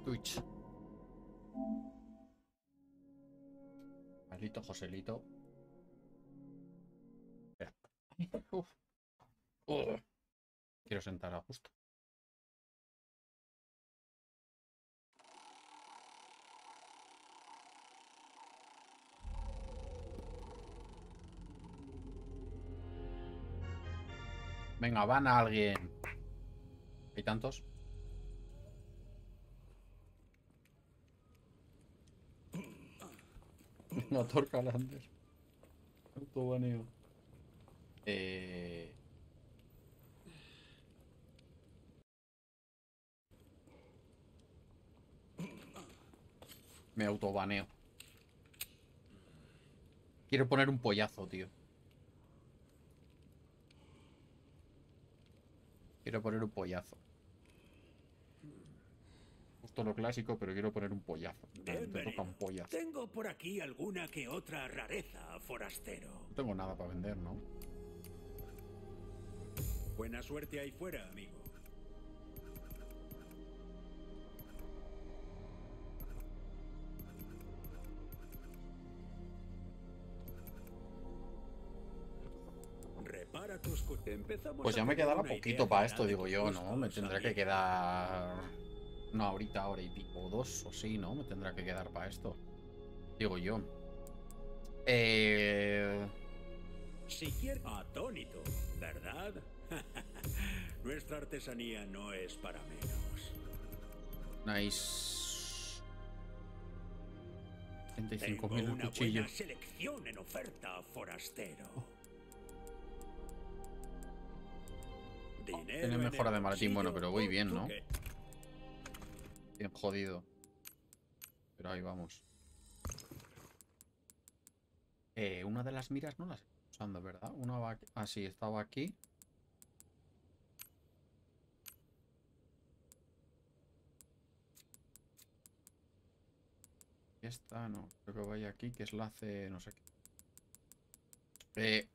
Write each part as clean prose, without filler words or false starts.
Twitch. Joselito, Joselito. Espera. Uf. Quiero sentar a gusto. Venga, van a alguien. ¿Hay tantos? La torca Lander. Autobaneo. Eh... Me autobaneo. Quiero poner un pollazo, tío. Quiero poner un pollazo. Justo lo clásico, pero quiero poner un pollazo. Te toca un Bienvenido. pollazo. Tengo por aquí alguna que otra rareza, forastero. No tengo nada para vender, ¿no? Buena suerte ahí fuera, amigo. Repara tus Empezamos Pues a ya me tener quedará una poquito idea para clara esto, de digo tus yo, ¿no? Me gustos, tendrá que amigo. quedar... Una horita, hora y pico, o dos, o sí, ¿no? Me tendrá que quedar para esto. Digo yo. Si quieres... Atónito, ¿verdad? Nuestra artesanía no es para menos. Nice. Tengo 35.000 el una cuchillo. buena selección en oferta, forastero. Dinero Tiene en mejora el de maletín, bueno, bolsillo, pero voy ¿o bien, tú ¿no? qué? Bien jodido. Pero ahí vamos. Una de las miras no las estoy usando, ¿verdad? Una va aquí. Ah, sí, estaba aquí. Esta no, creo que vaya aquí, que es la C, no sé qué. Eh,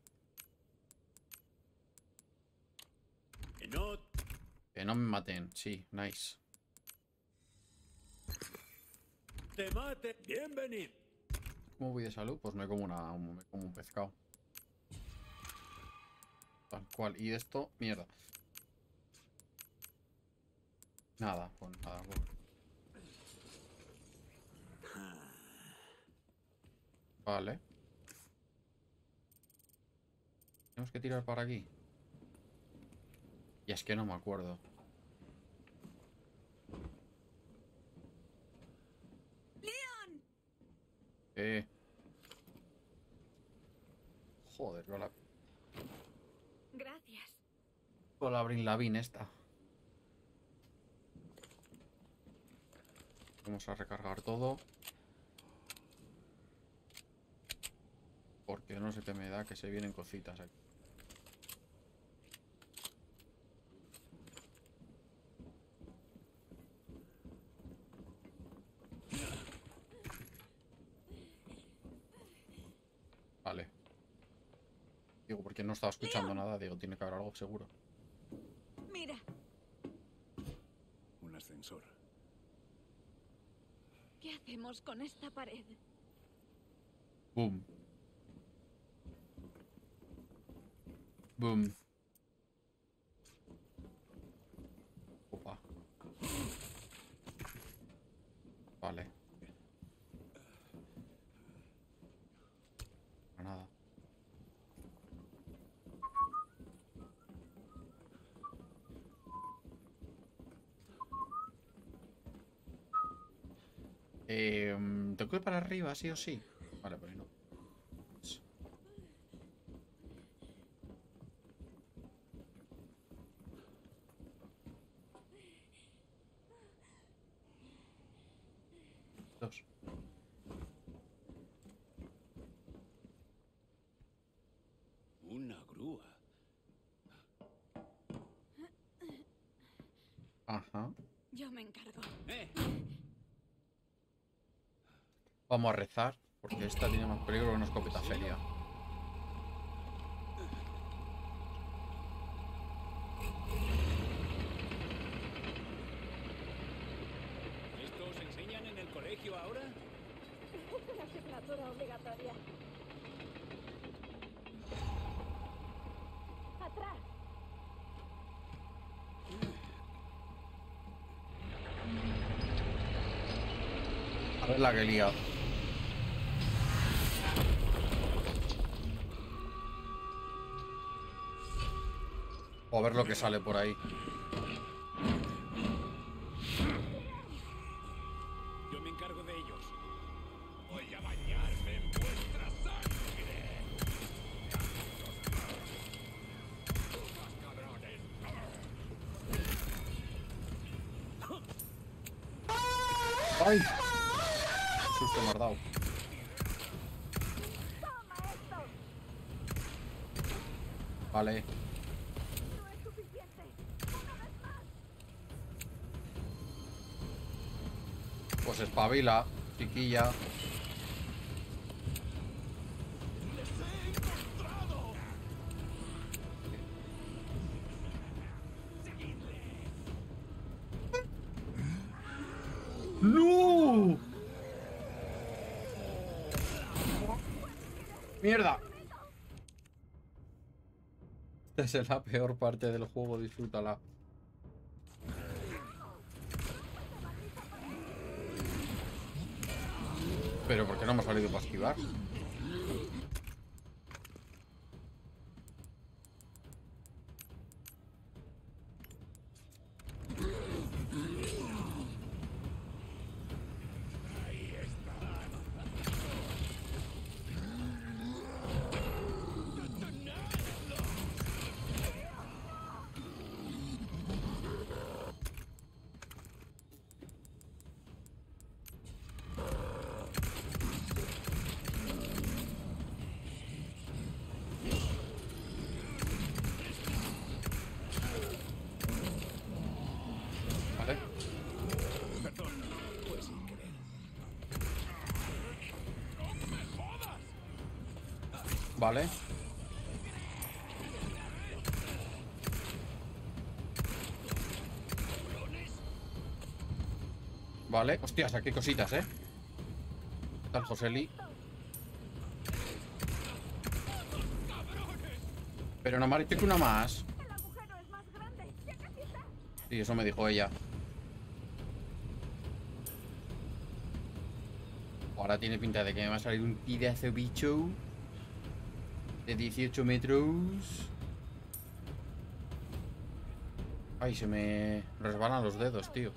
No que no me maten, sí, nice. te mate. Bienvenido. ¿Cómo voy de salud? Pues me como me como un pescado. Tal cual. Y esto, mierda. Nada, pues nada. Pues. Vale. Tenemos que tirar para aquí. Y es que no me acuerdo. ¡Leon! Eh. Joder, Gracias. con la Brin Lavin esta. Vamos a recargar todo. Porque no sé qué me da que se vienen cositas aquí. Vale. Digo, porque no estaba escuchando ¡Leon! nada. Digo, tiene que haber algo seguro. Mira, Un ascensor. ¿qué hacemos con esta pared? Boom. Boom. Opa. Vale. Nada. ¿Tengo que ir para arriba, sí o sí? Vale, por ahí no. Dos. Una grúa. Ajá. Yo me encargo. Vamos a rezar, porque esta tiene más peligro que una escopeta feria. ¿Listo? colegio ahora? La asignatura obligatoria. ¡Atrás! A ver la que he liado. O a ver lo que sale por ahí. Yo me encargo de ellos. Voy a bañarme en vuestra sangre. ¡Putos cabrones! ¡Ay! Susto me has dado. Vale. No es suficiente. Pues espabila, chiquilla. ¡No! ¡Mierda! Esta es la peor parte del juego, disfrútala. Pero ¿por qué no hemos salido para esquivar? Vale. Perdón, fue sin querer. Vale. Vale. Hostias, aquí hay cositas, ¿eh? ¿Qué tal, Joseli? Pero no me ha dicho que una más. El agujero es más grande. Ya casi está. Sí, eso me dijo ella. Ahora tiene pinta de que me va a salir un pedazo bicho de 18 metros. Ay, se me resbalan los dedos, tío.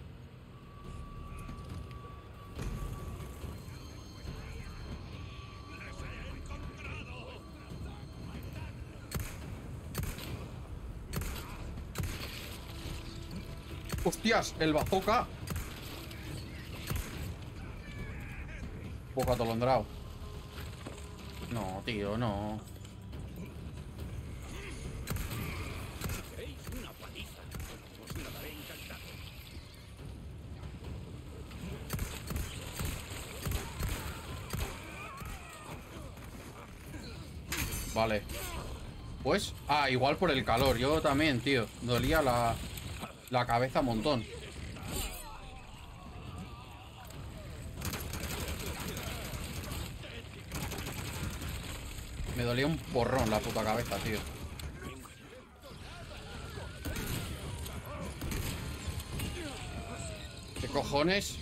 ¡Hostias! ¡El bazooka! Poco atolondrado. No, tío, no. ¿Queréis una paliza? Os la daré encantado. Vale. Pues... Ah, igual por el calor. Yo también, tío. Dolía la cabeza un montón. Me dolía un porrón la puta cabeza, tío. ¿Qué cojones?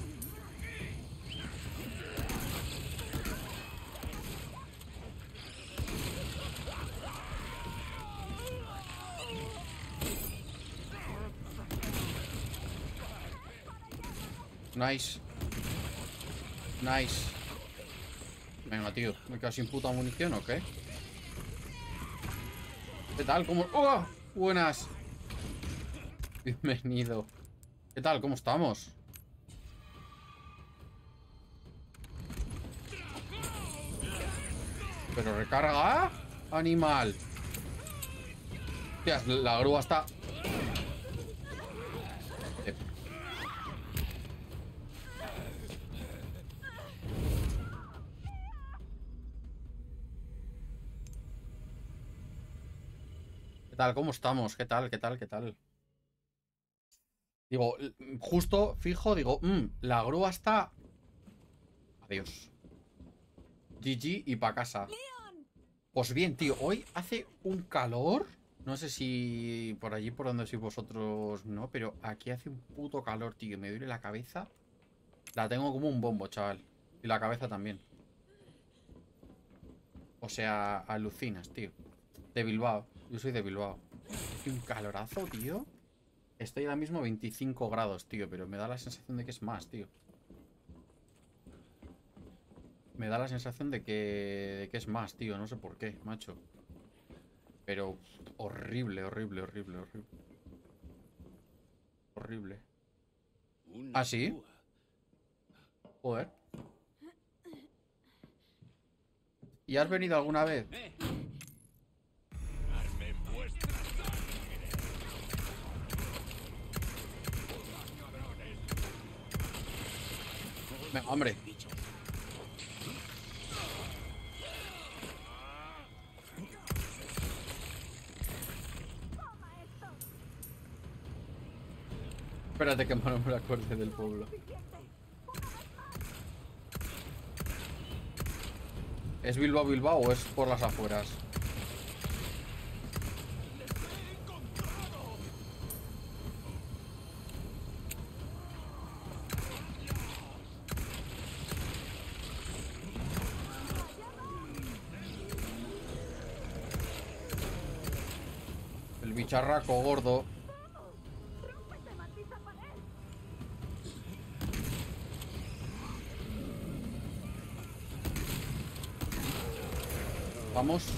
Nice. Nice. Venga, tío. ¿Me quedo sin puta munición o qué? ¿Qué tal? ¿Cómo...? ¡Oh! Buenas. Bienvenido. ¿Qué tal? ¿Cómo estamos? Pero recarga... Animal. Hostias, la grúa está... ¿Qué tal? ¿Cómo estamos? ¿Qué tal? ¿Qué tal? ¿Qué tal? Digo, justo, fijo, digo, la grúa está Adiós. GG y pa' casa. Pues bien, tío, hoy hace un calor. No sé si por allí por donde sois vosotros no, pero aquí hace un puto calor, tío. Me duele la cabeza. La tengo como un bombo, chaval. Y la cabeza también. O sea, alucinas, tío. De Bilbao. Yo soy de Bilbao. Hace un calorazo, tío. Estoy ahora mismo a 25 grados, tío. Pero me da la sensación de que es más, tío. Me da la sensación de que es más, tío. No sé por qué, macho. Pero horrible, horrible, horrible, horrible. Horrible. ¿Ah, sí? Joder. ¿Y has venido alguna vez? Darme vuestra sangre. Venga, hombre. Espérate que no me acuerde del pueblo. ¿Es Bilbao, Bilbao o es por las afueras? El bicharraco gordo. ¡Rómpete, maldita pared! Vamos.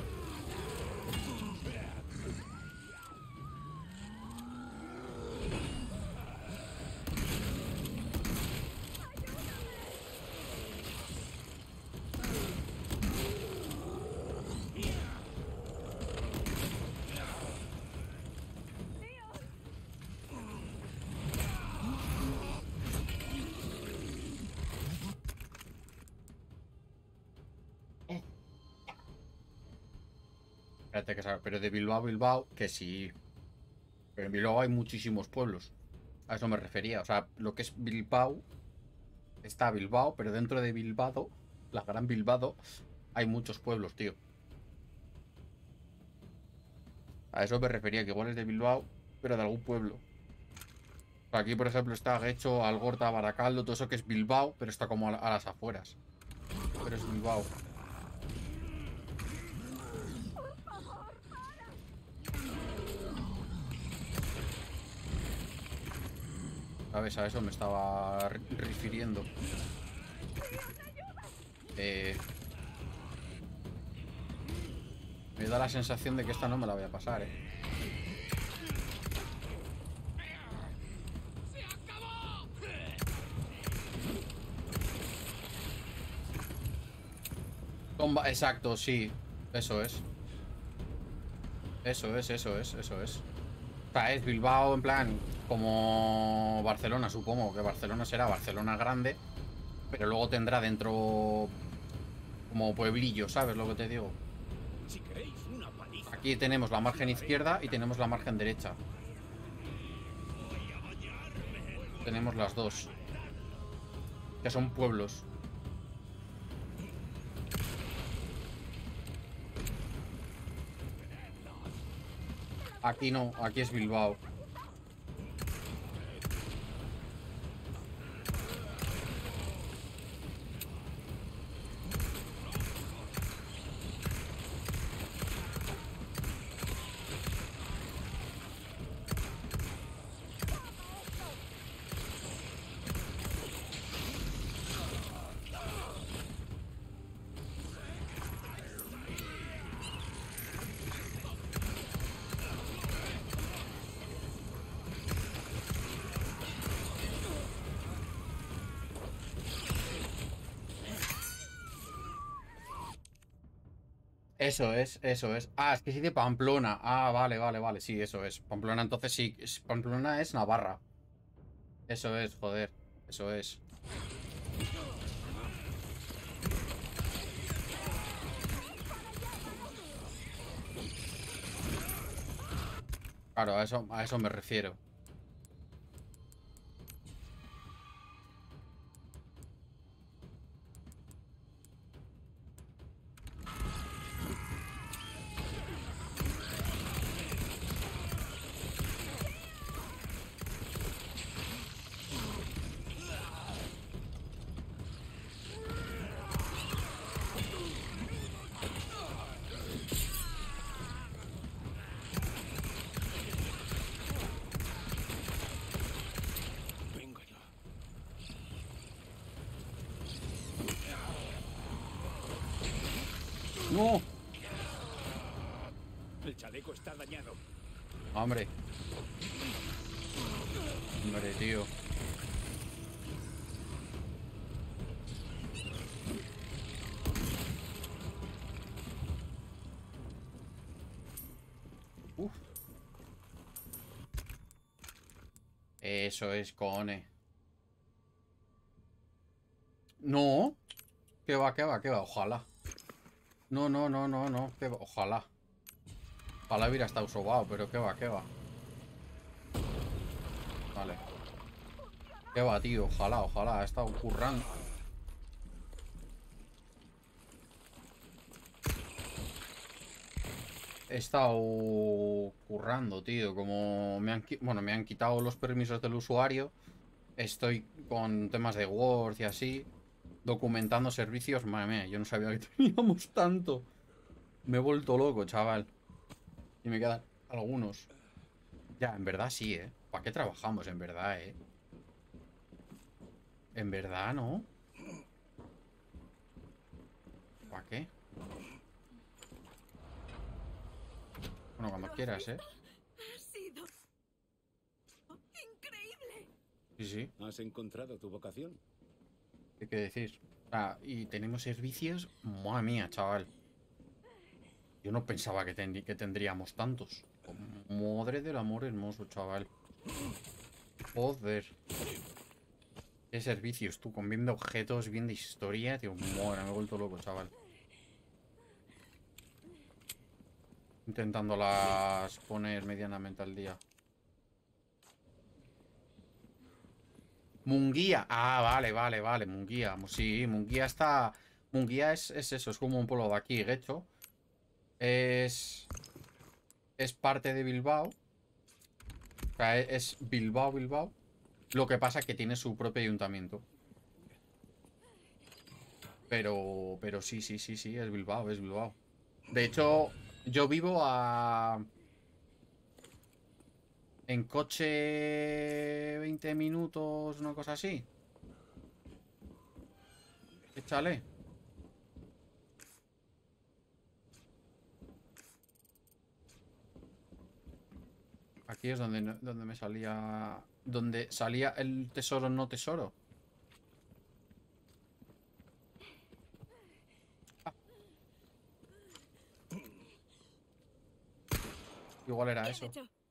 Espérate que sabe. Pero de Bilbao, Bilbao, que sí. Pero en Bilbao hay muchísimos pueblos. A eso me refería. O sea, lo que es Bilbao. Está Bilbao, pero dentro de Bilbao, la gran Bilbao, hay muchos pueblos, tío. A eso me refería, que igual es de Bilbao, pero de algún pueblo. Aquí, por ejemplo, está Guecho, Algorta, Baracaldo, todo eso que es Bilbao, pero está como a las afueras. Pero es Bilbao. ¿Sabes? A eso me estaba refiriendo. Me da la sensación de que esta no me la voy a pasar, Exacto, sí. Eso es. Eso es, eso es, eso es. O sea, es Bilbao en plan como Barcelona, supongo que Barcelona será Barcelona grande, pero luego tendrá dentro como pueblillo, ¿sabes lo que te digo? Si queréis una paliza. Aquí tenemos la margen izquierda y tenemos la margen derecha. Tenemos las dos, que son pueblos. Aquí no, aquí es Bilbao. Eso es, eso es. Ah, es que sí de Pamplona. Ah, vale, vale, vale. Sí, eso es. Pamplona, entonces sí. Pamplona es Navarra. Eso es, joder. Eso es. Claro, a eso me refiero. ¡No! El chaleco está dañado. Hombre. Hombre, tío. Uf. Eso es, cone. No. Que va, que va, que va. Ojalá. No, no, no, no, no. Que va. Ojalá. Ojalá hubiera estado sobado, pero que va, que va. Vale. Que va, tío. Ojalá, ojalá. Ha estado currando. He estado currando, tío. Como me han, bueno, me han quitado los permisos del usuario. Estoy con temas de Word y así. Documentando servicios. Madre mía, yo no sabía que teníamos tanto. Me he vuelto loco, chaval. Y me quedan algunos. Ya, en verdad sí, ¿eh? ¿Para qué trabajamos, en verdad, eh? En verdad, ¿no? ¿Para qué? Bueno, cuando quieras, ¿eh? Ha sido increíble. Sí, sí. ¿Has encontrado tu vocación? ¿Qué que decir? Ah, y tenemos servicios. Madre mía, chaval. Yo no pensaba que tendríamos tantos. Madre del amor hermoso, chaval. Joder. ¿Qué servicios? Tú, con bien de objetos, bien de historia. Tío, madre, me he vuelto loco, chaval. Intentándolas poner medianamente al día. Munguía. Ah, vale, vale, vale. Munguía. Sí, Munguía está... Munguía es eso. Es como un pueblo de aquí, Guecho. Es parte de Bilbao. O sea, es Bilbao, Bilbao. Lo que pasa es que tiene su propio ayuntamiento. Pero sí, sí, sí, sí. Es Bilbao, es Bilbao. De hecho, yo vivo en coche 20 minutos, una cosa así. Échale. Aquí es donde me salía... Donde salía el tesoro no tesoro. Ah. Igual era eso.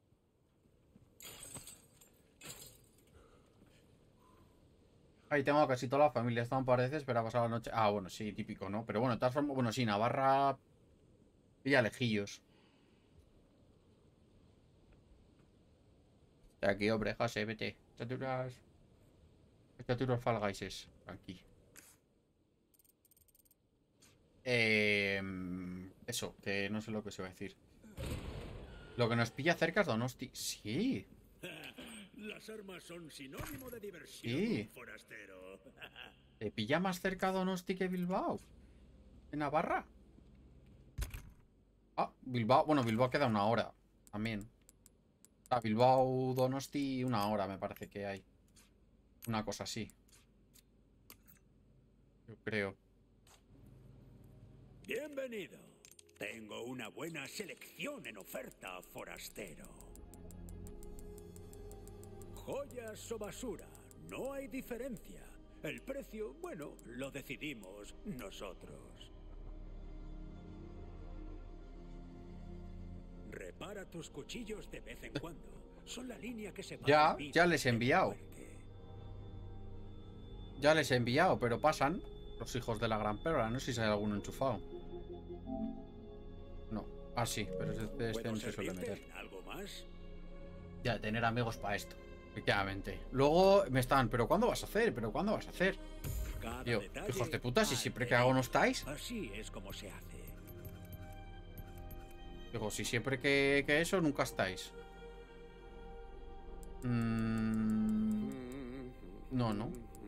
Ahí tengo casi toda la familia. Están parece, espera pasar la noche. Ah, bueno, sí, típico, ¿no? Pero bueno, de todas formas, bueno, sí, Navarra pilla lejillos. De aquí, hombre, José, vete. Échate unos Fall Guyses. Aquí. Eso, que no sé lo que se va a decir. Lo que nos pilla cerca es Donosti. Sí. Las armas son sinónimo de diversión, Sí. forastero. ¿Te pilla más cerca Donosti que Bilbao? ¿En Navarra? Ah, Bilbao. Bueno, Bilbao queda una hora. También. A Bilbao, Donosti, una hora me parece que hay. Una cosa así. Yo creo. Bienvenido. Tengo una buena selección en oferta, forastero. Joyas o basura, no hay diferencia. El precio, bueno, lo decidimos nosotros. Repara tus cuchillos de vez en cuando. Son la línea que se Ya les he enviado. Ya les he enviado, pero pasan los hijos de la gran perra. No sé si hay alguno enchufado. No. Ah, sí, pero este no se suele meter. ¿Algo más? Ya, tener amigos para esto. Efectivamente. Luego me están, ¿pero cuándo vas a hacer? ¿Pero cuándo vas a hacer? Tío, hijos de puta, si siempre que hago no estáis. Así es como se hace. Digo, si siempre que eso, nunca estáis. No, no.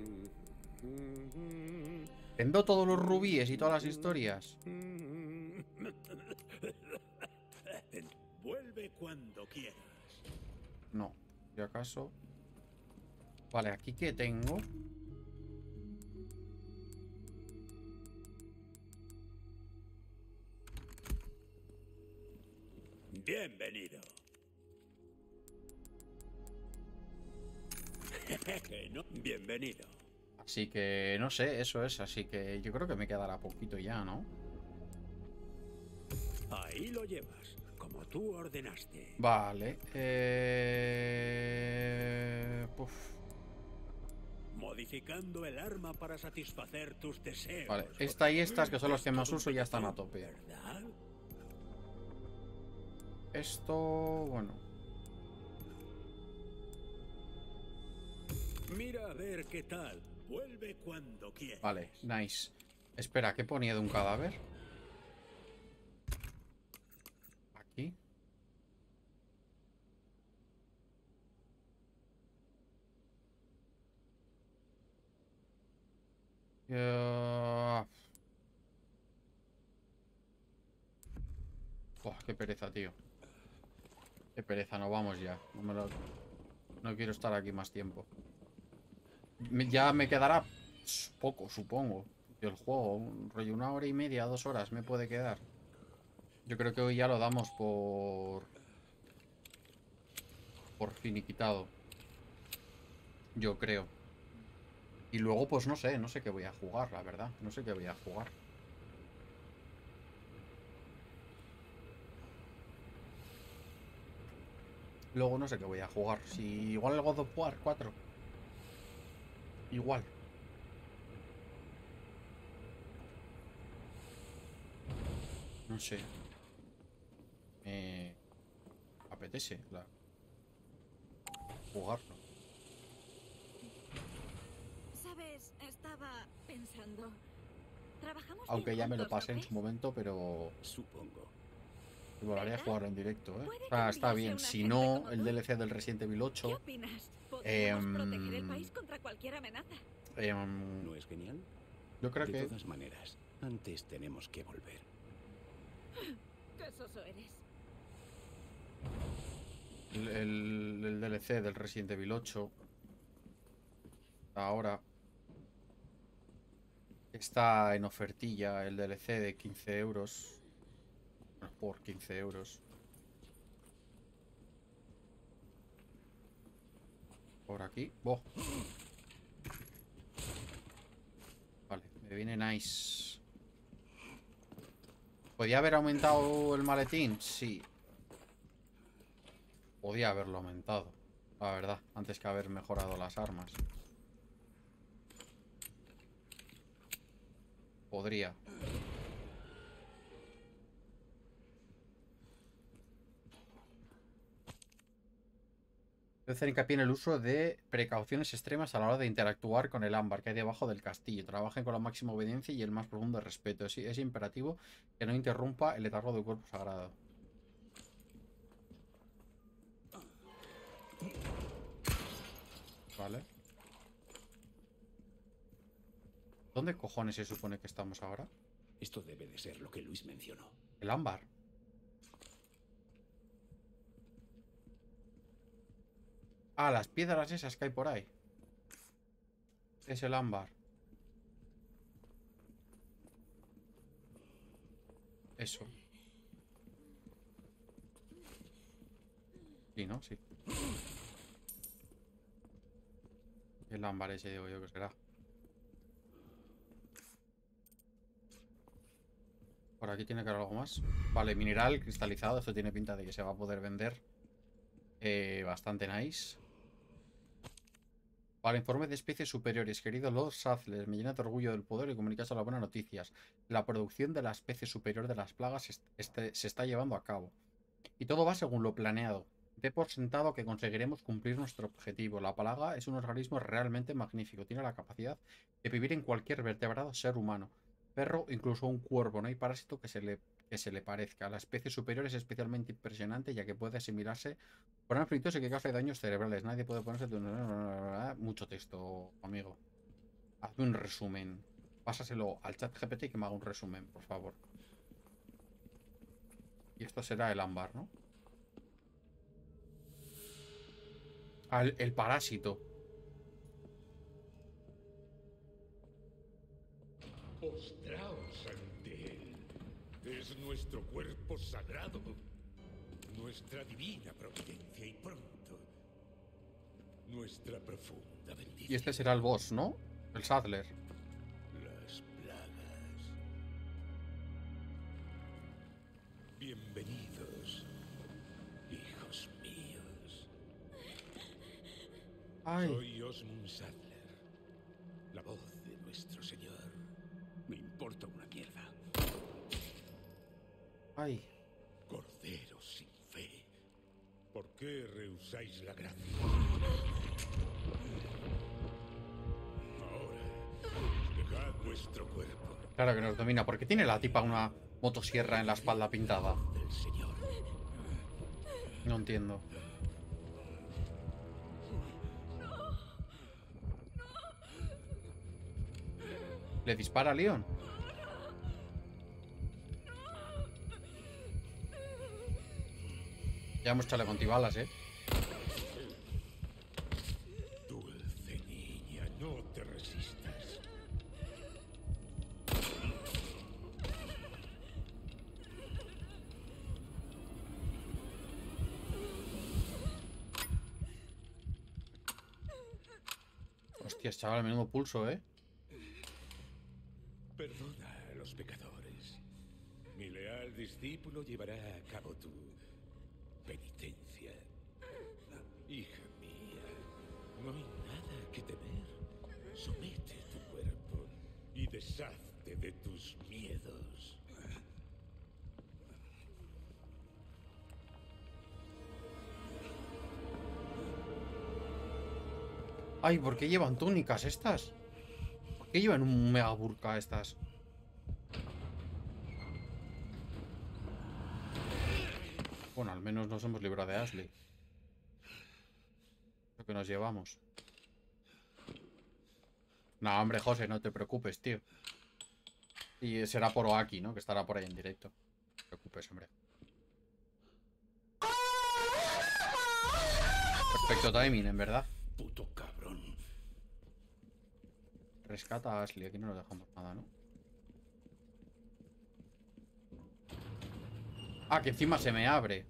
Vendo todos los rubíes y todas las historias. Vuelve cuando quieras. No, si acaso. Vale, aquí que tengo. Bienvenido. No, bienvenido. Así que no sé, eso es. Así que yo creo que me quedará poquito ya, ¿no? Ahí lo llevas, como tú ordenaste. Vale. Uf. Modificando el arma para satisfacer tus deseos. Vale, esta y estas, que son las que más uso, ya están a Todo un tope. pelotón, ¿verdad? Esto, bueno. Mira a ver qué tal. Vuelve cuando quieras. Vale, nice. Espera, ¿qué ponía de un cadáver? Aquí. Buah, qué pereza, tío. Qué pereza, no vamos ya. No quiero estar aquí más tiempo. Ya me quedará poco, supongo. El juego, un rollo, 1 hora y media, 2 horas me puede quedar. Yo creo que hoy ya lo damos por finiquitado. Yo creo. Y luego, pues no sé qué voy a jugar, la verdad. No sé qué voy a jugar. Luego no sé qué voy a jugar. Si igual el God of War 4. Igual. No sé. Me apetece jugarlo. Sabes, estaba pensando. Trabajamos Aunque bien ya me lo juntos, pasé ¿no en su crees? momento, pero Supongo. me molaría ¿Verdad? jugarlo en directo, ¿eh? Puede O que sea, un está día sea bien. un Si agente no, como el tú. DLC del Resident Evil ¿Qué 8. opinas? Podríamos proteger el país contra cualquier amenaza. ¿No es genial? Yo creo De que todas maneras, antes tenemos que volver. ¡Qué soso eres! el DLC del Resident Evil 8 ahora está en ofertilla, el DLC de 15 euros. Bueno, por 15 euros. Por aquí. ¡Boh! Vale, me viene nice. ¿Podía haber aumentado el maletín? Sí. Podía haberlo aumentado, la verdad, antes que haber mejorado las armas. Podría. Debe hacer hincapié en el uso de precauciones extremas a la hora de interactuar con el ámbar que hay debajo del castillo. Trabajen con la máxima obediencia y el más profundo respeto. Es imperativo que no interrumpa el letargo del cuerpo sagrado. Vale. ¿Dónde cojones se supone que estamos ahora? Esto debe de ser lo que Luis mencionó. El ámbar. Ah, las piedras esas que hay por ahí. Es el ámbar. Eso. Sí, ¿no? Sí. El ámbar ese, digo yo que será. Por aquí tiene que haber algo más. Vale, mineral cristalizado. Esto tiene pinta de que se va a poder vender. Bastante nice. Vale, informe de especies superiores. Querido Lord Sadler, me llena de orgullo del poder y comunicas las buenas noticias. La producción de la especie superior de las plagas se está llevando a cabo. Y todo va según lo planeado. Dé por sentado que conseguiremos cumplir nuestro objetivo. La plaga es un organismo realmente magnífico. Tiene la capacidad de vivir en cualquier vertebrado ser humano. Perro, incluso un cuervo. No hay parásito que se le parezca. La especie superior es especialmente impresionante ya que puede asimilarse por infinitos y que causa daños cerebrales. Nadie puede ponerse... Mucho texto, amigo. Hazme un resumen. Pásaselo al chat GPT que me haga un resumen, por favor. Y esto será el ámbar, ¿no? El parásito. Postraos ante él. Es nuestro cuerpo sagrado. nuestra divina providencia y pronto nuestra profunda bendición. Y este será el boss, ¿no? El Sadler. Las plagas. Bienvenidos, hijos míos. Ay. Soy Osmund Sadler, la voz de nuestro Señor. Me importa una mierda. Ay. Corderos sin fe. ¿Por qué rehusáis la gracia? Ahora, dejad vuestro cuerpo Claro que nos domina. ¿Por qué tiene la tipa una motosierra en la espalda pintada? del Señor. No entiendo. ¿Le dispara a Leon? Ya hemos echado contibalas, ¿eh? Dulce niña, no te resistas. Hostias, chaval, menudo pulso, ¿eh? Perdona a los pecadores. Mi leal discípulo llevará a cabo tu penitencia. Hija mía, no hay nada que temer. Somete tu cuerpo y deshazte de tus miedos. Ay, ¿por qué llevan túnicas estas? ¿Por qué llevan un mega burka estas? Bueno, al menos nos hemos librado de Ashley. Lo que nos llevamos. No, hombre, José, no te preocupes, tío. Y será por Oaki, ¿no? Que estará por ahí en directo. No te preocupes, hombre. Perfecto timing, en verdad. Puto cabrón. Rescata a Ashley. Aquí no nos dejamos nada, ¿no? Ah, que encima se me abre.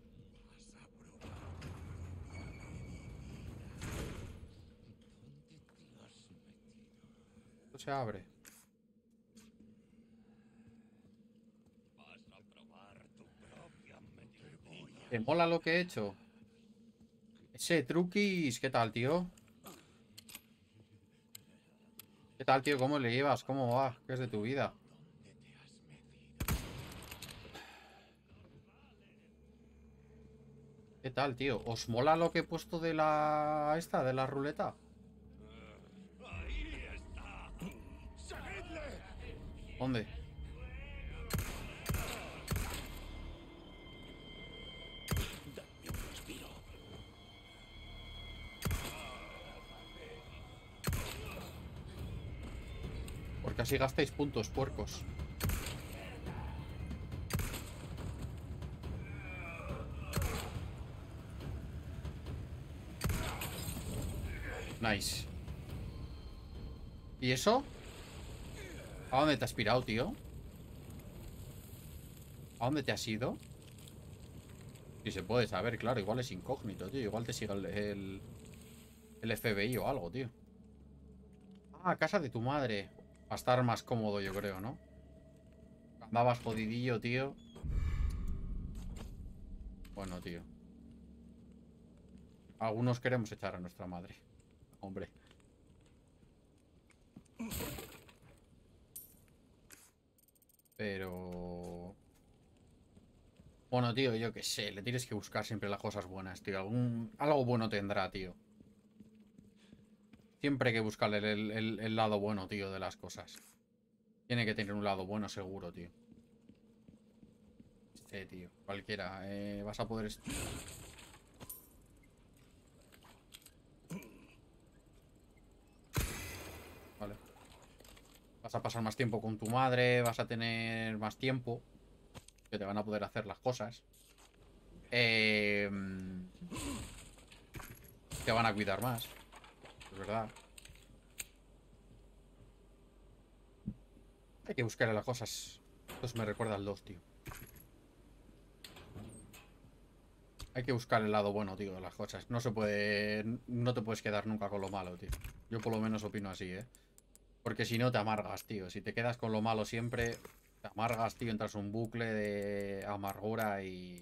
Esto se abre. ¿Te mola lo que he hecho? Ese truquis, ¿qué tal, tío? ¿Qué tal, tío? ¿Cómo le llevas? ¿Cómo va? ¿Qué es de tu vida? ¿Qué tal, tío? ¿Os mola lo que he puesto de la... esta, de la ruleta? ¿Dónde? Dame un respiro. Porque así gastáis puntos, puercos. Nice. ¿Y eso? ¿A dónde te has pirado, tío? ¿A dónde te has ido? Si se puede saber, claro. Igual es incógnito, tío. Igual te sigue el FBI o algo, tío. Ah, casa de tu madre. Va a estar más cómodo, yo creo, ¿no? Andabas jodidillo, tío. Bueno, tío. Algunos queremos echar a nuestra madre. Hombre. Pero... Bueno, tío, yo qué sé. Le tienes que buscar siempre las cosas buenas, tío. Algo bueno tendrá, tío. Siempre hay que buscarle el lado bueno, tío, de las cosas. Tiene que tener un lado bueno seguro, tío. Sí, tío. Cualquiera. Vas a poder... Vale. Vas a pasar más tiempo con tu madre. Vas a tener más tiempo. Que te van a poder hacer las cosas. Te van a cuidar más. Es verdad. Hay que buscar las cosas. Esto me recuerda al 2, tío. Hay que buscar el lado bueno, tío, de las cosas. No se puede... No te puedes quedar nunca con lo malo, tío. Yo por lo menos opino así, ¿eh? Porque si no te amargas, tío. Si te quedas con lo malo siempre, te amargas, tío. Entras en un bucle de amargura y...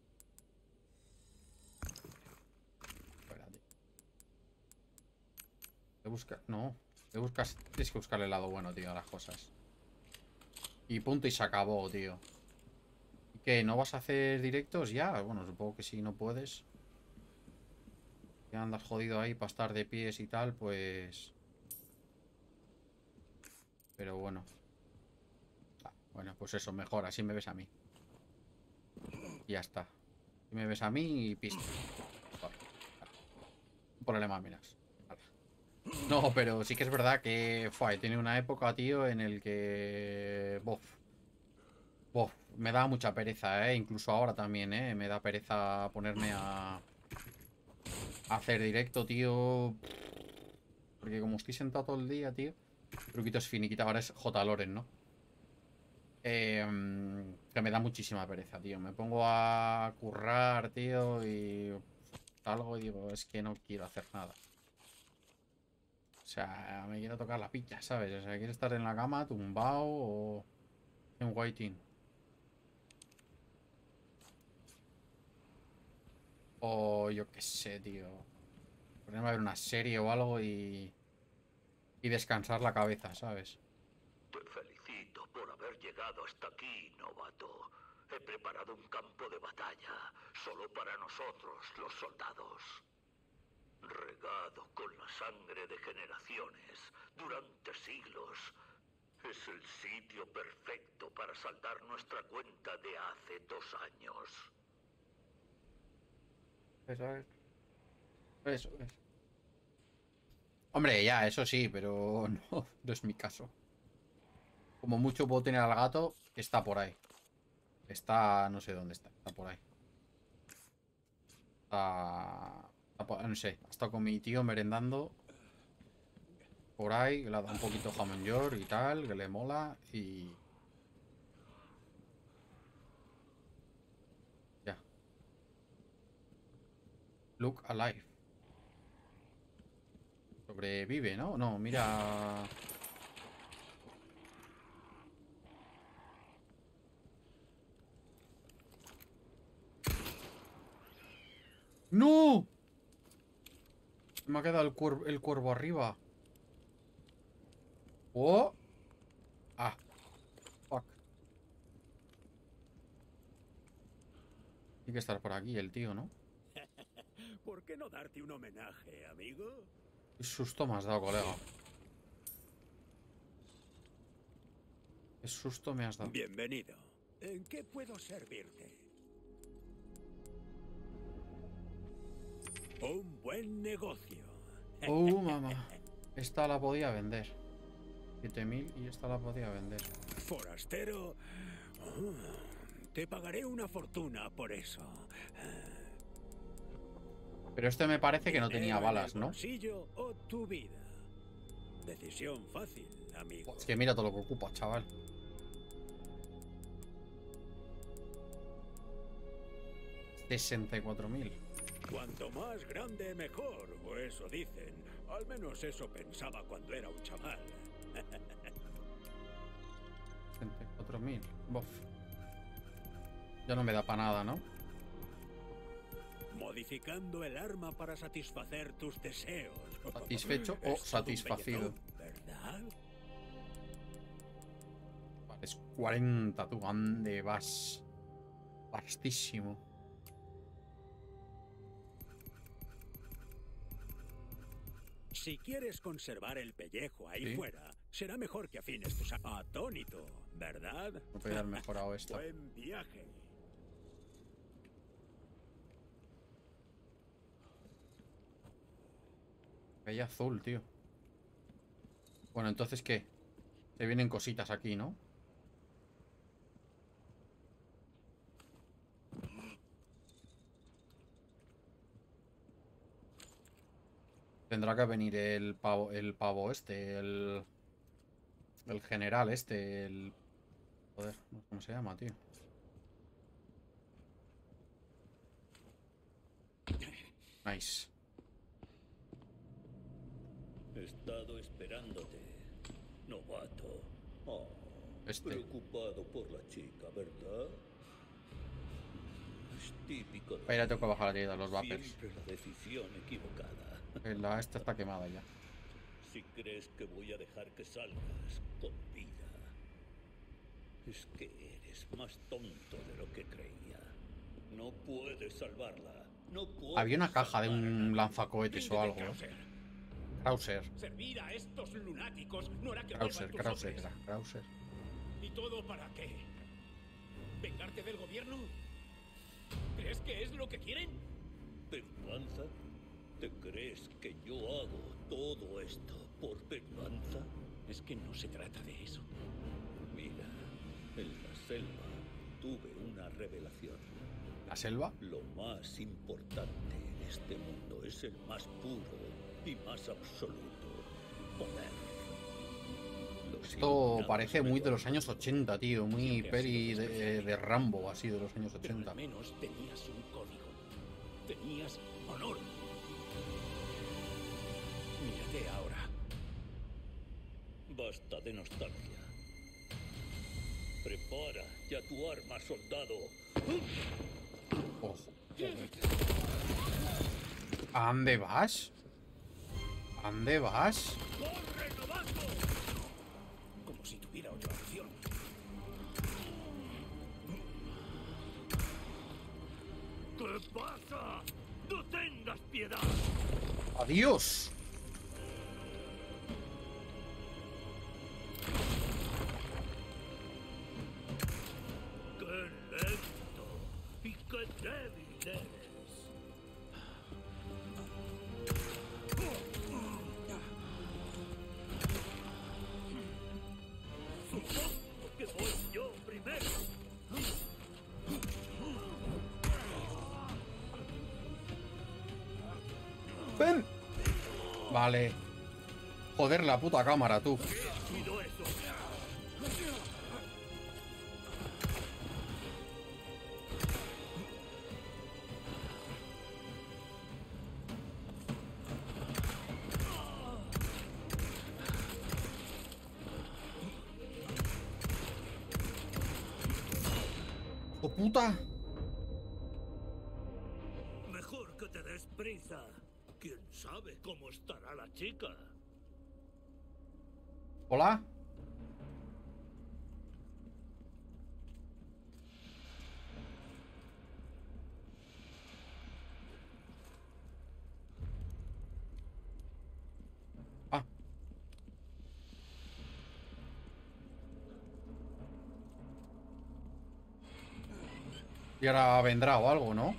Espera, tío. Te busca... No. Tienes que buscar el lado bueno, tío, a las cosas. Y punto y se acabó, tío. ¿Y qué? ¿No vas a hacer directos ya? Bueno, supongo que si no puedes. Ya andas jodido ahí para estar de pies y tal, pues... Pero bueno. Bueno, pues eso, mejor. Así me ves a mí. Y ya está. Si me ves a mí, pista. Vale. Un problema menos. Vale. No, pero sí que es verdad que... Fue, tiene una época, tío, en el que... Bof. Bof. Me da mucha pereza, ¿eh? Incluso ahora también, ¿eh? Me da pereza ponerme a hacer directo, tío. Porque como estoy sentado todo el día, tío. Truquito es finiquita, ahora es J. Loren, ¿no? Que me da muchísima pereza, tío. Me pongo a currar, tío, y salgo y digo, es que no quiero hacer nada. O sea, me quiero tocar la picha, ¿sabes? O sea, quiero estar en la cama, tumbado o en waiting. O yo qué sé, tío. Ponerme a ver una serie o algo y descansar la cabeza, ¿sabes? Te felicito por haber llegado hasta aquí, novato. He preparado un campo de batalla, solo para nosotros, los soldados. Regado con la sangre de generaciones, durante siglos. Es el sitio perfecto para saldar nuestra cuenta de hace 2 años. Eso es. Eso es. Hombre, ya, eso sí, pero no es mi caso. Como mucho puedo tener al gato, está por ahí. Está, no sé dónde está, está por ahí. No sé, ha estado con mi tío merendando por ahí, le ha dado un poquito jamón york y tal, que le mola y... Ya. Look alive. Sobrevive, ¿no? No, mira... ¡No! Me ha quedado el cuervo arriba. ¡Oh! Ah, fuck. Tiene que estar por aquí el tío, ¿no? ¿Por qué no darte un homenaje, amigo? Qué susto me has dado, colega. Qué susto me has dado. Bienvenido. ¿En qué puedo servirte? Un buen negocio. Oh, mamá. Esta la podía vender. 7000 y esta la podía vender. Forastero. Oh, te pagaré una fortuna por eso. Pero este me parece que no tenía Dinero en balas, el ¿no? bolsillo o tu vida. Decisión fácil, amigo. Es que mira todo lo que ocupa, chaval. $64.000. Cuanto más grande, mejor, o eso dicen. Al menos eso pensaba cuando era un chaval. 64.000. Bof. Ya no me da para nada, ¿no? Modificando el arma para satisfacer tus deseos. ¿Satisfecho o Es todo un satisfacido? belletón, ¿verdad? Vale, es 40, tú. ¿Dónde vas? Vastísimo. Si quieres conservar el pellejo ahí Sí. fuera, será mejor que afines tus... Atónito, ¿verdad? No podía haber mejorado esto. Buen viaje. Hay azul, tío. Bueno, entonces, ¿qué? Se vienen cositas aquí, ¿no? Tendrá que venir el pavo este, el general este, el... Joder, no sé cómo se llama, tío. Nice. He estado esperándote, novato. Oh, preocupado por la chica, ¿verdad? Es típico de... Ahí le tengo que bajar la tirada a los vapers. Siempre la decisión equivocada. La esta está quemada ya. Si crees que voy a dejar que salgas con vida, es que eres más tonto de lo que creía. No puedes salvarla. No puedes. Había una caja de un lanzacohetes o algo, ¿eh? Krauser. Servir a estos lunáticos no hará que Krauser, vuelvan tus Krauser, hombres. era Krauser. ¿Y todo para qué? ¿Vengarte del gobierno? ¿Crees que es lo que quieren? ¿Venganza? ¿Te crees que yo hago todo esto por venganza? Es que no se trata de eso. Mira, en la selva tuve una revelación. ¿La selva? Lo más importante en este mundo es el más puro y más absoluto poder. Esto parece muy de los años 80, tío. Muy peli de Rambo, así, de los años Pero 80. al menos tenías un código. Tenías honor. Mírate ahora. Basta de nostalgia. Prepara ya tu arma, soldado. Ojo. ¿A dónde vas? ¿A dónde vas? ¡Corre, novato! Como si tuviera otra opción. ¿Qué pasa? ¡No tengas piedad! ¡Adiós! ¡Qué lento! ¡Y qué débil eres! Supongo que voy yo primero. ¡Ven! Vale. Joder, la puta cámara, tú. Cuido eso. ¡Oh, puta! Mejor que te des prisa. ¿Quién sabe cómo estará la chica? ¿Hola? Ah. Y ahora vendrá o algo, ¿no?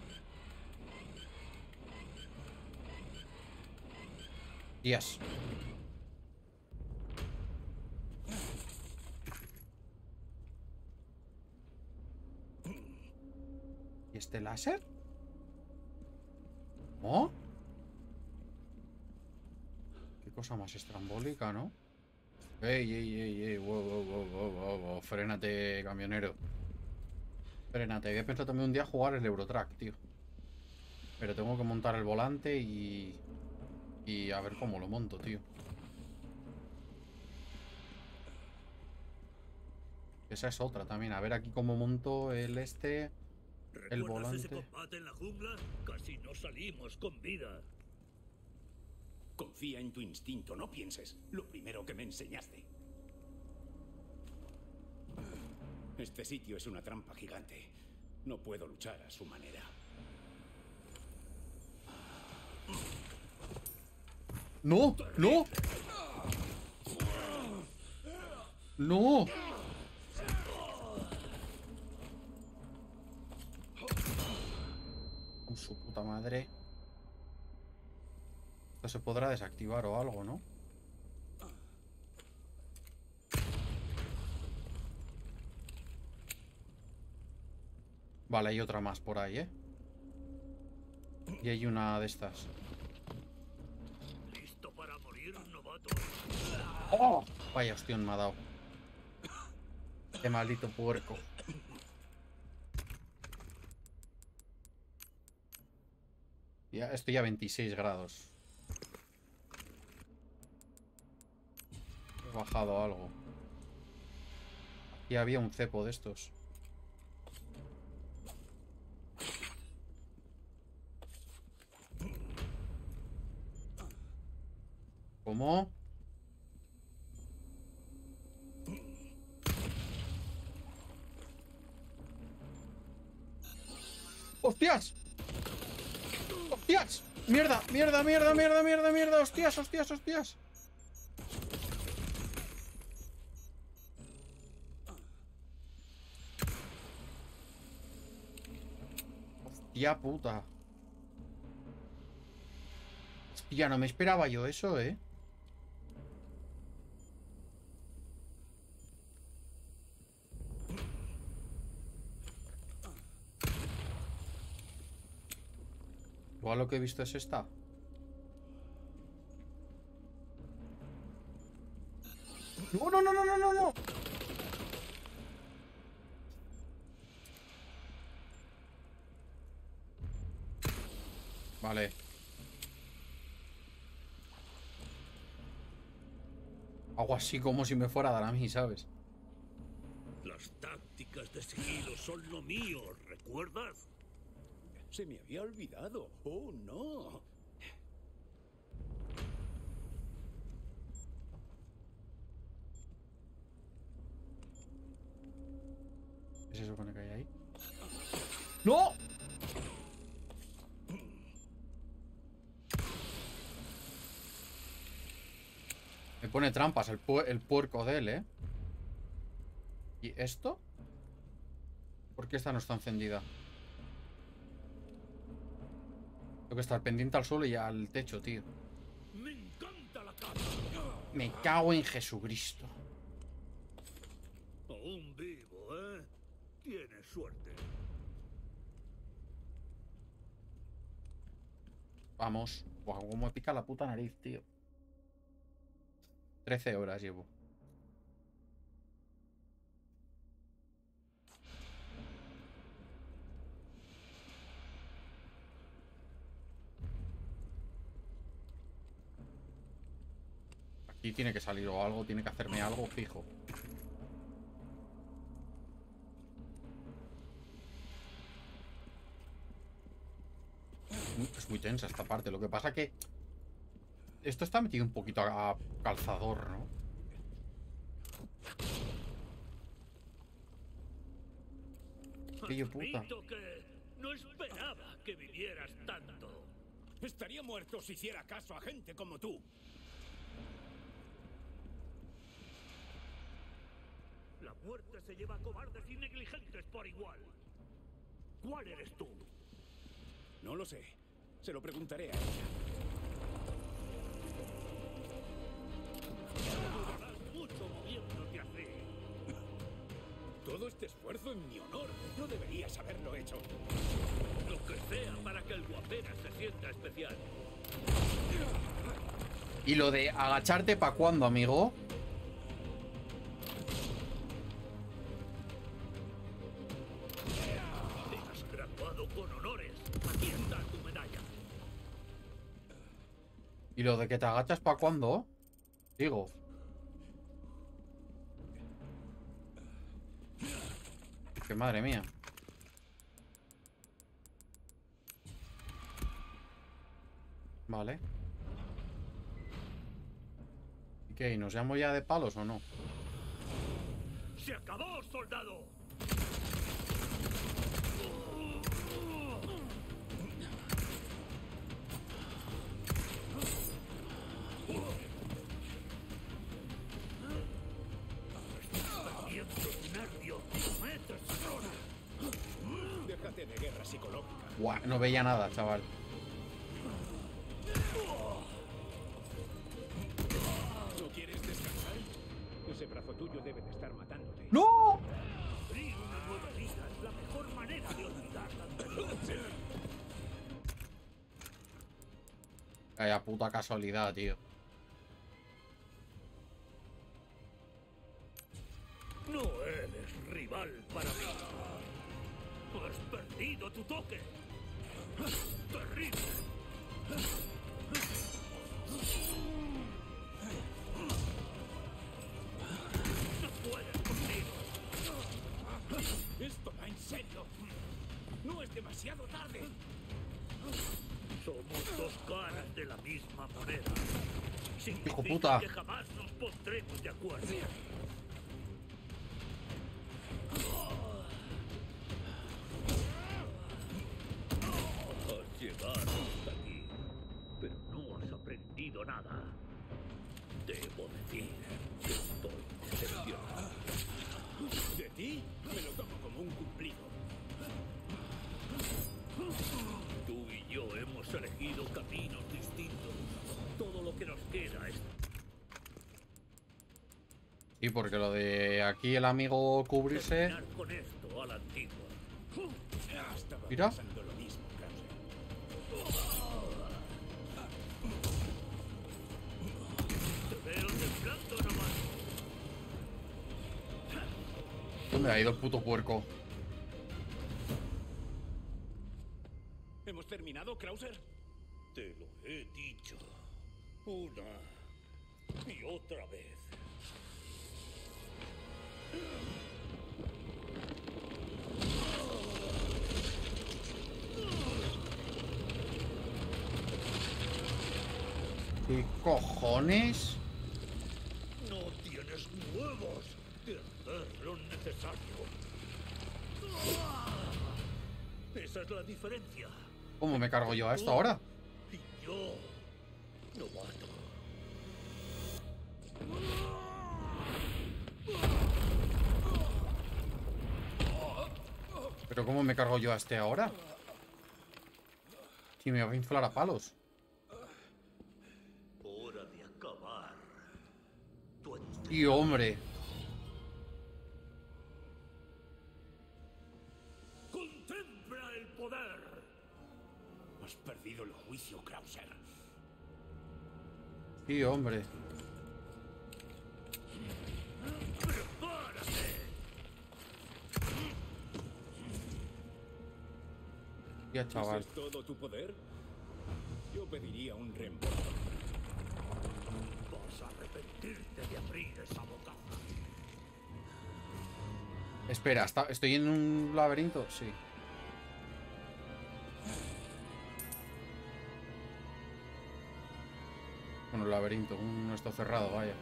Yes. ¿Y este láser? ¿Oh? Qué cosa más estrambólica, ¿no? Ey, ey, ey, ey, wow, wow, wow, wow, wow, wow. Frénate, camionero. Frénate. Había pensado también un día jugar el Eurotrack, tío. Pero tengo que montar el volante y a ver cómo lo monto, tío. Esa es otra también. A ver aquí cómo monto el el ¿Recuerdas volante. ese combate en la jungla? Casi no salimos con vida. Confía en tu instinto, no pienses. Lo primero que me enseñaste. Este sitio es una trampa gigante. No puedo luchar a su manera. ¡No! ¡No! ¡No! Con su puta madre. Esto se podrá desactivar o algo, ¿no? Vale, hay otra más por ahí, ¿eh? Y hay una de estas. ¿Listo para morir, novato? ¡Oh! Vaya hostión me ha dado. Qué maldito puerco. Ya estoy a 26 grados. He bajado algo. Aquí había un cepo de estos. ¿Cómo? ¡Hostias! ¡Hostias! ¡Mierda! ¡Mierda, mierda, mierda, mierda, mierda! ¡Hostias, hostias, hostias! ¡Hostia puta! Hostia, no me esperaba yo eso, ¿eh? Igual lo que he visto es esta. ¡No, no, no, no, no, no, no! Vale. Hago así como si me fuera a dar a mí, ¿sabes? Las tácticas de sigilo son lo mío, ¿recuerdas? Se me había olvidado. Oh, no. ¿Qué se supone que hay ahí? ¡No! Me pone trampas el puerco de él, ¿eh? ¿Y esto? ¿Por qué esta no está encendida? Tengo que estar pendiente al suelo y al techo, tío. Me encanta la caza. Me cago en Jesucristo. Aún vivo, ¿eh? Tienes suerte. Vamos. Buah, cómo me pica la puta nariz, tío. 13 horas llevo. Aquí tiene que salir o algo, tiene que hacerme algo fijo. Es muy tensa esta parte. Lo que pasa que esto está metido un poquito a calzador, ¿no? Pillo puta. Admito que no esperaba que vivieras tanto. Estaría muerto si hiciera caso a gente como tú. La muerte se lleva a cobardes y negligentes por igual. ¿Cuál eres tú? No lo sé. Se lo preguntaré a ella. Durarás mucho moviéndote así. Todo este esfuerzo en mi honor. No deberías haberlo hecho. Lo que sea para que el guaperas se sienta especial. ¿Y lo de agacharte para cuándo, amigo? Te has graduado con honores. Aquí está tu medalla. ¿Y lo de que te agachas para cuándo? Digo. Que madre mía. Vale. ¿Y qué? ¿Nos llamo ya de palos o no? ¡Se acabó, soldado! Déjate de guerra psicológica. Buah, no veía nada, chaval. ¿No quieres descansar? Ese brazo tuyo debe de estar matándote. ¡No! Abrir una nueva vida es la mejor manera de olvidar la anterior. Vaya puta casualidad, tío. No eres rival para mí. Has perdido tu toque. Terrible. Esto va en serio. No es demasiado tarde. Somos dos caras de la misma moneda. Hijo puta. Que jamás nos pondremos de acuerdo. Has llegado hasta aquí, pero no has aprendido nada. Debo decir que estoy decepcionado. ¿De ti? Me lo tomo como un cumplido. Tú y yo hemos elegido caminos distintos. Todo lo que nos queda es... Sí, porque lo de aquí el amigo cubrirse... terminar con esto a la antigua. Estaba Mira. pensando lo mismo, Krauser. Te veo temblando nomás. ¿Dónde ha ido el puto puerco? ¿Hemos terminado, Krauser? Te lo he dicho. Una y otra vez. ¿Qué cojones? No tienes huevos de hacer lo necesario. Esa es la diferencia. ¿Cómo me cargo yo a esto ahora? Y yo, novato. ¿Pero cómo me cargo yo a este ahora? Si me va a inflar a palos. Hora de acabar. Tu entrega. Y hombre. Contempla el poder. Has perdido el juicio, Krauser. Sí, hombre. Ya, chaval. ¿Ese es todo tu poder? Yo pediría un reembolso. Vas a arrepentirte de abrir esa boca. Espera, ¿estoy en un laberinto? Sí. Bueno, laberinto, no está cerrado, vaya.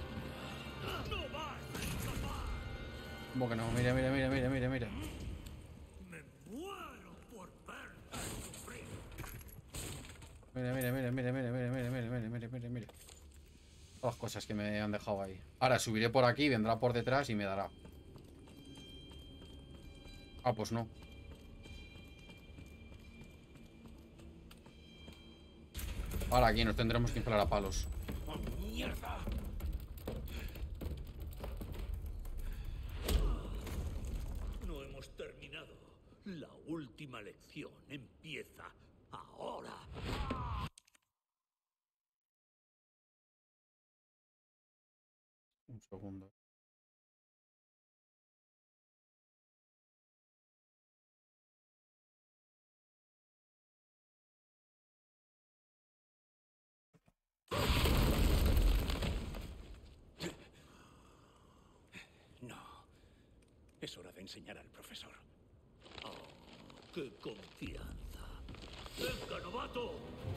¿Cómo que no? Mira, mira, mira, mira, mira, mira. Me muero por verte sufrir. Mira, mira, mira, mira, mira, mira, mira, mira, mira, mira, mira, mira. Todas las cosas que me han dejado ahí. Ahora subiré por aquí, vendrá por detrás y me dará. Ah, pues no. Ahora aquí nos tendremos que inflar a palos. ¡Oh, mierda! No hemos terminado. La última lección empieza ahora. Un segundo. No. Es hora de enseñar al profesor. Oh, ¡qué confianza! ¡Venga, novato!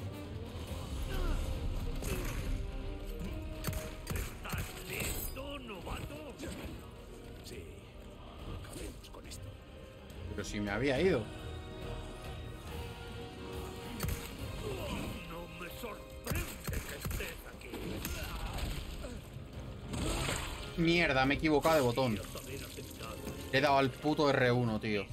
¿Estás listo, novato? Sí. Acabemos con esto. Pero si me había ido. No me sorprende que estés aquí. Mierda, me he equivocado de botón. Le he dado al puto R1, tío.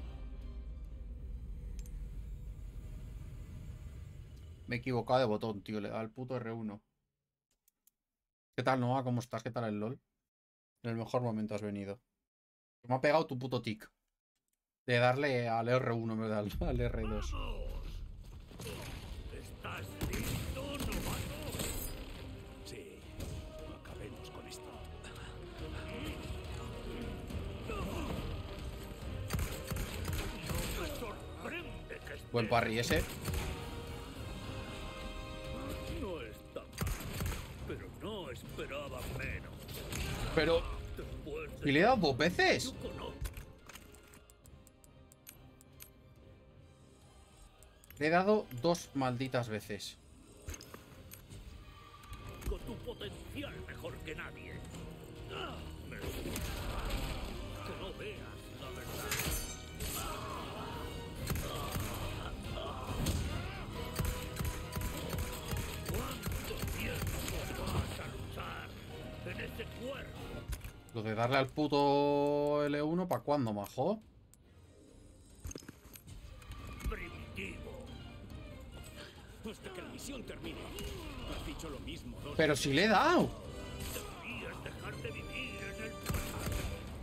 Me he equivocado de botón, tío. Le he dado al puto R1. ¿Qué tal, Noah? ¿Cómo estás? ¿Qué tal el LOL? En el mejor momento has venido. Me ha pegado tu puto tic. De darle al R1 en vez de al R2. ¿Estás listo, novato? Sí. Acabemos con esto. No me sorprende que estés... Buen parry ese. Pero... ¿Y le he dado 2 veces? Le he dado 2 malditas veces. Con tu potencial mejor que nadie. Que no veas la verdad. ¿Cuánto tiempo vas a luchar en ese cuerpo? Lo de darle al puto L1, ¿para cuándo, majo? Primitivo. Hasta que la misión termine. Has dicho lo mismo 2 Pero si le he dado. Deberías dejar de vivir en el pasado.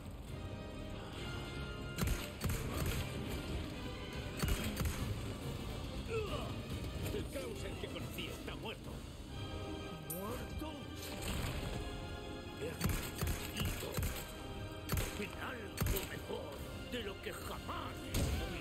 El Krauser que conocí está muerto. ¿Muerto? He revivido en algo mejor de lo que jamás fui.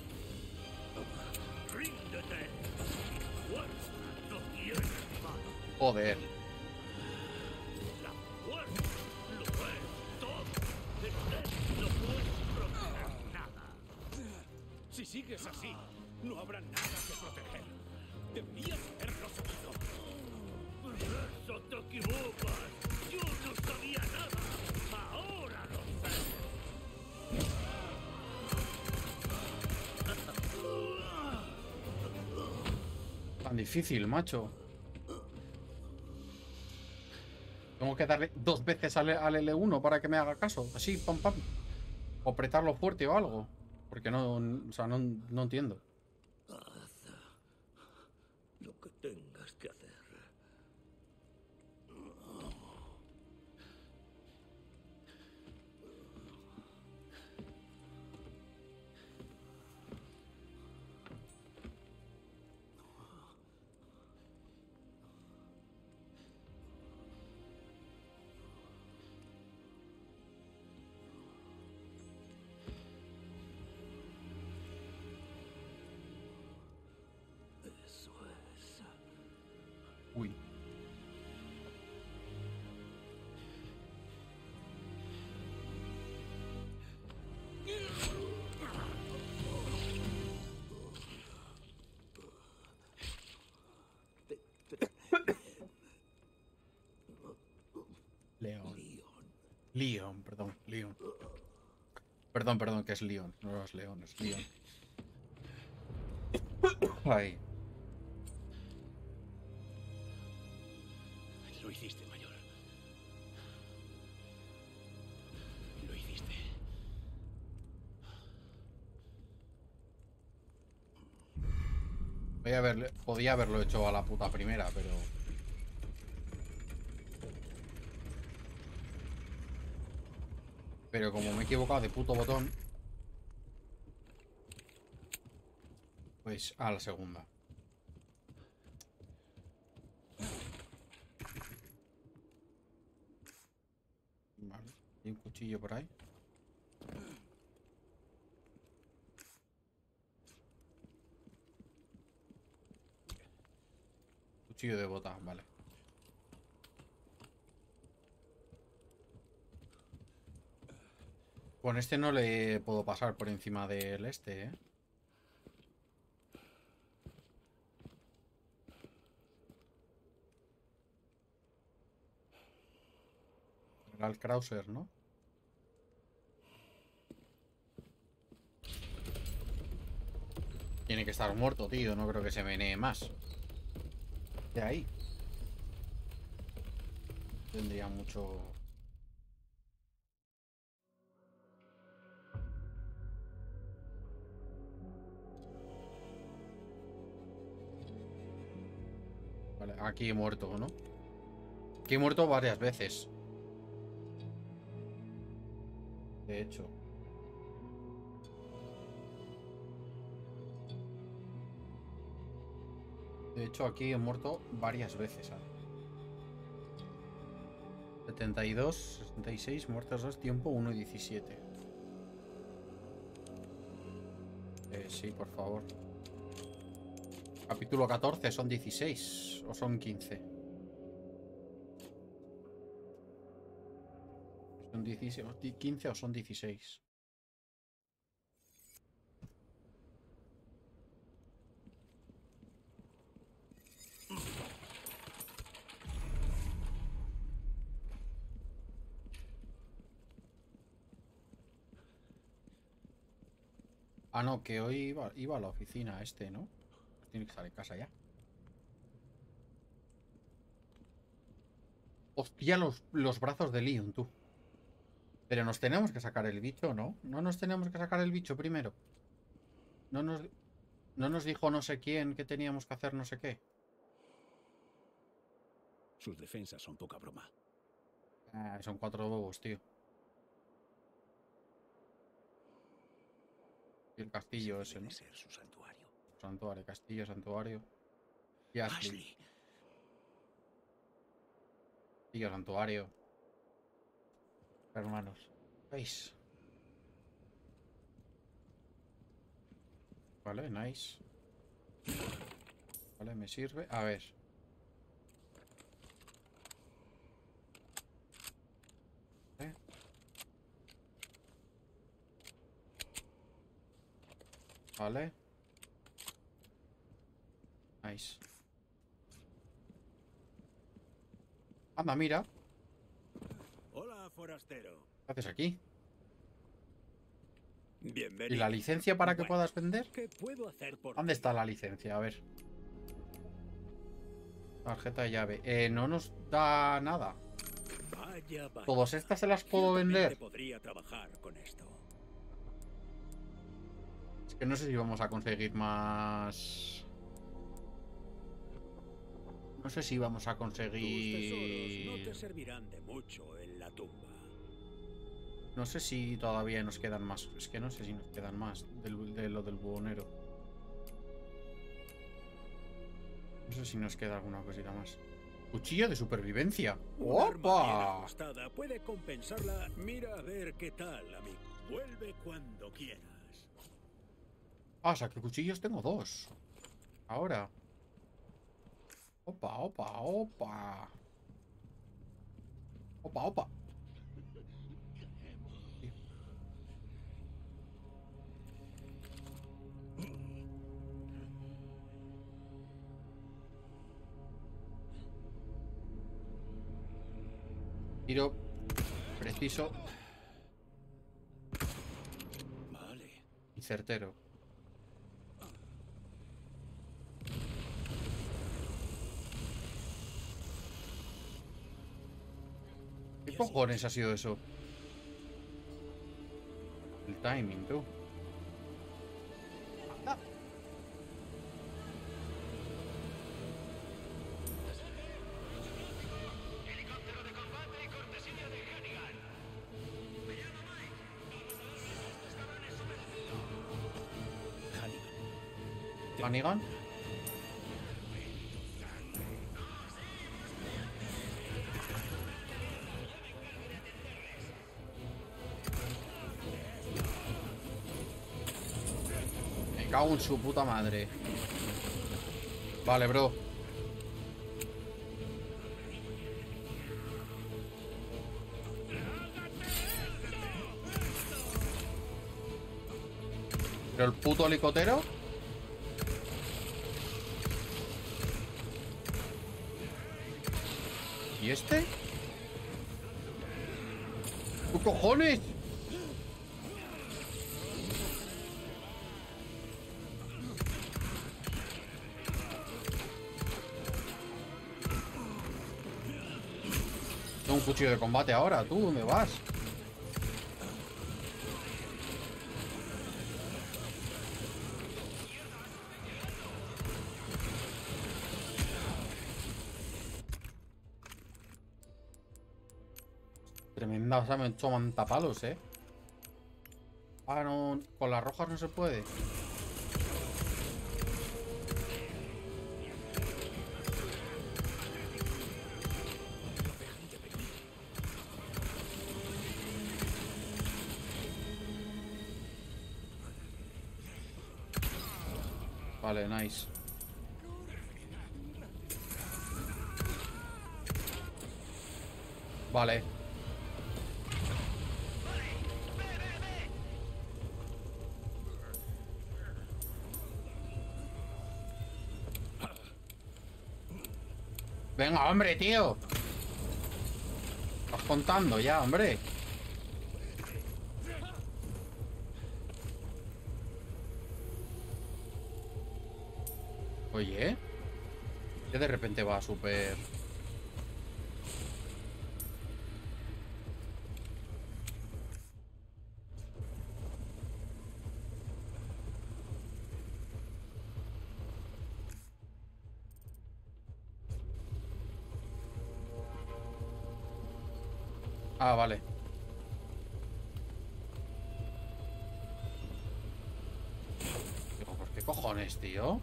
Ríndete. Fuerza no tiene rival. Joder. La fuerza lo es todo. En él no puedes proteger nada. Si sigues así, no habrá nada que proteger. Deberías haberlo sabido. Eso te equivocas. Yo no sabía nada. Ahora lo sé. Tan difícil, macho. Tengo que darle 2 veces al L1 para que me haga caso. Así, pam, pam. O apretarlo fuerte o algo. Porque no, o sea, no entiendo. Haz lo que tengas que hacer. Eso es. Uy. León. León, perdón, León. Perdón, que es León. No es León, es León. Ay. Lo hiciste, mayor. Lo hiciste. Podía haberlo hecho a la puta primera, pero... Pero como me he equivocado de puto botón... Pues a la segunda. Vale. ¿Hay un cuchillo por ahí? Cuchillo de bota, vale. Con este no le puedo pasar por encima del este, ¿eh? Era el Krauser, ¿no? Tiene que estar muerto, tío. No creo que se menee más. De ahí. Tendría mucho... Vale, aquí he muerto, ¿no? Aquí he muerto varias veces. De hecho. De hecho, aquí he muerto varias veces, ¿sabes? 72, 66, muertos 2, tiempo 1 y 17. Sí, por favor. Capítulo 14, ¿son 16 o son 15? Son 16, 15 o son 16. Ah, no, que hoy iba a la oficina este, ¿no? Tiene que salir de casa ya. Hostia, los brazos de Leon, tú. Pero nos tenemos que sacar el bicho, ¿no? No nos tenemos que sacar el bicho primero. No nos dijo no sé quién que teníamos que hacer no sé qué. Sus defensas son poca broma. Son 4 huevos, tío. Y el castillo ese, ¿no? Ser su santuario. Santuario, castillo, santuario. Y Ashley. Castillo, santuario. Hermanos. ¿Veis? Vale, nice. Vale, me sirve. A ver. Vale. Nice. Anda, mira. Hola, forastero. ¿Qué haces aquí? Bienvenido. ¿Y la licencia para que puedas vender? ¿Qué puedo hacer por ¿Dónde ti? está la licencia? A ver. Tarjeta de llave. No nos da nada. Vaya, vaya. Todas estas se las puedo Ciertamente vender. podría trabajar con esto. Es que no sé si vamos a conseguir más... No sé si vamos a Tus tesoros conseguir... no te servirán de mucho en la tumba. No sé si todavía nos quedan más. Es que no sé si nos quedan más de lo del buhonero. No sé si nos queda alguna cosita más. Cuchillo de supervivencia. Un arma bien ¡Opa! ajustada puede compensarla. Mira a ver qué tal, amigo. Vuelve cuando quieras. Ah, o sea, que cuchillos tengo 2. Ahora. Opa, opa, opa. Opa, opa. Tiro preciso Vale. y certero. ¿Qué cojones ha sido eso? El timing, tú. Anda. Hannigan. Me cago en su puta madre. Vale, bro. Pero el puto helicóptero. ¿Y este? ¿Qué cojones? Tengo un cuchillo de combate ahora. ¿Tú dónde vas? Tremenda, o sea, me han hecho mantapalos, Ah, no, con las rojas no se puede. Vale, nice. Vale. Venga, hombre, tío. Estás contando ya, hombre. Oye, que de repente va súper... Ah, vale. Digo, ¿por qué cojones, tío?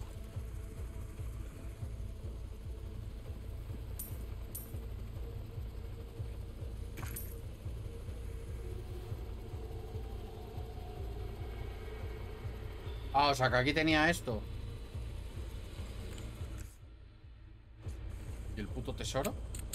Ah, o sea que aquí tenía esto. ¿Y el puto tesoro?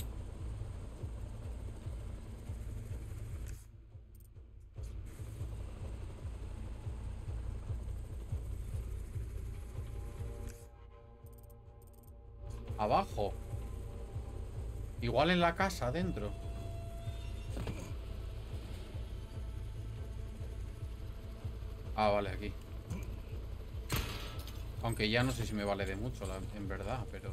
Abajo. Igual en la casa, adentro. Ah, vale, aquí. Aunque ya no sé si me vale de mucho, en verdad, pero...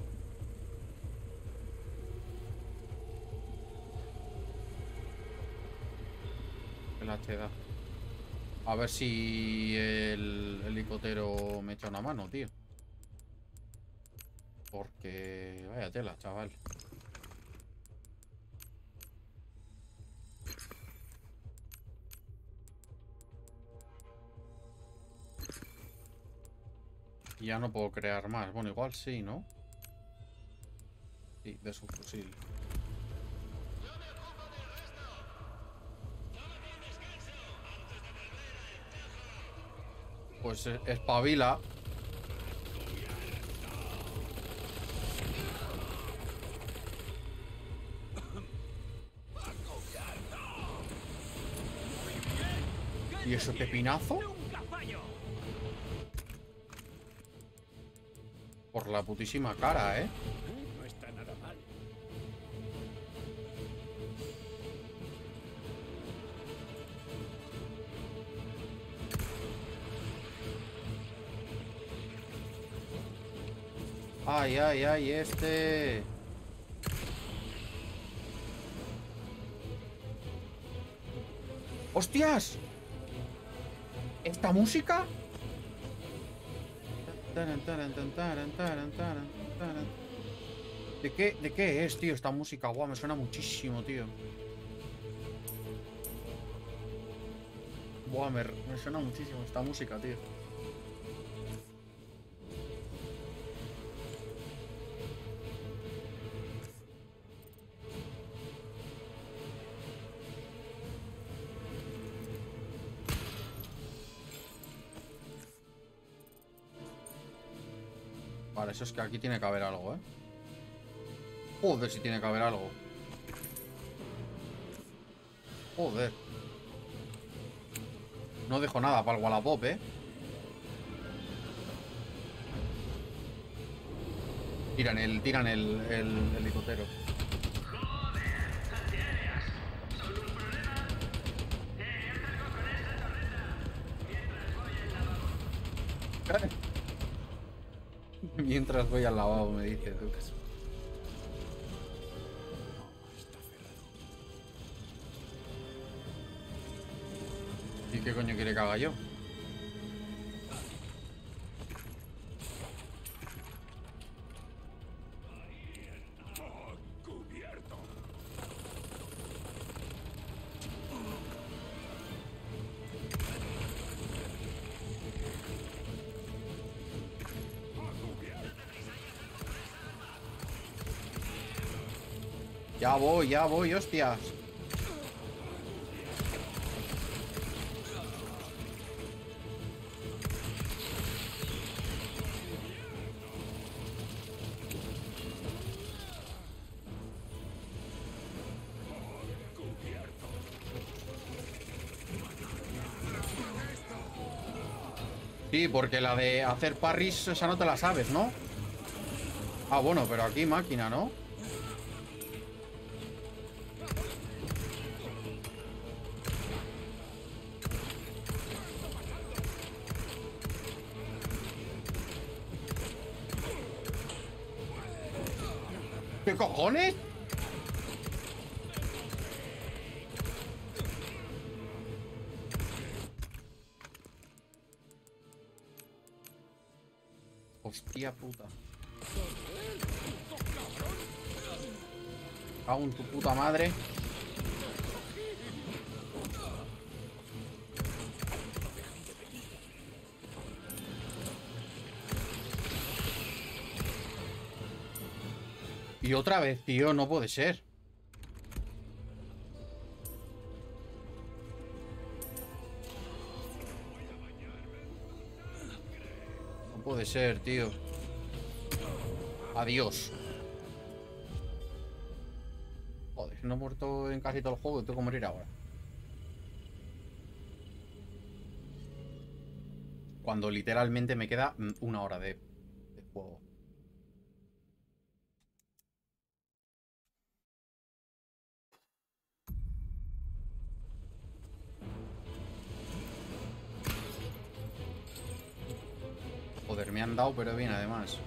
¿Qué la te da? A ver si el helicóptero me echa una mano, tío. Porque... Vaya tela, chaval. Ya no puedo crear más. Bueno, igual sí, ¿no? Sí, de su fusil. Pues espabila. ¿Y ese pepinazo? Por la putísima cara, ¿eh? No está nada mal. Ay, ay, ay, este. ¡Hostias! ¿Esta música? ¿De qué es, tío, esta música? Guau, me suena muchísimo, tío. Buah, me suena muchísimo esta música, tío. Vale, eso es que aquí tiene que haber algo, ¿eh? Joder, si tiene que haber algo. Joder. No dejo nada para el Wallapop, ¿eh? Tiran el helicóptero. Mientras voy al lavabo, me dice tú. ¿Y qué coño quiere que haga yo? Ya voy, hostias. Sí, porque la de hacer parries, esa no te la sabes, ¿no? Ah, bueno, pero aquí máquina, ¿no? ¿Qué cojones? Hostia puta. Cago en tu puta madre. Y otra vez, tío, no puede ser. No puede ser, tío. Adiós. Joder, no he muerto en casi todo el juego y tengo que morir ahora. Cuando literalmente me queda una hora de juego. Joder, me han dado, pero bien, además.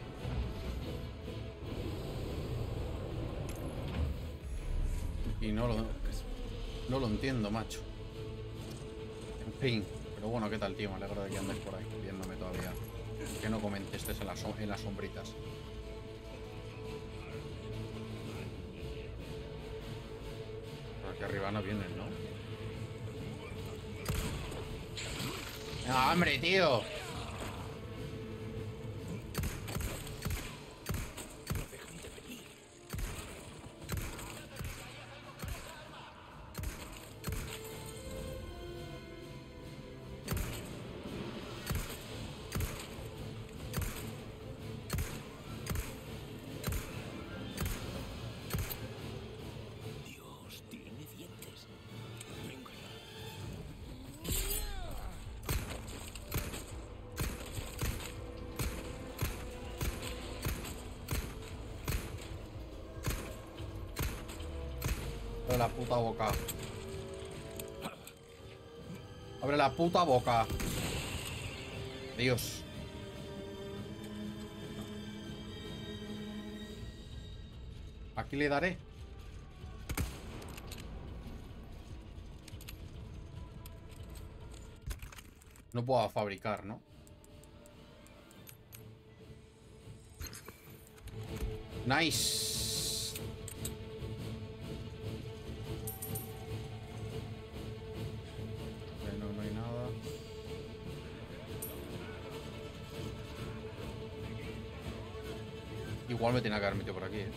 Y no lo entiendo, macho. En fin. Pero bueno, ¿qué tal, tío? Me alegro de que andes por ahí, viéndome todavía. Que no comentes, estés en las sombritas. Pero aquí arriba no vienen, ¿no? ¡Ah, hombre, tío! Abre la puta boca. Abre la puta boca. Dios. Aquí le daré. No puedo fabricar, ¿no? Nice. No hay nada. Igual me tenía que haber metido por aquí, ¿eh?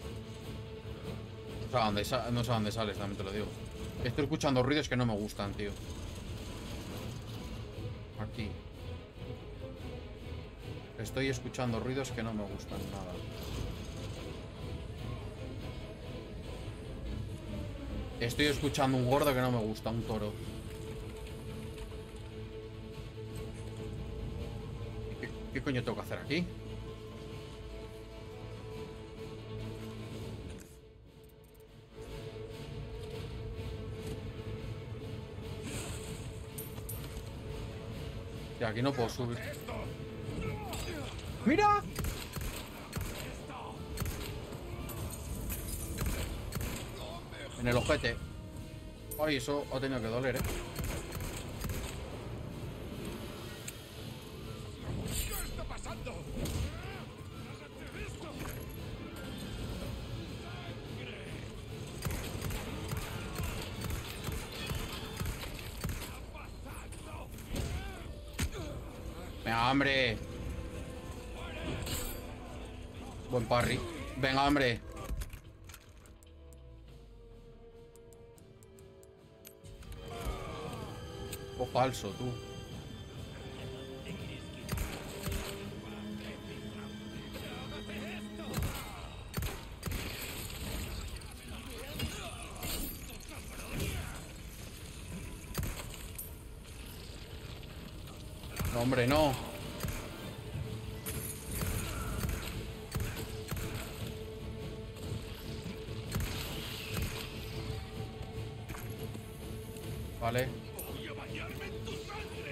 No sé a dónde sales, también te lo digo. Estoy escuchando ruidos que no me gustan, tío. Aquí. Estoy escuchando ruidos que no me gustan nada. Estoy escuchando un gordo que no me gusta, un toro. ¿Qué coño tengo que hacer aquí? Y aquí no puedo subir. ¡Mira! En el ojete. Ay, eso ha tenido que doler, ¿eh? ¿Qué está pasando? Venga, hombre. Buen parry. Venga, hombre. O falso, tú. No, hombre, no. Vale. Voy a bañarme en tu sangre.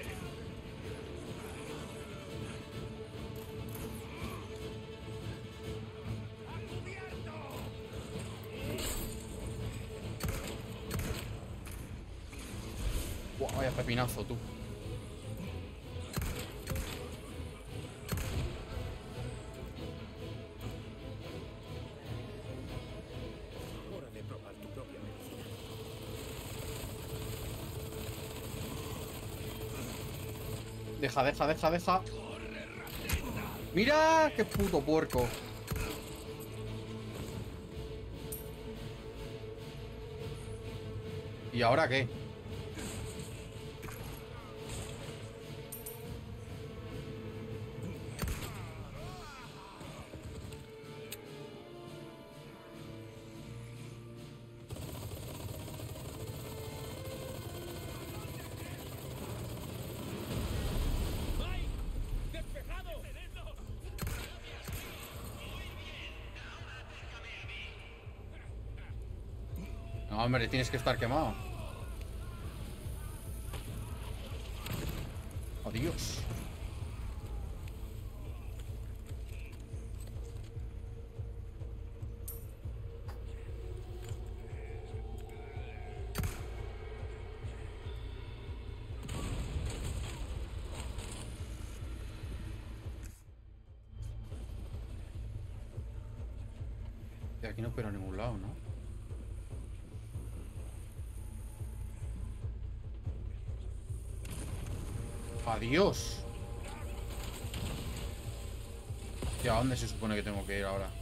Buah, vaya pepinazo, tú. Hora de probar tu propia medicina. Deja. ¡Mira! ¡Qué puto puerco! ¿Y ahora qué? ¡Ay! ¡Despejado! No, hombre, tienes que estar quemado. Adiós. De aquí no puedo ir a ningún lado, ¿no? Adiós. ¿Y a dónde se supone que tengo que ir ahora?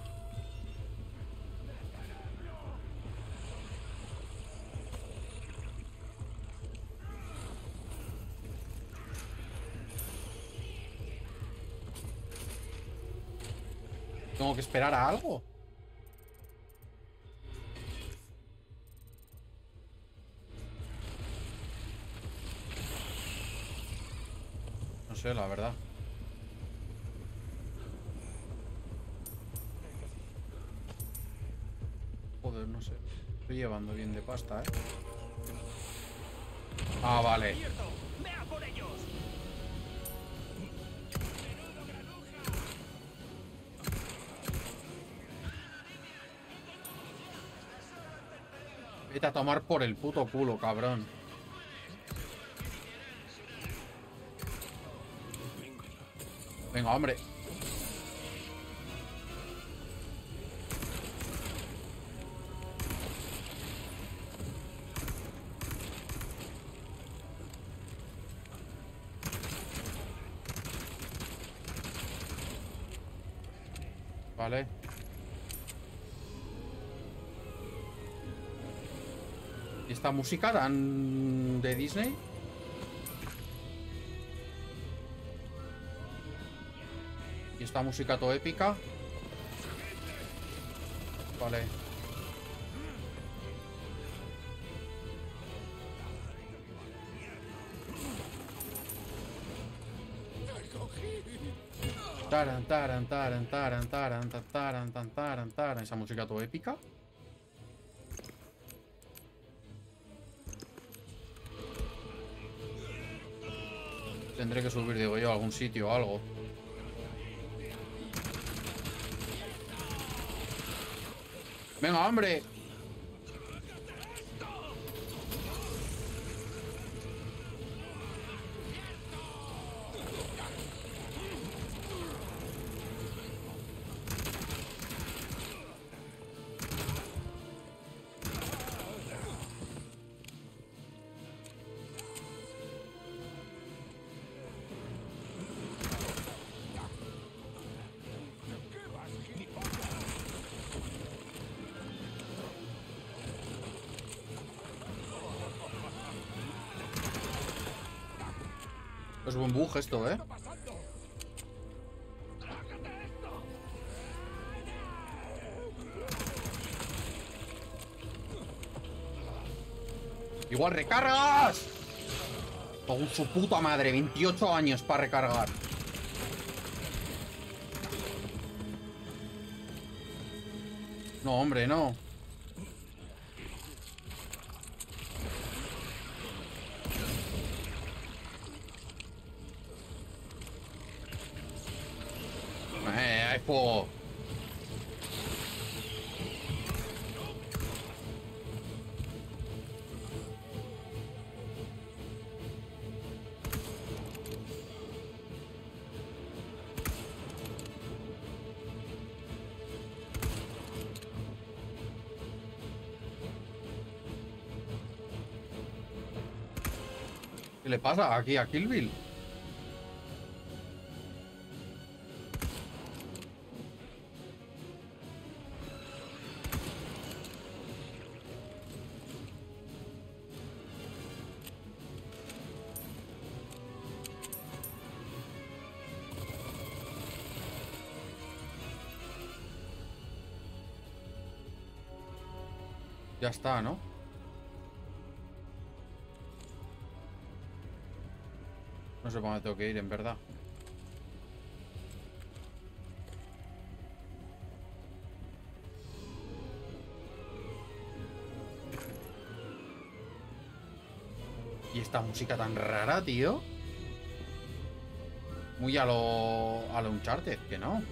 ¿Tengo que esperar a algo? No sé, la verdad. Joder, no sé. Estoy llevando bien de pasta, ¿eh? Ah, vale. ¡Vea por ellos! Vete a tomar por el puto culo, cabrón. Venga, hombre. Vale. ¿Y esta música tan de Disney? ¿Y esta música todo épica? Vale. Taran, taran, taran, taran, taran, taran, taran, taran, taran. Esa música todo épica. Tendré que subir, digo yo, a algún sitio o algo. ¡Venga, hombre! Es buen bug esto, ¿eh? ¡Igual recargas! Con su puta madre, 28 años para recargar. No, hombre, no. ¡Oh! ¿Qué le pasa aquí a Kill Bill? Ya está, ¿no? No sé para dónde tengo que ir, en verdad. Y esta música tan rara, tío. Muy a lo Uncharted, que no.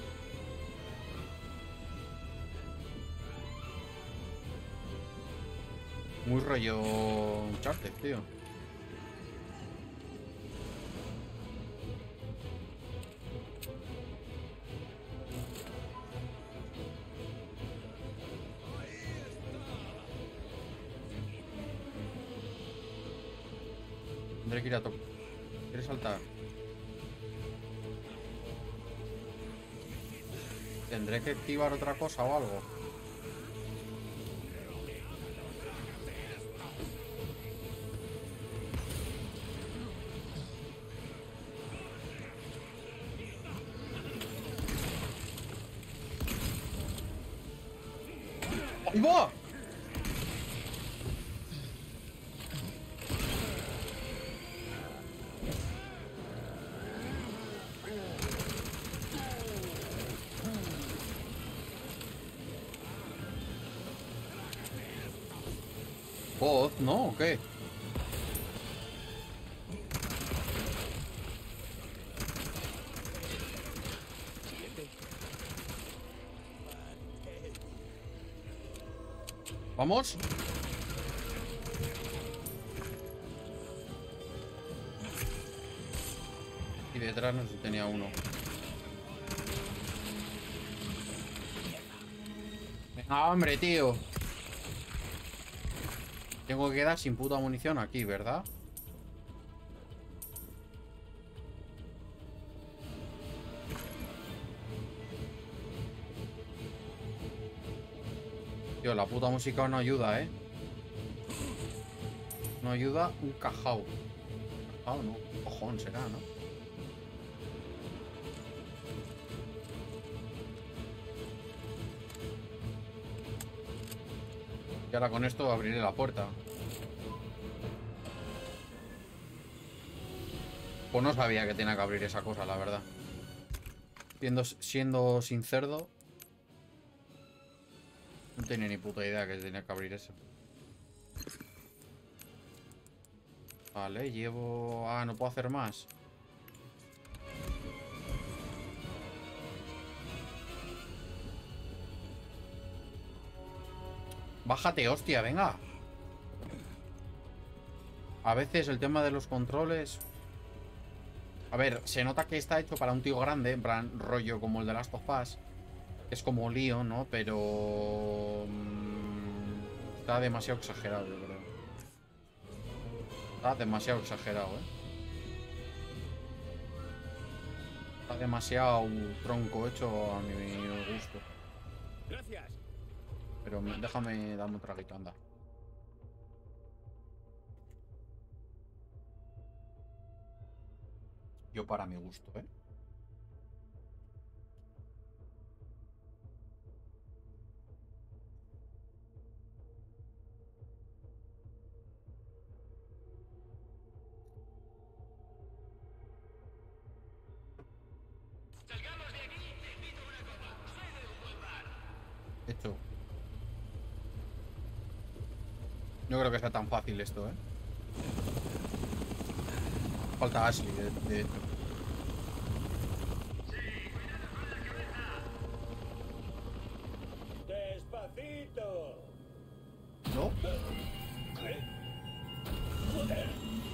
Muy rollo Uncharted, tío. Tendré que ir a tocar. ¿Quieres saltar? ¿Tendré que activar otra cosa o algo? ¡Ahí va! ¿Voz? ¿No? ¿O qué? ¿Vamos? Y detrás no sé si tenía uno. Venga, hombre, tío. Tengo que quedar sin puta munición aquí, ¿verdad? Tío, la puta música no ayuda, ¿eh? No ayuda un cajao. Cajao no, un cojón será, ¿no? Y ahora con esto abriré la puerta. Pues no sabía que tenía que abrir esa cosa, la verdad. Siendo sin cerdo, no tenía ni puta idea que tenía que abrir eso. Vale, llevo... Ah, no puedo hacer más. Bájate, hostia, venga. A veces el tema de los controles... A ver, se nota que está hecho para un tío grande, en plan rollo como el de Last of Us. Es como Leon, ¿no? Pero... está demasiado exagerado, yo creo. Está demasiado exagerado, ¿eh? Está demasiado tronco hecho a mi gusto. Gracias. Pero déjame darme un traguito, anda. Yo para mi gusto, ¿eh? Hecho. No creo que sea tan fácil esto, ¿eh? Falta Ashley, de hecho. ¡Necesito! ¿No? ¿Qué? ¡Joder!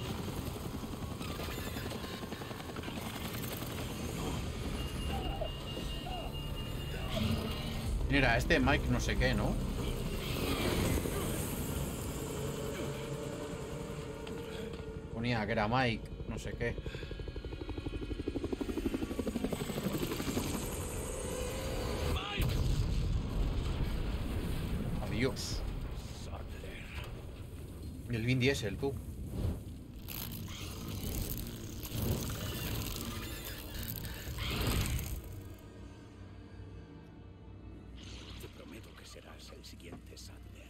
Mira, este Mike no sé qué, ¿no? Ponía que era Mike, no sé qué. Adiós. Y el Vin Diesel, tú. Te prometo que serás el siguiente Sadler.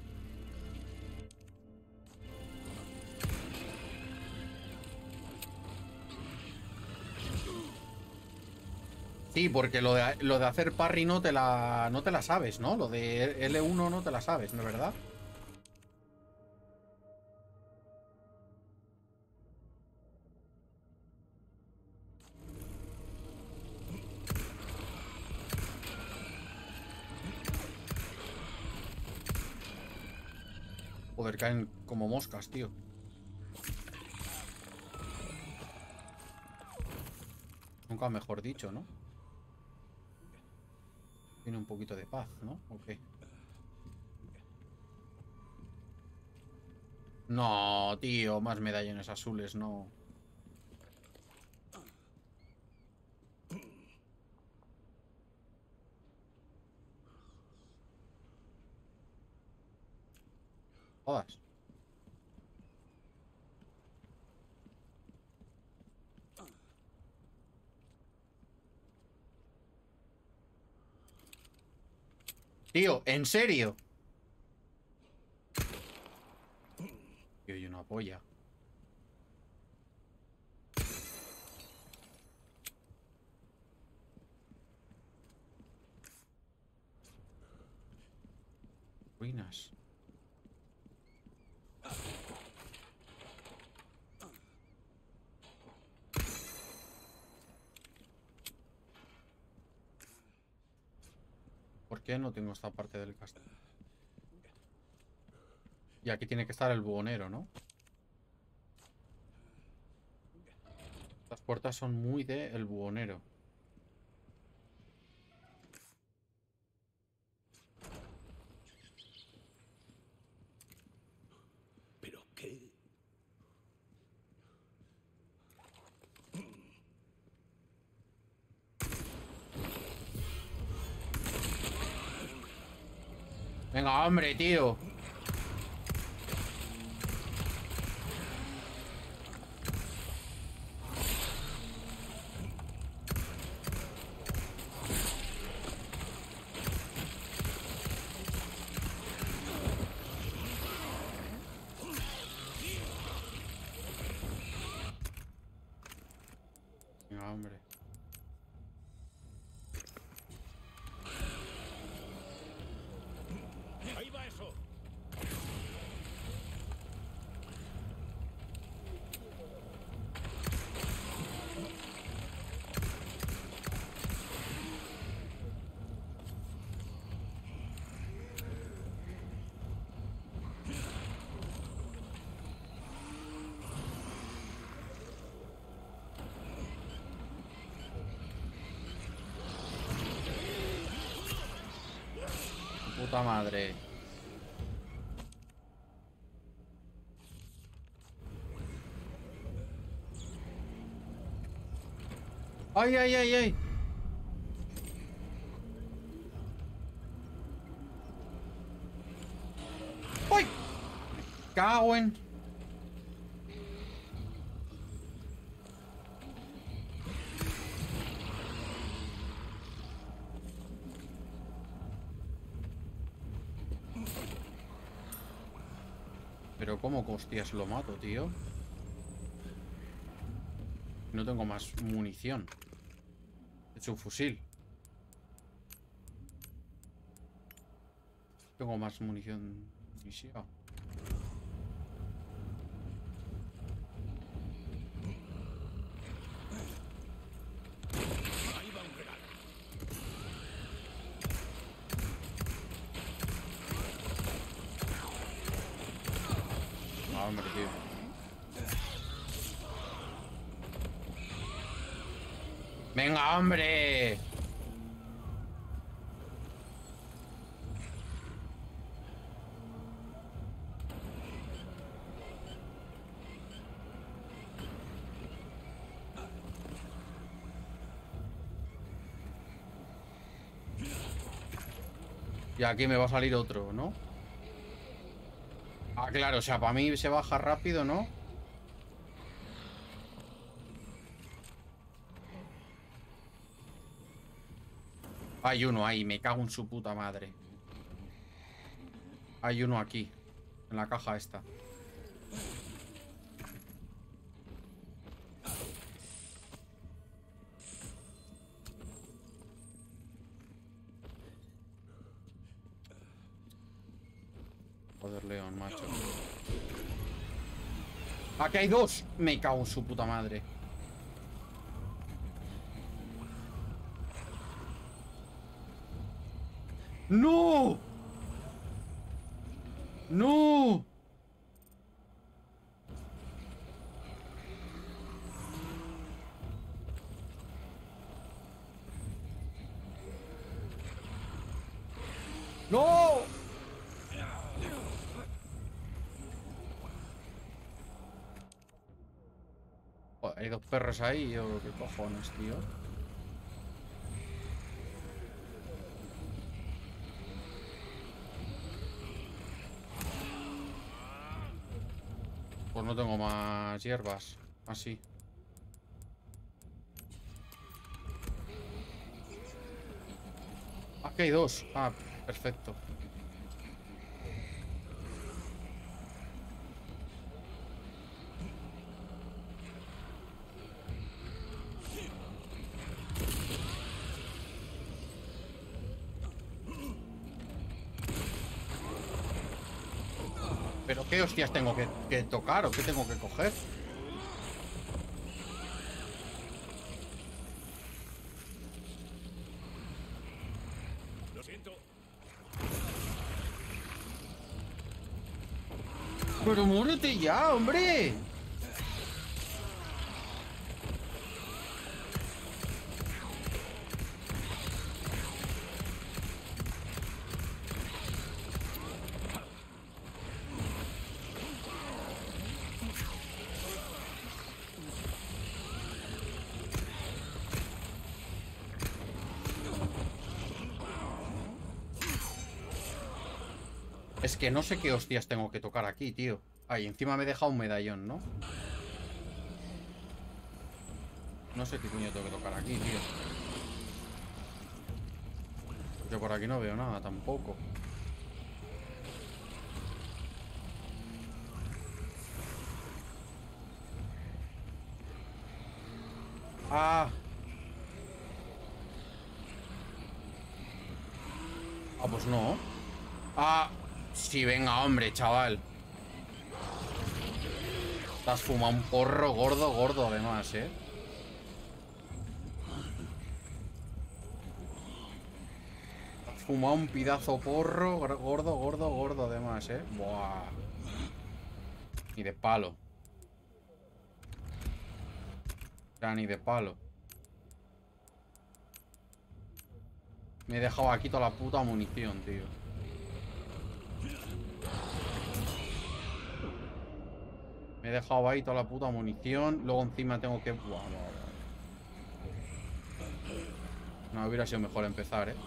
Sí, porque lo de hacer parry no te la sabes, ¿no? Lo de L1 no te la sabes, ¿no es verdad? Joder, caen como moscas, tío. Nunca mejor dicho, ¿no? Tiene un poquito de paz, ¿no? Ok. No, tío, más medallones azules, no. Jodas. Tío, ¿en serio? Tío, y una polla. Ruinas. ¿Por qué no tengo esta parte del castillo? Y aquí tiene que estar el buhonero, ¿no? Las puertas son muy de el buhonero. ¿Pero qué? Venga, hombre, tío. Venga, hombre. ¡Ahí va eso! Puta madre. ¡Ay, ay, ay, ay! ¡Ay! Cago en... Pero cómo hostias lo mato, tío. No tengo más munición. He hecho un fusil. Tengo más munición. Misión. Ahí va un regalo. Venga, hombre, tío. ¡Venga, hombre! Y aquí me va a salir otro, ¿no? Ah, claro, o sea, para mí se baja rápido, ¿no? Hay uno ahí, me cago en su puta madre. Hay uno aquí, en la caja esta. Joder, León, macho. ¡Aquí hay dos! Me cago en su puta madre. ¡No! ¡No! ¡No! Joder, hay dos perros ahí, yo, ¿qué cojones, tío? Pues no tengo más hierbas. Así. Aquí hay dos. Ah, perfecto. ¿Pero qué hostias tengo que tocar o qué tengo que coger? Lo siento. ¡Pero muérete ya, hombre! Es que no sé qué hostias tengo que tocar aquí, tío. Ahí, encima me he dejado un medallón, ¿no? No sé qué coño tengo que tocar aquí, tío. Yo por aquí no veo nada tampoco. ¡Ah! Ah, pues no. ¡Ah! Sí, venga, hombre, chaval. Te has fumado un porro gordo, gordo, además, ¿eh? Te has fumado un pedazo porro gordo, gordo, gordo, además, ¿eh? Buah. Ni de palo. Ya, ni de palo. Me he dejado aquí toda la puta munición, tío. Me he dejado ahí toda la puta munición. Luego encima tengo que... Buah, buah, buah. No, hubiera sido mejor empezar, ¿eh?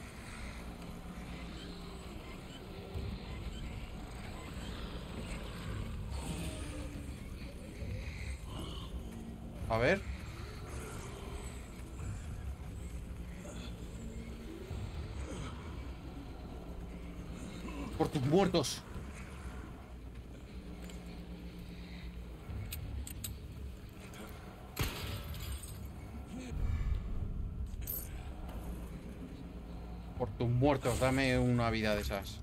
A ver. Por tus muertos. Por tus muertos, dame una vida de esas.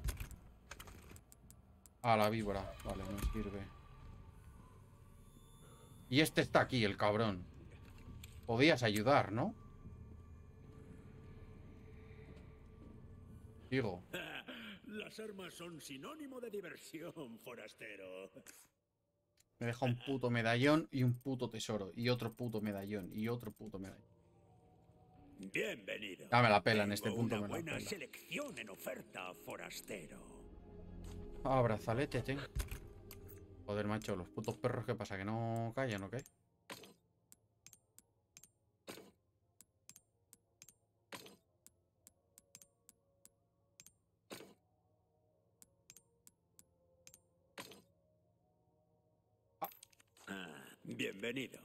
Ah, la víbora. Vale, me sirve. Y este está aquí, el cabrón. Podías ayudar, ¿no? Digo. Las armas son sinónimo de diversión, forastero. Me deja un puto medallón y un puto tesoro. Y otro puto medallón. Y otro puto medallón. Bienvenido. Ya me la pela en este Tengo punto. una Me la buena pela. selección en oferta, forastero. Ah, brazalete, tío. Joder, macho, los putos perros, ¿qué pasa? ¿Que no callan o qué? Bienvenido.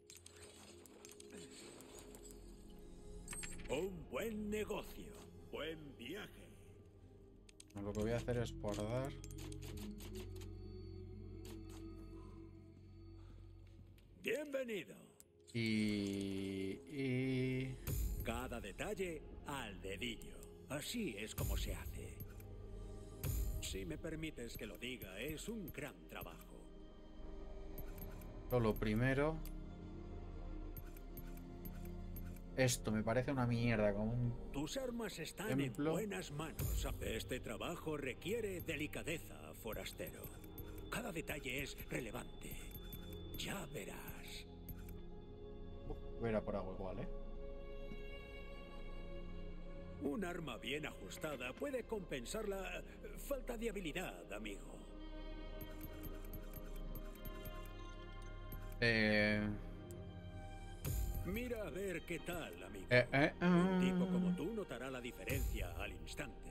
Un buen negocio. Buen viaje. Lo que voy a hacer es guardar. Bienvenido. Y... Cada detalle al dedillo. Así es como se hace. Si me permites que lo diga, es un gran trabajo. Lo primero... Esto me parece una mierda, como un... Tus armas están Templo. en buenas manos. Este trabajo requiere delicadeza, forastero. Cada detalle es relevante. Ya verás. Voy a ir a por agua igual, ¿eh? Un arma bien ajustada puede compensar la falta de habilidad, amigo. Mira a ver qué tal, amigo. Un tipo como tú notará la diferencia al instante.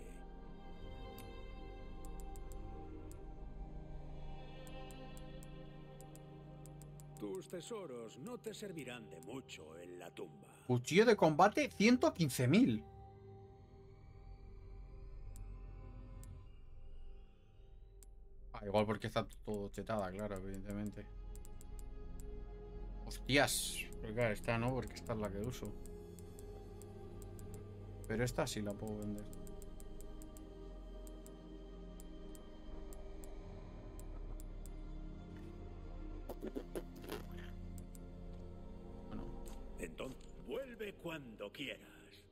Tus tesoros no te servirán de mucho en la tumba. Cuchillo de combate, 115.000. Ah, igual porque está todo chetada, claro, evidentemente. Hostias. Pero claro, esta no, porque esta es la que uso. Pero esta sí la puedo vender. Bueno. Entonces, vuelve cuando quieras.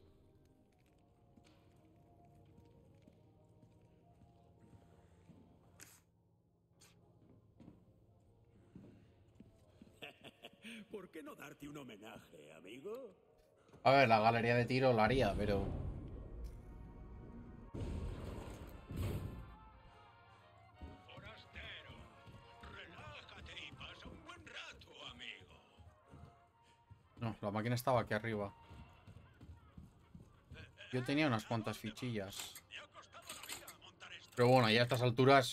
¿Por qué no darte un homenaje, amigo? A ver, la galería de tiro la haría, pero... Forastero, relájate y pasa un buen rato, amigo. No, la máquina estaba aquí arriba. Yo tenía unas cuantas fichillas. Pero bueno, ya a estas alturas...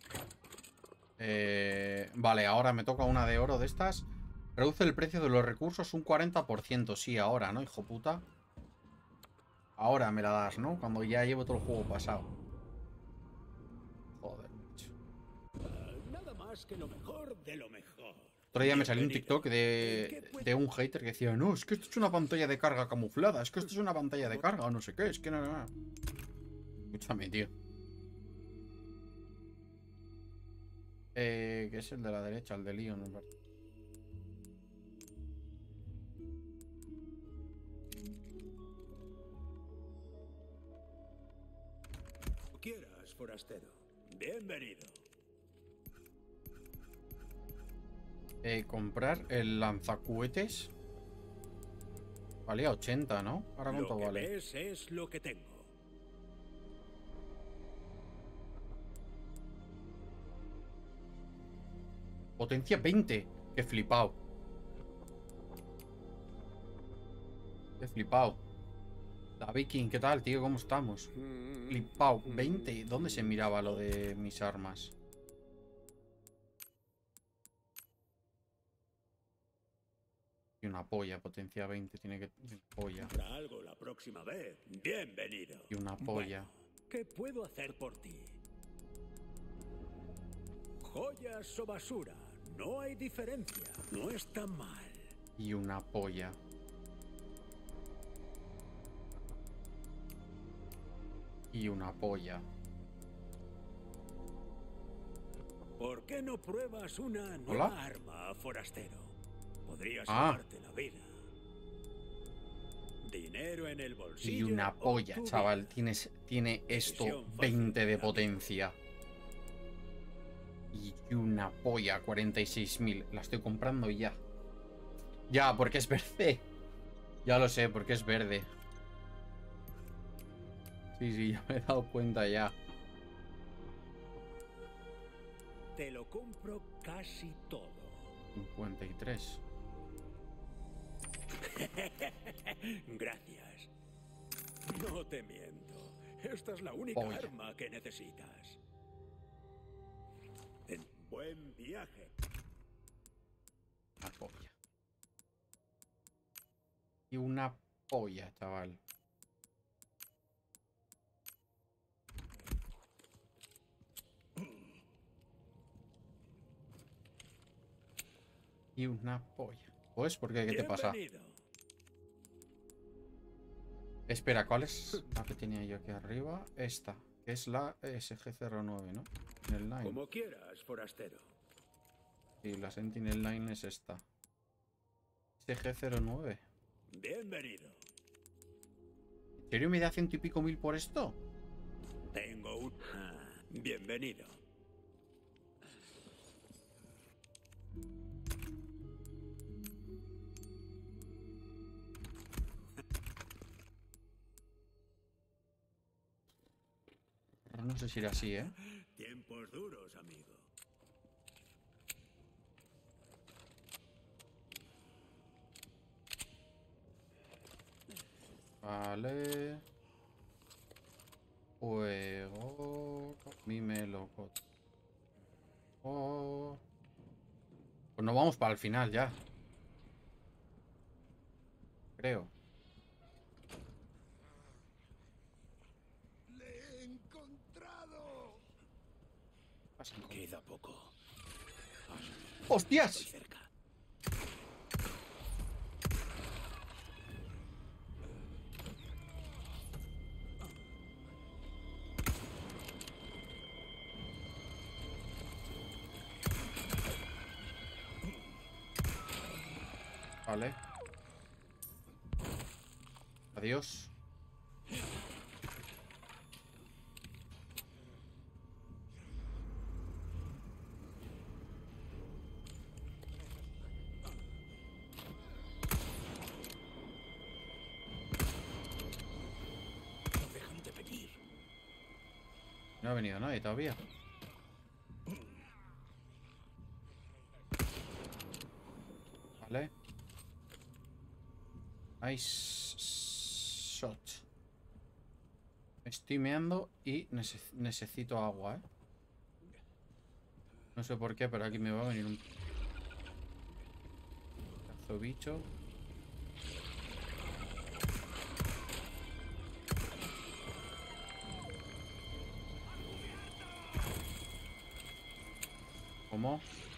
Vale, ahora me toca una de oro de estas. Reduce el precio de los recursos un 40%. Sí, ahora, ¿no, hijo puta? Ahora me la das, ¿no? Cuando ya llevo todo el juego pasado. Joder, macho. Nada más que lo mejor de lo mejor. Otro día me salió un TikTok de un hater que decía: no, es que esto es una pantalla de carga camuflada. Es que esto es una pantalla de carga o no sé qué. Es que no. Escúchame, tío. Que es el de la derecha, el de Leon, me parece. Quieras, forastero. Bienvenido. Comprar el lanzacohetes. Valía 80, ¿no? ¿Ahora cuánto Lo que vale? ves es lo que tengo. Potencia 20. Qué flipado. Qué flipado. La Viking, ¿qué tal, tío? ¿Cómo estamos? Flipado. 20. ¿Dónde se miraba lo de mis armas? Y una polla, potencia 20. Tiene que... Polla. Para algo la próxima vez. Bienvenido. Y una polla. Bueno, ¿qué puedo hacer por ti? Joyas o basura. No hay diferencia. No está mal. Y una polla. Y una polla. ¿Por qué no pruebas una nueva ¿Hola? arma, forastero? Podría Ah. salvarte la vida. Dinero en el Y bolsillo. una o polla, tu chaval. vida. Tiene esto Decisión fácil, 20 de amigo. potencia. Y una polla, 46.000. La estoy comprando ya. Ya, porque es verde. Ya lo sé, porque es verde. Sí, sí, ya me he dado cuenta ya. Te lo compro casi todo. 53. Gracias. No te miento. Esta es la única Polla. arma que necesitas. Buen viaje. Una polla. Y una polla, chaval. Y una polla. Pues, ¿por qué? ¿Qué te pasa? Bienvenido. Espera, ¿cuál es la que tenía yo aquí arriba? Esta, que es la SG-09, ¿no? En el line. Como quieras, forastero. Y la Sentinel Line es esta. SG-09. Bienvenido. ¿En serio me da 100 y pico mil por esto? Tengo un... bienvenido. No sé si era así, ¿eh? Tiempos duros, amigo. Vale. Juego. Mi melocot. Oh. Pues nos vamos para el final ya. Creo. ¡Le he encontrado! Queda poco. ¡Hostias! Estoy cerca. Vale. Adiós. No dejan de venir. No ha venido nadie todavía. Vale. Ice shot. Estoy meando y necesito agua, ¿eh? No sé por qué, pero aquí me va a venir un pedazo de bicho. ¿Cómo?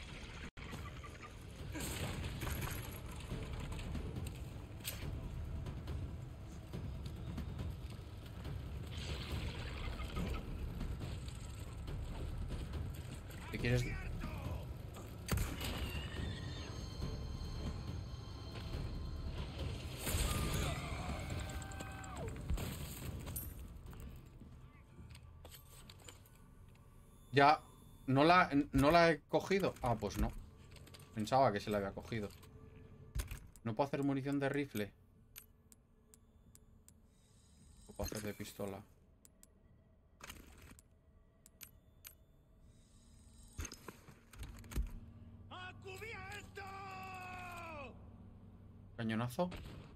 ¿Qué quieres? Ya, ¿no la he cogido? Ah, pues no. Pensaba que se la había cogido. ¿No puedo hacer munición de rifle? ¿O puedo hacer de pistola? ¡A cubierto! ¿Cañonazo?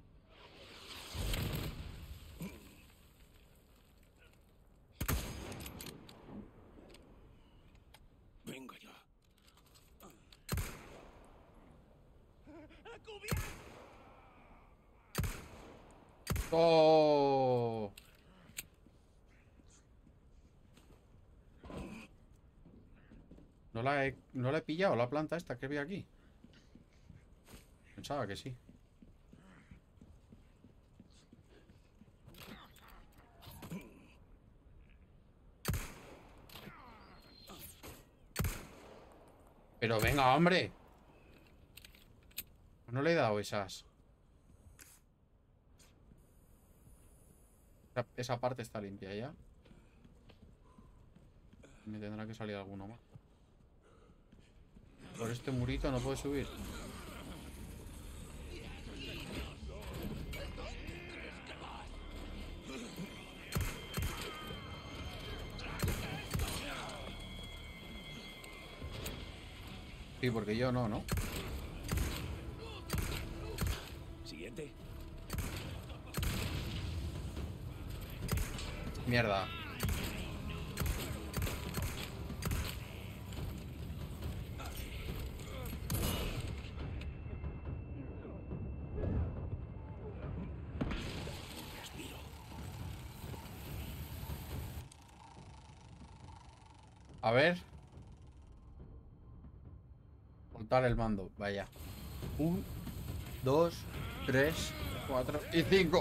Venga ya. ¡A cubierto! ¡Oh! ¿No la he pillado la planta esta que vi aquí? Pensaba que sí. Pero venga, hombre. No le he dado esas. Esa parte está limpia ya. Me tendrá que salir alguno más. Por este murito no puedo subir. Sí, porque yo no, ¿no? Siguiente. Mierda. A ver. Soltar el mando, vaya. 1, 2, 3, 4 y 5.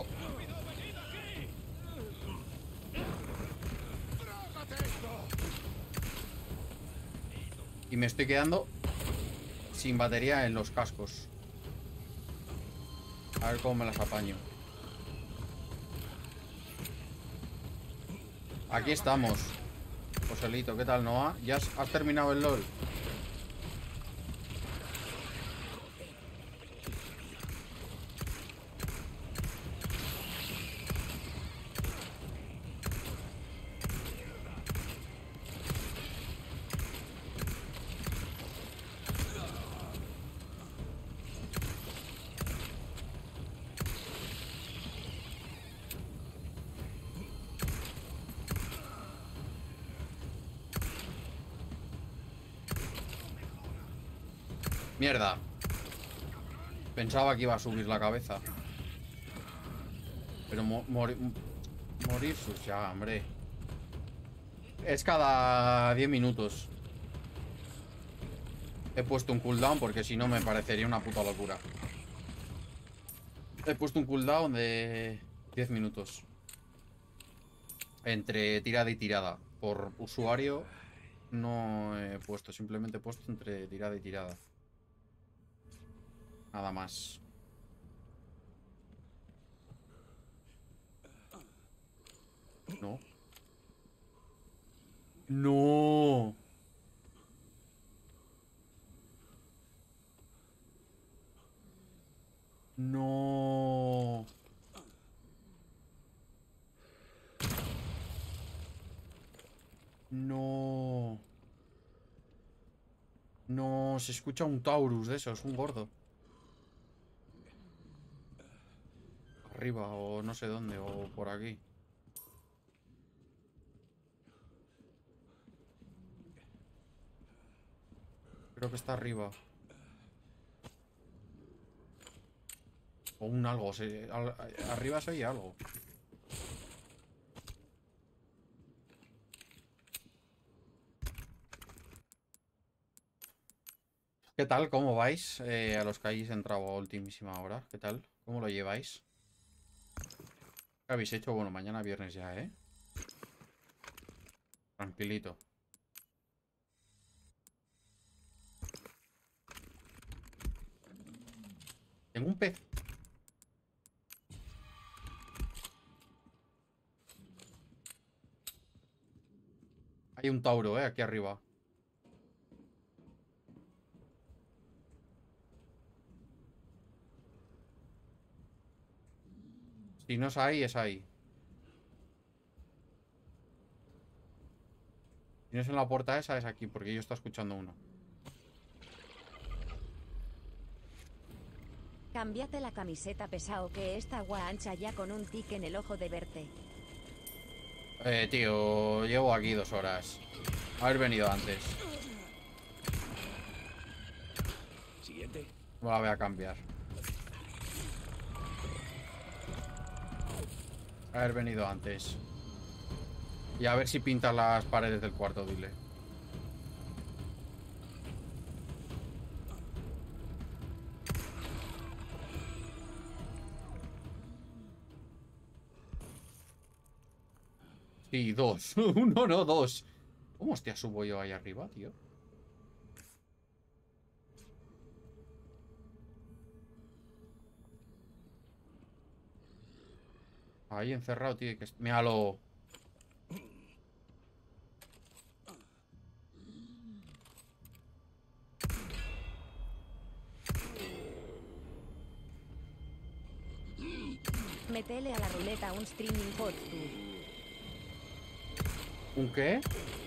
Y me estoy quedando sin batería en los cascos. A ver cómo me las apaño. Aquí estamos. Joselito, ¿qué tal, Noah? ¿Ya has terminado el LOL? Mierda. Pensaba que iba a subir la cabeza. Pero morir sus ya, hombre. Es cada 10 minutos. He puesto un cooldown porque si no me parecería una puta locura. He puesto un cooldown de 10 minutos. Entre tirada y tirada. Por usuario no he puesto. Simplemente he puesto entre tirada y tirada. Nada más. No. No. No. No. No, se escucha un Taurus de esos, un gordo. Arriba o no sé dónde, o por aquí. Creo que está arriba. O un algo, arriba se oye algo. ¿Qué tal? ¿Cómo vais? A los que habéis entrado a ultimísima hora. ¿Qué tal? ¿Cómo lo lleváis? ¿Qué habéis hecho? Bueno, mañana viernes ya, ¿eh? Tranquilito. Tengo un pez. Hay un tauro, aquí arriba. Si no es ahí, es ahí. Si no es en la puerta esa, es aquí, porque yo estoy escuchando uno. Cámbiate la camiseta, pesado, que esta agua ancha ya con un tic en el ojo de verte. Tío, llevo aquí 2 horas. Haber venido antes. Siguiente. No la voy a cambiar. Haber venido antes. Y a ver si pinta las paredes del cuarto, dile. Sí, 2. Uno, no, 2. ¿Cómo hostia subo yo ahí arriba, tío? Ahí encerrado, tío. Míralo. Metele a la ruleta un streaming pod, tú. ¿Un qué?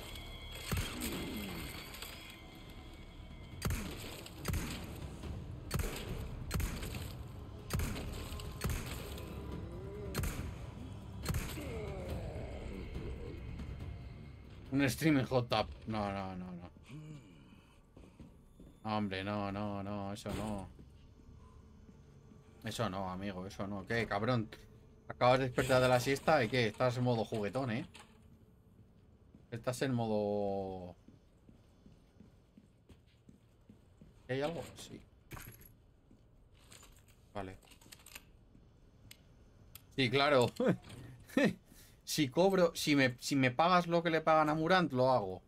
Un streaming hot tub. No, no, no, no. Hombre, no, no, no, eso no. Eso no, amigo, eso no. ¿Qué, cabrón? Acabas de despertar de la siesta y ¿qué? Estás en modo juguetón, ¿eh? Estás en modo... ¿Hay algo? Sí. Vale. Sí, claro. Si cobro... Si me pagas lo que le pagan a Murant, lo hago.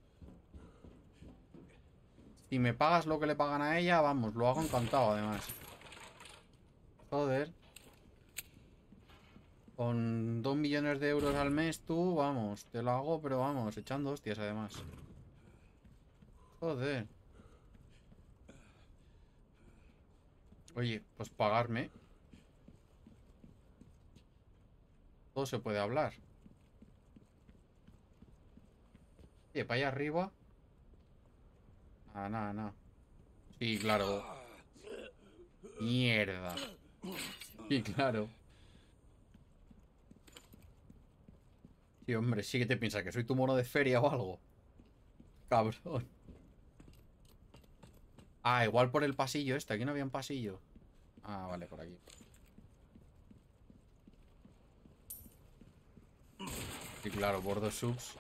Si me pagas lo que le pagan a ella, vamos, lo hago encantado, además. Joder. Con 2 millones de euros al mes, tú, vamos, te lo hago, pero vamos, echando hostias, además. Joder. Oye, pues pagarme. Todo se puede hablar. Oye, para allá arriba. Ah, nada, nada. Sí, claro. Mierda. Sí, claro. Sí, hombre, sí que te piensas que soy tu mono de feria o algo. Cabrón. Ah, igual por el pasillo este. Aquí no había un pasillo. Ah, vale, por aquí. Sí, claro, por 2 subs.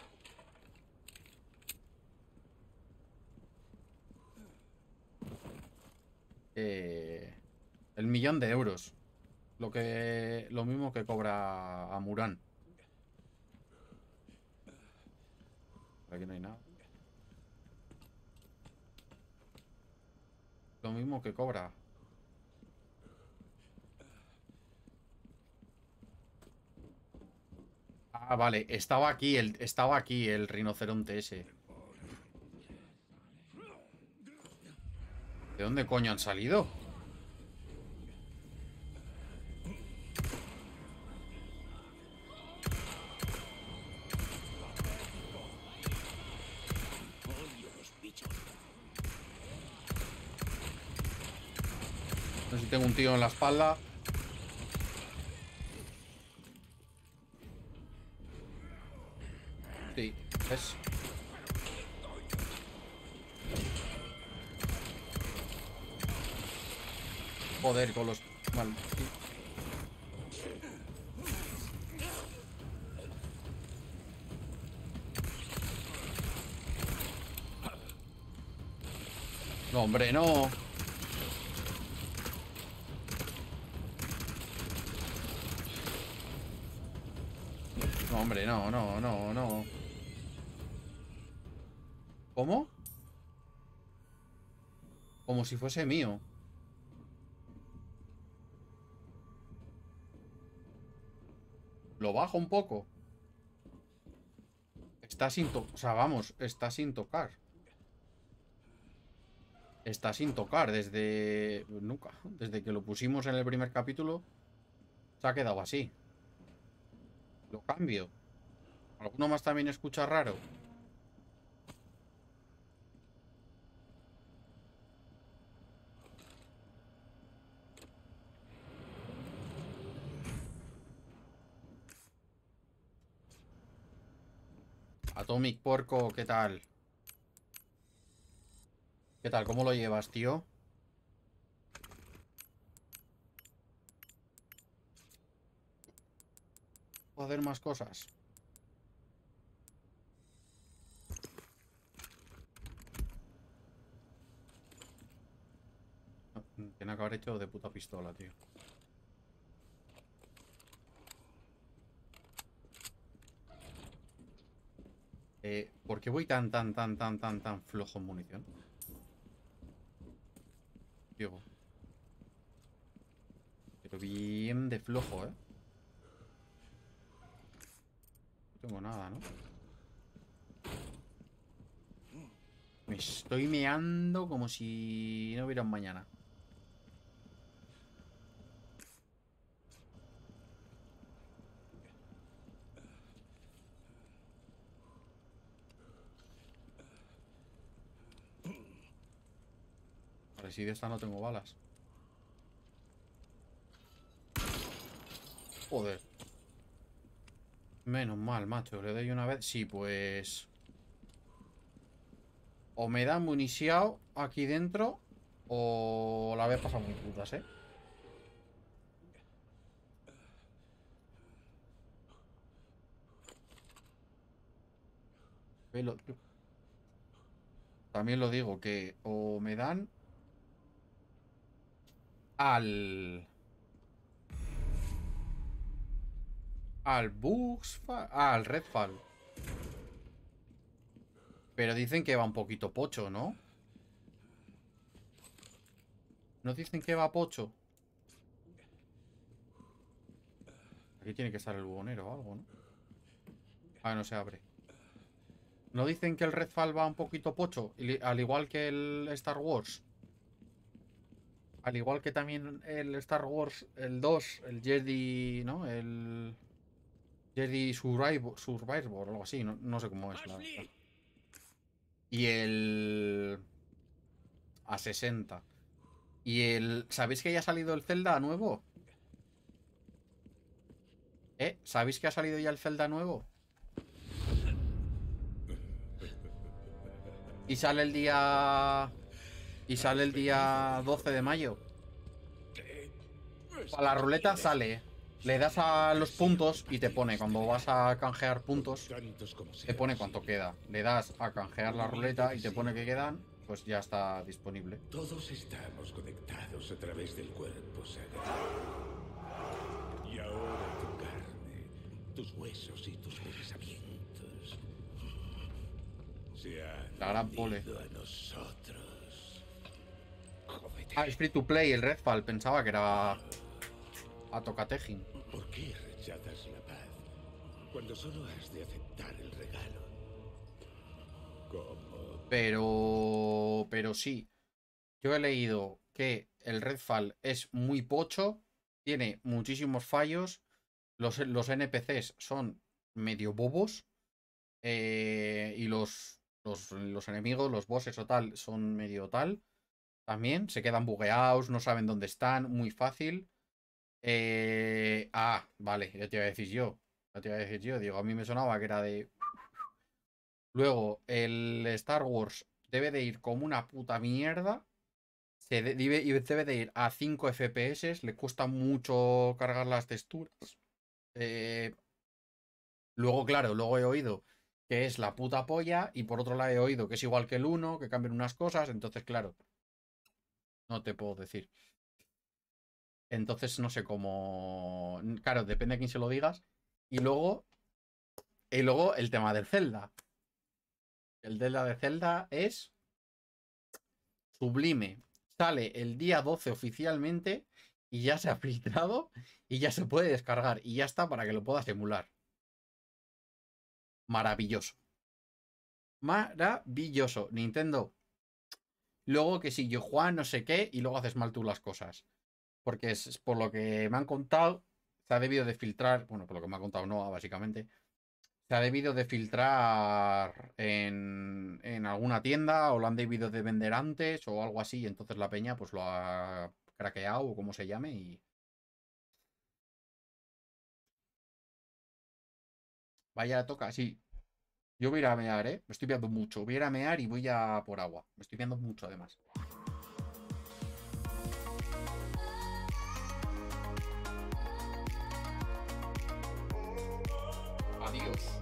El 1.000.000 de euros. Lo mismo que cobra a Murán. Aquí no hay nada. Lo mismo que cobra. Ah, vale. Estaba aquí el rinoceronte ese. ¿De dónde coño han salido? No sé si tengo un tío en la espalda. Sí, ¿ves? Joder, con los... Vale. No, hombre, no. No, hombre, no, no, no, no. ¿Cómo? Como si fuese mío. Lo bajo un poco. Está sin tocar. O sea, vamos, está sin tocar. Está sin tocar desde... Nunca. Desde que lo pusimos en el primer capítulo. Se ha quedado así. Lo cambio. ¿Alguno más también escucha raro? Atomic Porco, ¿qué tal? ¿Qué tal? ¿Cómo lo llevas, tío? ¿Puedo hacer más cosas? Tiene que haber hecho de puta pistola, tío. ¿Por qué voy tan flojo en munición? Digo. Pero bien de flojo, ¿eh? No tengo nada, ¿no? Me estoy meando como si no hubiera un mañana. Vale, si de esta no tengo balas. Joder. Menos mal, macho. Le doy una vez. Sí, pues... O me dan municiado aquí dentro, o la vez pasado muy putas, ¿eh? También lo digo, que o me dan al al Redfall. Pero dicen que va un poquito pocho, ¿no? ¿No dicen que va pocho? Aquí tiene que estar el buhonero o algo, ¿no? Ah, no se abre. ¿No dicen que el Redfall va un poquito pocho? Al igual que el Star Wars. Al igual que también el Star Wars, el 2, el Jedi, ¿no? El Jedi Survivor o algo así, no sé cómo es la verdad. Y el... A 60. Y el... ¿Sabéis que ya ha salido el Zelda nuevo? ¿Sabéis que ha salido ya el Zelda nuevo? Y sale el día... Y sale el día 12 de mayo. A la ruleta sale. Le das a los puntos y te pone, cuando vas a canjear puntos, te pone cuánto queda. Le das a canjear la ruleta y te pone que quedan, pues ya está disponible. Todos estamos conectados a través del cuerpo sagrado. Y ahora tu carne, tus huesos y tus pensamientos se han La gran pole. unido a nosotros. Jódete. Ah, es free to play, el Redfall. Pensaba que era a tocatejin. ¿Por qué rechazas la paz cuando solo has de aceptar el regalo? ¿Cómo? Pero sí. Yo he leído que el Redfall es muy pocho, tiene muchísimos fallos, los NPCs son medio bobos, y los enemigos, los bosses o tal, son medio tal. También se quedan bugueados, no saben dónde están, muy fácil. Vale, ya te iba a decir yo. Digo, a mí me sonaba que era de... Luego, el Star Wars debe de ir como una puta mierda. Debe de ir a 5 FPS. Le cuesta mucho cargar las texturas. Luego, claro, luego he oído que es la puta polla. Y por otro lado he oído que es igual que el 1, que cambian unas cosas. Entonces, claro, no te puedo decir. Entonces no sé cómo... Claro, depende a quién se lo digas. Y luego el tema del Zelda. El de Zelda es sublime. Sale el día 12 oficialmente y ya se ha filtrado y ya se puede descargar y ya está para que lo puedas emular. Maravilloso. Maravilloso. Nintendo. Luego que si yo Juan no sé qué y luego haces mal tú las cosas. Porque es por lo que me han contado, se ha debido de filtrar, bueno, por lo que me ha contado Noah, básicamente, se ha debido de filtrar en alguna tienda o lo han debido de vender antes o algo así, y entonces la peña pues lo ha craqueado o como se llame y... Vaya, toca, sí. Yo voy a ir a mear, Me estoy viendo mucho. Voy a ir a mear y voy a por agua. Me estoy viendo mucho, además. Adiós.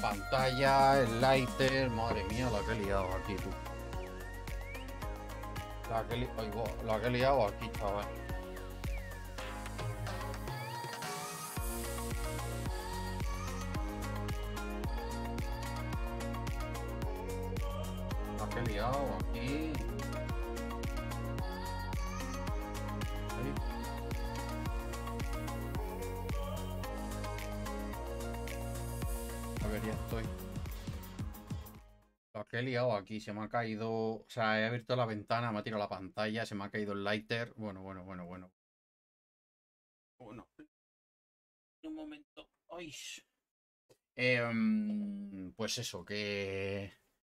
pantalla, el lighter. Madre mía, la que he liado aquí, tú. La que he liado aquí, chaval. La que he liado aquí. Ahí. A ver, ya estoy. Lo que he liado aquí, se me ha caído. O sea, he abierto la ventana, me ha tirado la pantalla, se me ha caído el lighter. Bueno. Bueno. Un momento. Ay. Pues eso, que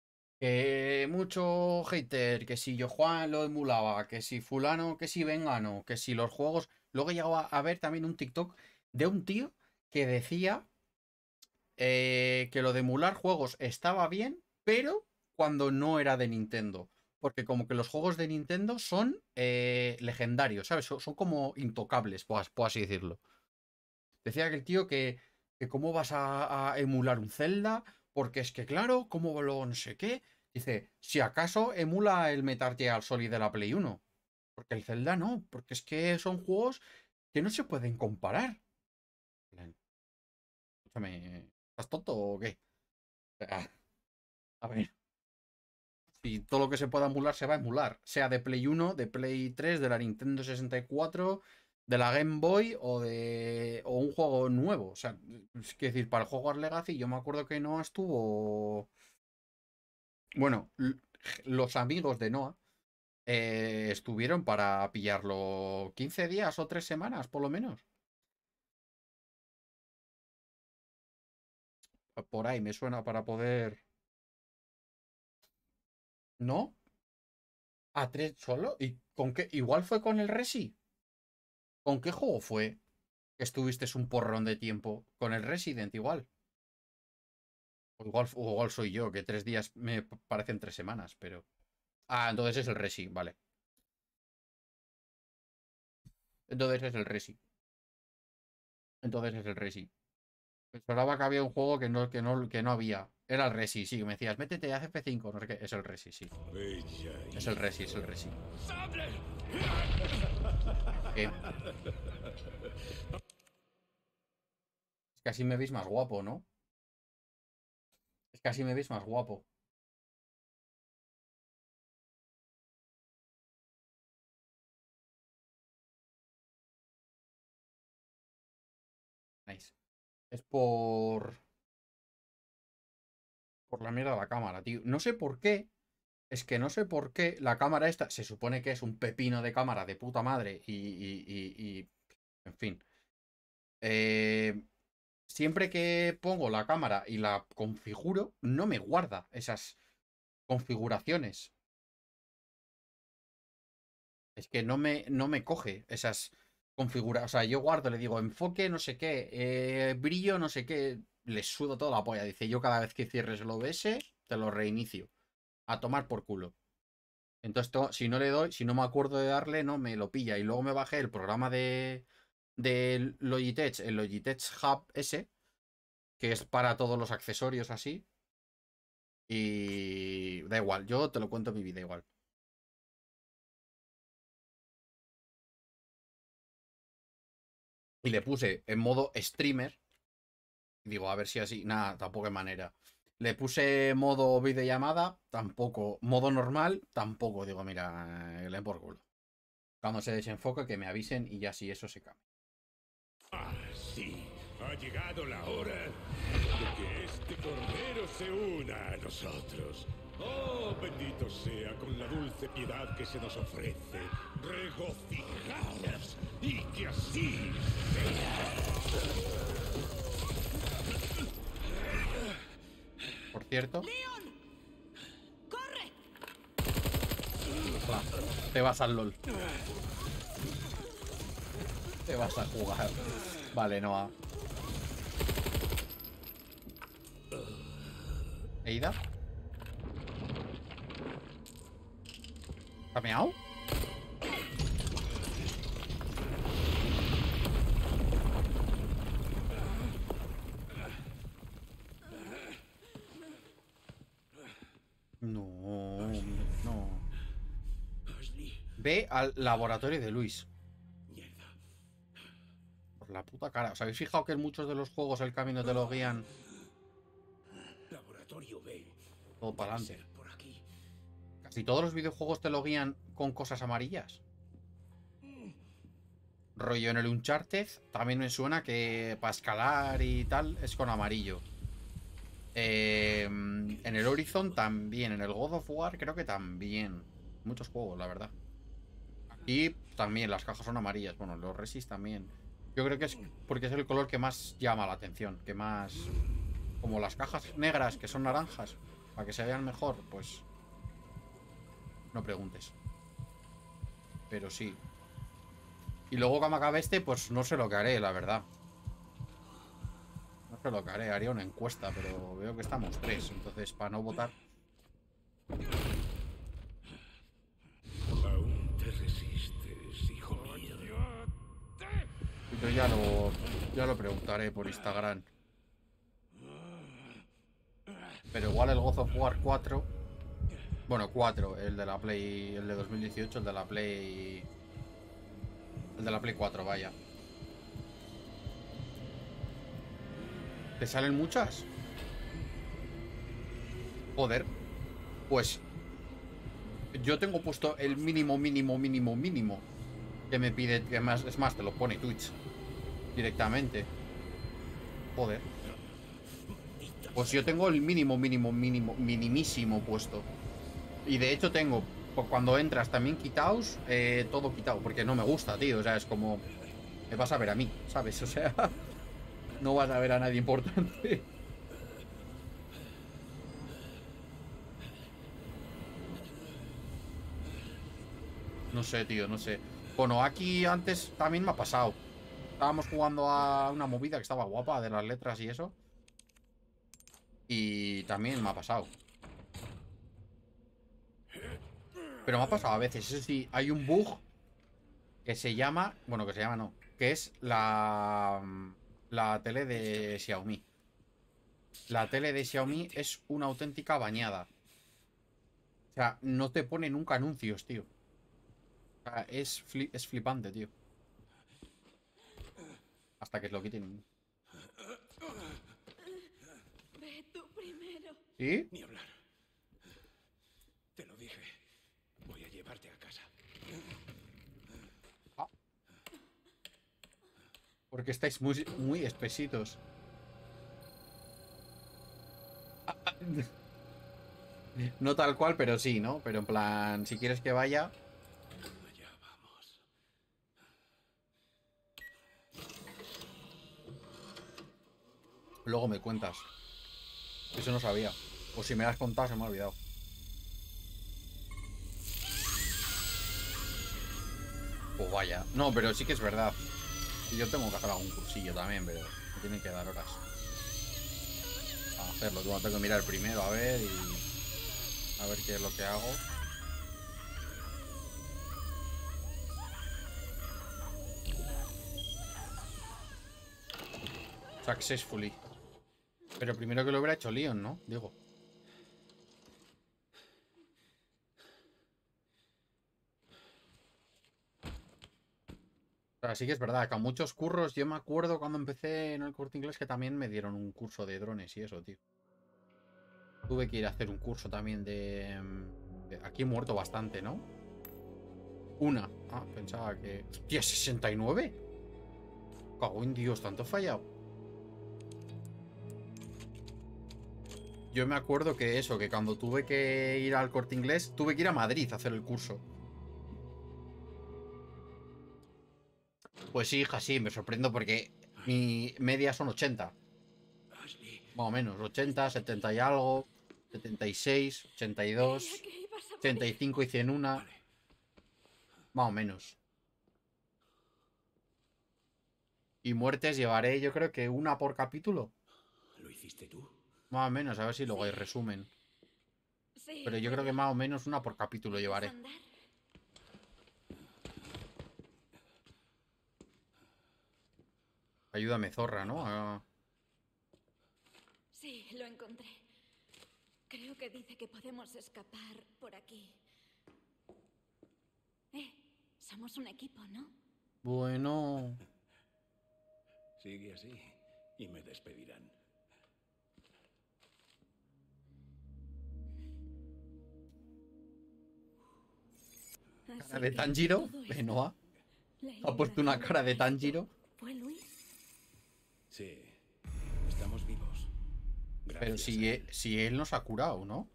mucho hater, que si yo Juan lo emulaba, que si fulano, que si vengano, que si los juegos. Luego he llegado a ver también un TikTok de un tío que decía que lo de emular juegos estaba bien, pero cuando no era de Nintendo. Porque como que los juegos de Nintendo son legendarios, ¿sabes? Son como intocables, por así decirlo. Decía que el tío que cómo vas a emular un Zelda, porque es que claro, cómo lo no sé qué. Dice, si acaso emula el Metal Gear Solid de la Play 1. Porque el Zelda no, porque es que son juegos que no se pueden comparar. Escúchame, ¿estás tonto o qué? A ver. Si todo lo que se pueda emular se va a emular. Sea de Play 1, de Play 3, de la Nintendo 64, de la Game Boy o un juego nuevo. O sea, es que decir, para el juego Legacy yo me acuerdo que Noah estuvo. Bueno, los amigos de Noah estuvieron para pillarlo 15 días o 3 semanas, por lo menos. Por ahí me suena para poder. ¿No? ¿A 3 solo? ¿Y con qué? Igual fue con el Resi. ¿Con qué juego fue que estuviste un porrón de tiempo? Con el Resident igual. O igual soy yo, que 3 días me parecen 3 semanas, pero. Ah, entonces es el Resi, vale. Entonces es el Resi. Entonces es el Resi. Esperaba que había un juego que no había. Era el Resi, sí. Me decías, métete a FP5, no sé qué. Es el Resi, sí. Es el Resi, es el Resi. ¿Qué? Es que así me veis más guapo, ¿no? Es que así me veis más guapo. Nice. Es por la mierda de la cámara, tío. No sé por qué. Es que no sé por qué la cámara esta se supone que es un pepino de cámara de puta madre y en fin. Siempre que pongo la cámara y la configuro, no me guarda esas configuraciones. Es que no me coge esas configuraciones. O sea, yo guardo, le digo enfoque, no sé qué, brillo, no sé qué. Le sudo toda la polla. Dice, yo cada vez que cierres el OBS, te lo reinicio. A tomar por culo. Entonces, si no le doy, si no me acuerdo de darle, no me lo pilla. Y luego me bajé el programa de Logitech, el Logitech Hub S, que es para todos los accesorios así. Y da igual, yo te lo cuento en mi vida igual. Y le puse en modo streamer. Y digo, a ver si así. Nada, tampoco hay manera. Le puse modo videollamada, tampoco. Modo normal, tampoco. Digo, mira, le por culo. Cuando se desenfoque, que me avisen y ya si eso se cambia. Ah, sí. Ha llegado la hora de que este cordero se una a nosotros. Oh, bendito sea con la dulce piedad que se nos ofrece. Regocijaos y que así sea. Por cierto. ¡Leon! ¡Corre! Te vas al LOL. Te vas a jugar. Vale, Noah. ¿Eida? ¿Ha meado? No, no. Ashley. Ve al laboratorio de Luis. Mierda. Por la puta cara. ¿Os habéis fijado que en muchos de los juegos el camino te lo guían Laboratorio B. todo para Debe adelante? ser por aquí. Casi todos los videojuegos te lo guían con cosas amarillas. Rollo en el Uncharted también me suena que para escalar y tal es con amarillo. En el Horizon también. En el God of War creo que también. Muchos juegos, la verdad. Y también las cajas son amarillas. Bueno, los Resist también. Yo creo que es porque es el color que más llama la atención. Que más... Como las cajas negras que son naranjas. Para que se vean mejor, pues... No preguntes. Pero sí. Y luego cuando acabe este, pues no sé lo que haré, la verdad. No sé lo que haré, haría una encuesta, pero veo que estamos 3. Entonces, para no votar... Aún te resistes, hijo mío. Yo ya lo preguntaré por Instagram. Pero igual el God of War 4... Bueno, 4, el de la Play... El de 2018, el de la Play... El de la Play 4, vaya. ¿Te salen muchas? Joder. Pues... Yo tengo puesto el mínimo que me pide... Que más, es más, te lo pone Twitch directamente. Joder. Pues yo tengo el minimísimo puesto. Y de hecho tengo, cuando entras también quitaos, todo quitado. Porque no me gusta, tío. O sea, es como... Me vas a ver a mí, ¿sabes? O sea... No vas a ver a nadie importante. No sé, tío, no sé. Bueno, aquí antes también me ha pasado. Estábamos jugando a una movida que estaba guapa de las letras y eso. Y también me ha pasado. Pero me ha pasado a veces. Eso sí, hay un bug que se llama... Bueno, que se llama no. Que es la tele de Xiaomi. La tele de Xiaomi es una auténtica bañada. O sea, no te pone nunca anuncios, tío. O sea, es flipante, tío. Hasta que lo quiten. Ve tú primero. ¿Sí? Ni hablar. Te lo dije. Voy a llevarte a casa. Porque estáis muy espesitos. No tal cual, pero sí, ¿no? Pero en plan, si quieres que vaya... Allá vamos. Luego me cuentas. Eso no sabía. O si me lo has contado, se me ha olvidado. Pues vaya. No, pero sí que es verdad. Y yo tengo que hacer algún cursillo también, pero me tienen que dar horas a hacerlo. Tengo que mirar primero a ver y... A ver qué es lo que hago. Successfully. Pero primero que lo hubiera hecho Leon, ¿no? Digo. O sea, sí que es verdad que a muchos curros, yo me acuerdo cuando empecé en el Corte Inglés que también me dieron un curso de drones y eso, tío. Tuve que ir a hacer un curso también aquí he muerto bastante, ¿no? Una. Ah, pensaba que... ¡Hostia, 69! Cago en Dios, tanto he fallado. Yo me acuerdo que eso, que cuando tuve que ir al Corte Inglés, tuve que ir a Madrid a hacer el curso. Pues sí, hija, sí, me sorprendo porque mi media son 80. Ashley. Más o menos, 80, 70 y algo, 76, 82, Creía que ibas a morir. 85 y 100 una. Vale. Más o menos. Y muertes llevaré, yo creo que una por capítulo. ¿Lo hiciste tú? Más o menos, a ver si luego hay resumen. Sí, Pero yo creo que más o menos una por capítulo ¿puedes llevaré. andar? Ayúdame, zorra, ¿no? Sí, lo encontré. Creo que dice que podemos escapar por aquí. Somos un equipo, ¿no? Bueno... Sigue así y me despedirán. Cara de Tanjiro, de Noah. Ha puesto una cara de Tanjiro. ¿Fue Luis? Sí, estamos vivos. Pero Gracias a él. si él nos ha curado, ¿no?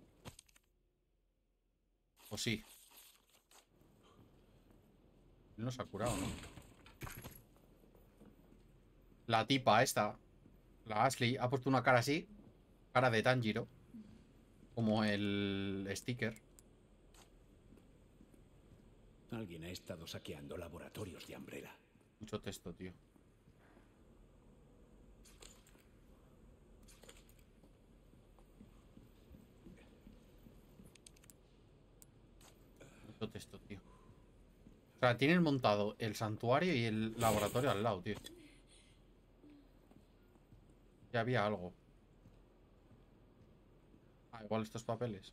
¿O sí? Él nos ha curado, ¿no? La tipa esta, la Ashley, ha puesto una cara así. Cara de Tanjiro. Como el sticker. Alguien ha estado saqueando laboratorios de Umbrella. Mucho texto, tío. Mucho texto, tío. O sea, tienen montado el santuario y el laboratorio al lado, tío. Ya había algo. Ah, igual estos papeles.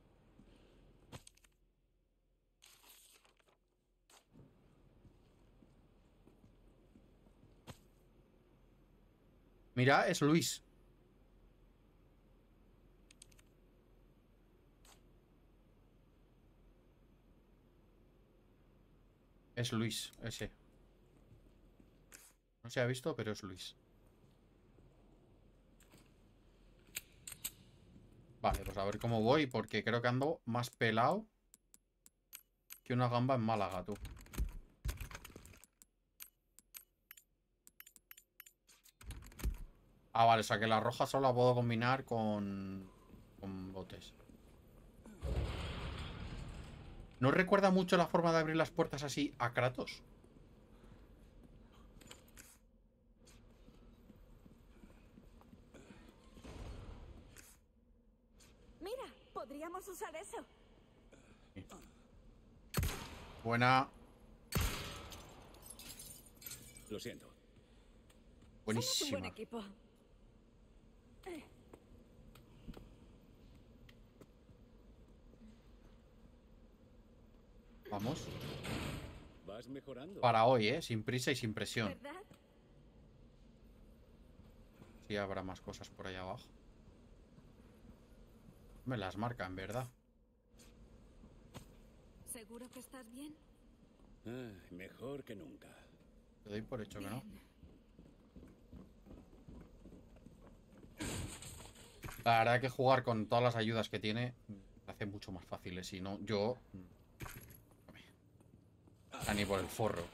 Mira, es Luis. Es Luis, ese. No se ha visto, pero es Luis. Vale, pues a ver cómo voy, porque creo que ando más pelado que una gamba en Málaga, tú. Ah, vale, o sea que la roja solo la puedo combinar con botes. ¿No recuerda mucho la forma de abrir las puertas así a Kratos? Mira, podríamos usar eso. Buena. Lo siento. Somos un Buenísima. buen equipo. Vamos. Vas mejorando. Para hoy, ¿eh? Sin prisa y sin presión. ¿Verdad? Sí, habrá más cosas por ahí abajo. Me las marcan, ¿verdad? ¿Seguro que estás bien? Ah, mejor que nunca. Te doy por hecho que no. La verdad que jugar con todas las ayudas que tiene me hace mucho más fáciles. Si no, yo... ni por el forro.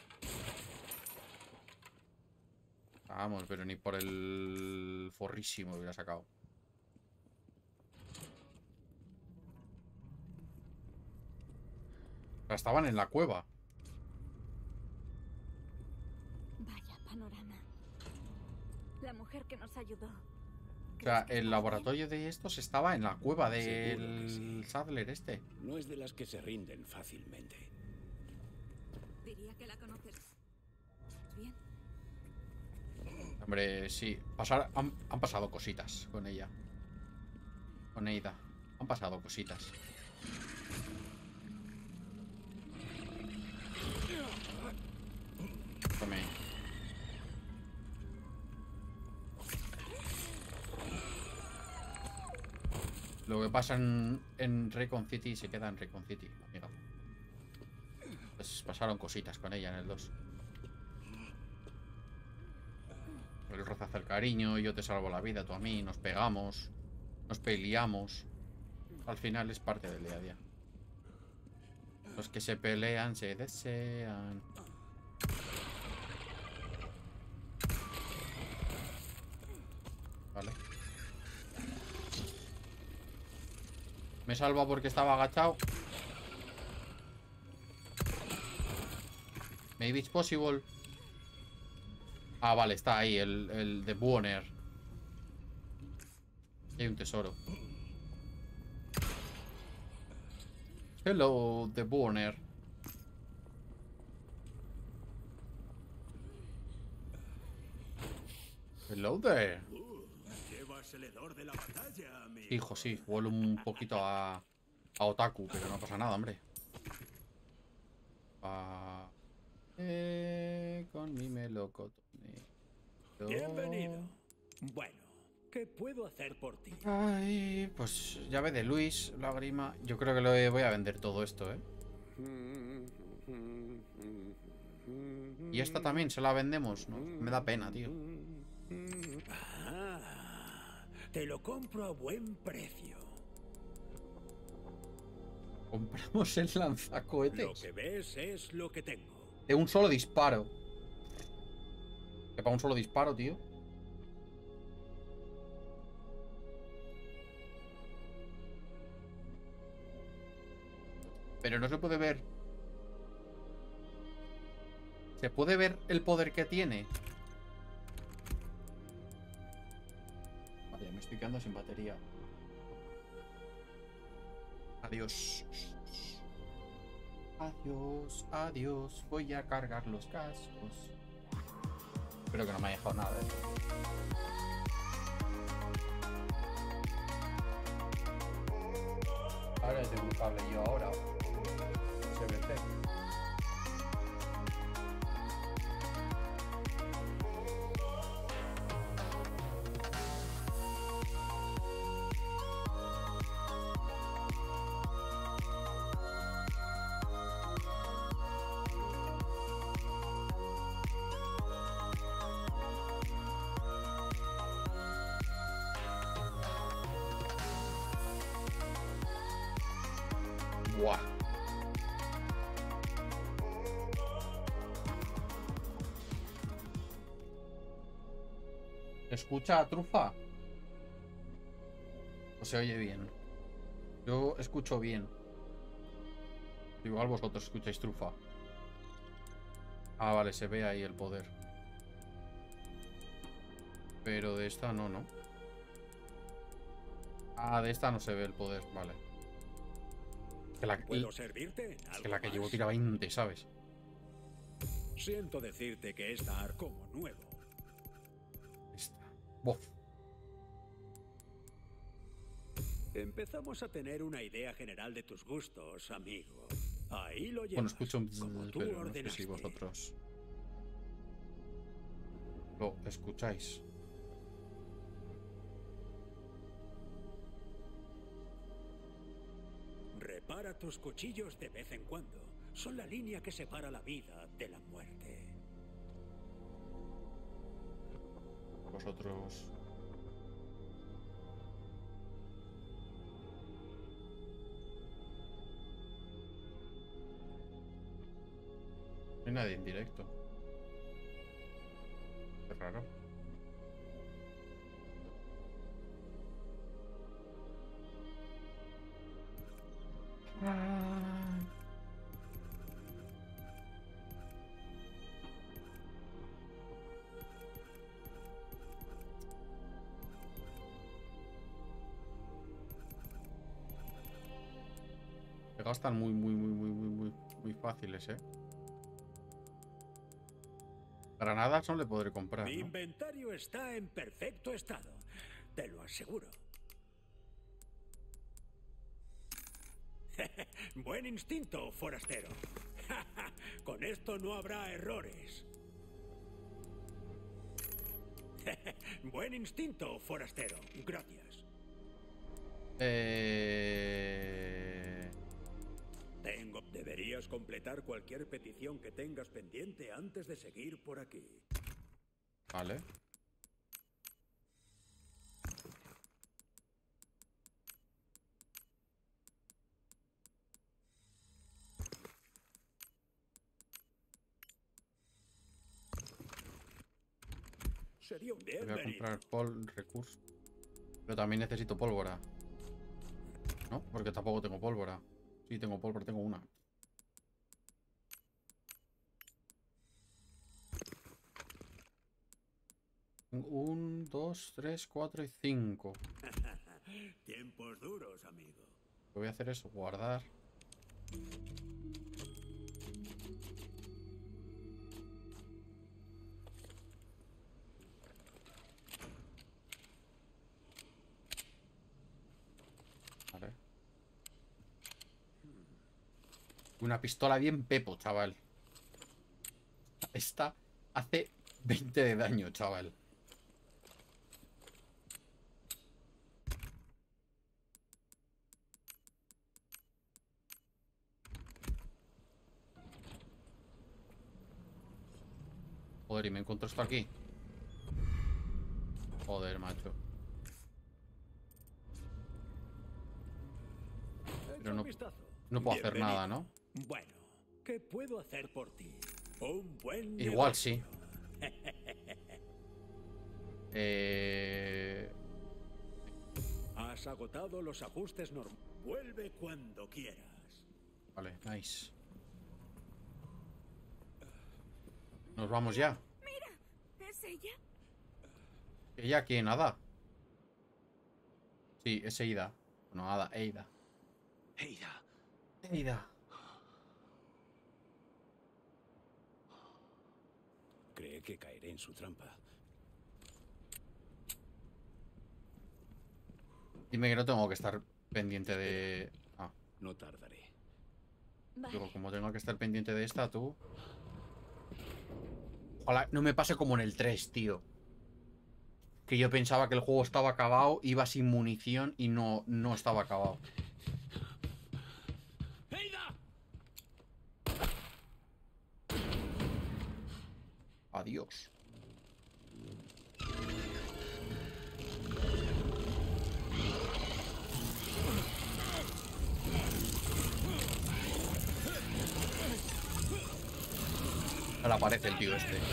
Vamos, pero ni por el forrísimo hubiera sacado. Pero estaban en la cueva. Vaya panorama. La mujer que nos ayudó. O sea, el laboratorio de estos estaba en la cueva Seguro que del sí. Sadler este. No es de las que se rinden fácilmente. Diría que la conoces bien. Hombre, sí. Han pasado cositas con ella. Con Eida. Han pasado cositas. Tome. Lo que pasa en Raycon City se queda en Raycon City, amiga. Pues pasaron cositas con ella en el 2. El roce hace el cariño, yo te salvo la vida, tú a mí, nos pegamos, nos peleamos. Al final es parte del día a día. Los que se pelean se desean. Vale. Me salva porque estaba agachado. Maybe it's possible. Ah, vale, está ahí el de Buoner. Hay un tesoro. Hello, The Buoner. Hello there. Llevas llevarse el hedor de la batalla, amigo. Hijo, sí, huele un poquito a otaku, pero no pasa nada, hombre. Con mi melocotón. Bienvenido. Bueno, ¿qué puedo hacer por ti? Ay, pues llave de Luis, lágrima. Yo creo que lo voy a vender todo esto, ¿eh? Y esta también se la vendemos, ¿no? Me da pena, tío. Ah, te lo compro a buen precio. Compramos el Lo lanzacohetes que ves es lo que tengo. de un solo disparo. Que para un solo disparo, tío. Pero no se puede ver. ¿Se puede ver el poder que tiene? Vale, me estoy quedando sin batería. Adiós. Adiós, adiós. Voy a cargar los cascos. Espero que no me haya dejado nada, Ahora tengo un cable yo ahora. USB-C. Buah. ¿Escucha a Trufa? ¿O se oye bien? Yo escucho bien. Igual vosotros escucháis Trufa. Ah, vale, se ve ahí el poder. Pero de esta no, ¿no? Ah, de esta no se ve el poder, vale. ¿Puedo servirte? Es que la que ¿Algo llevo más? tira 20, ¿sabes? Siento decirte que está como nuevo. Esta. Bof. Empezamos a tener una idea general de tus gustos, amigo. Ahí lo llevas. Bueno, escucho un como bzzz, tú pero no sé ordenaste. si vosotros lo escucháis. Repara tus cuchillos de vez en cuando. Son la línea que separa la vida de la muerte. Vosotros. No hay nadie en directo. Qué raro. Se gastan muy fáciles, ¿eh? Granadas no le podré comprar, Mi ¿no? inventario está en perfecto estado. Te lo aseguro. Buen instinto, forastero. Con esto no habrá errores. Buen instinto, forastero. Gracias. Deberías completar cualquier petición que tengas pendiente antes de seguir por aquí. Vale. Sería un Voy a bienvenido. comprar recursos. Pero también necesito pólvora. ¿No? Porque tampoco tengo pólvora. Sí, tengo pólvora, tengo una. Tengo 1, 2, 3, 4 y 5. Tiempos duros, amigo. Lo que voy a hacer es guardar. Una pistola bien pepo, chaval. Esta hace 20 de daño, chaval. Joder, y me encuentro esto aquí. Joder, macho. Pero no puedo hacer nada, ¿no? Bueno, ¿qué puedo hacer por ti? Un buen Igual negocio. sí. Has agotado los ajustes normales. Vuelve cuando quieras. Vale, nice. Nos vamos ya. ¿Es ella? ¿Ella quién? ¿Ada? Sí, es Eida. No, Ada, Eida. Eida. Eida. Cree que caeré en su trampa. Dime que no tengo que estar pendiente de... Ah, No tardaré. digo, Vale. como tengo que estar pendiente de esta, tú... Ojalá no me pase como en el 3, tío. Que yo pensaba que el juego estaba acabado, iba sin munición y no estaba acabado. ¡Eida! Adiós. Ahora aparece el tío este.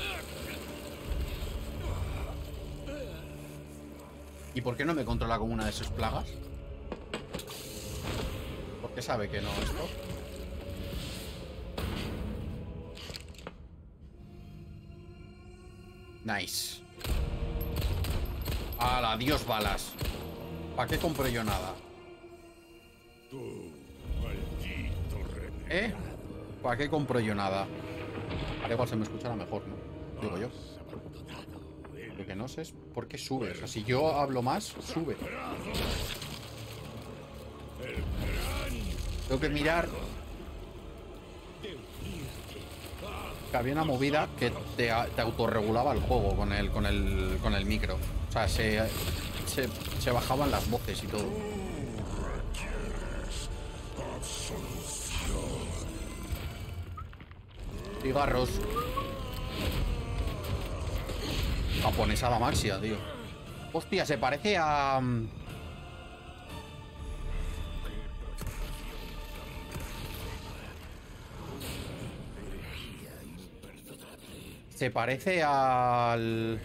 ¿Y por qué no me controla como una de sus plagas? ¿Por qué sabe que no esto? Nice. ¡Hala, adiós balas! ¿Para qué compro yo nada? ¿Eh? ¿Para qué compro yo nada? Ahora igual se me escuchará mejor, ¿no? Digo yo. Lo que no sé es por qué sube. O sea, si yo hablo más, sube. Tengo que mirar que había una movida que te autorregulaba el juego con el micro. O sea, se bajaban las voces y todo. Cigarros. Japonesada maxia, tío. Hostia, se parece a... Se parece al...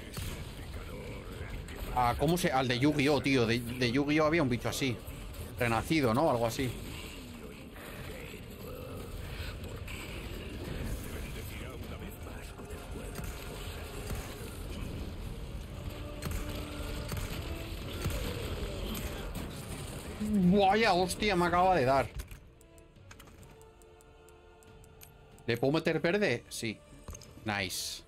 Al de Yu-Gi-Oh, tío. De Yu-Gi-Oh había un bicho así. Renacido, ¿no? Algo así. Vaya hostia, me acaba de dar. ¿Le puedo meter verde? Sí. Nice.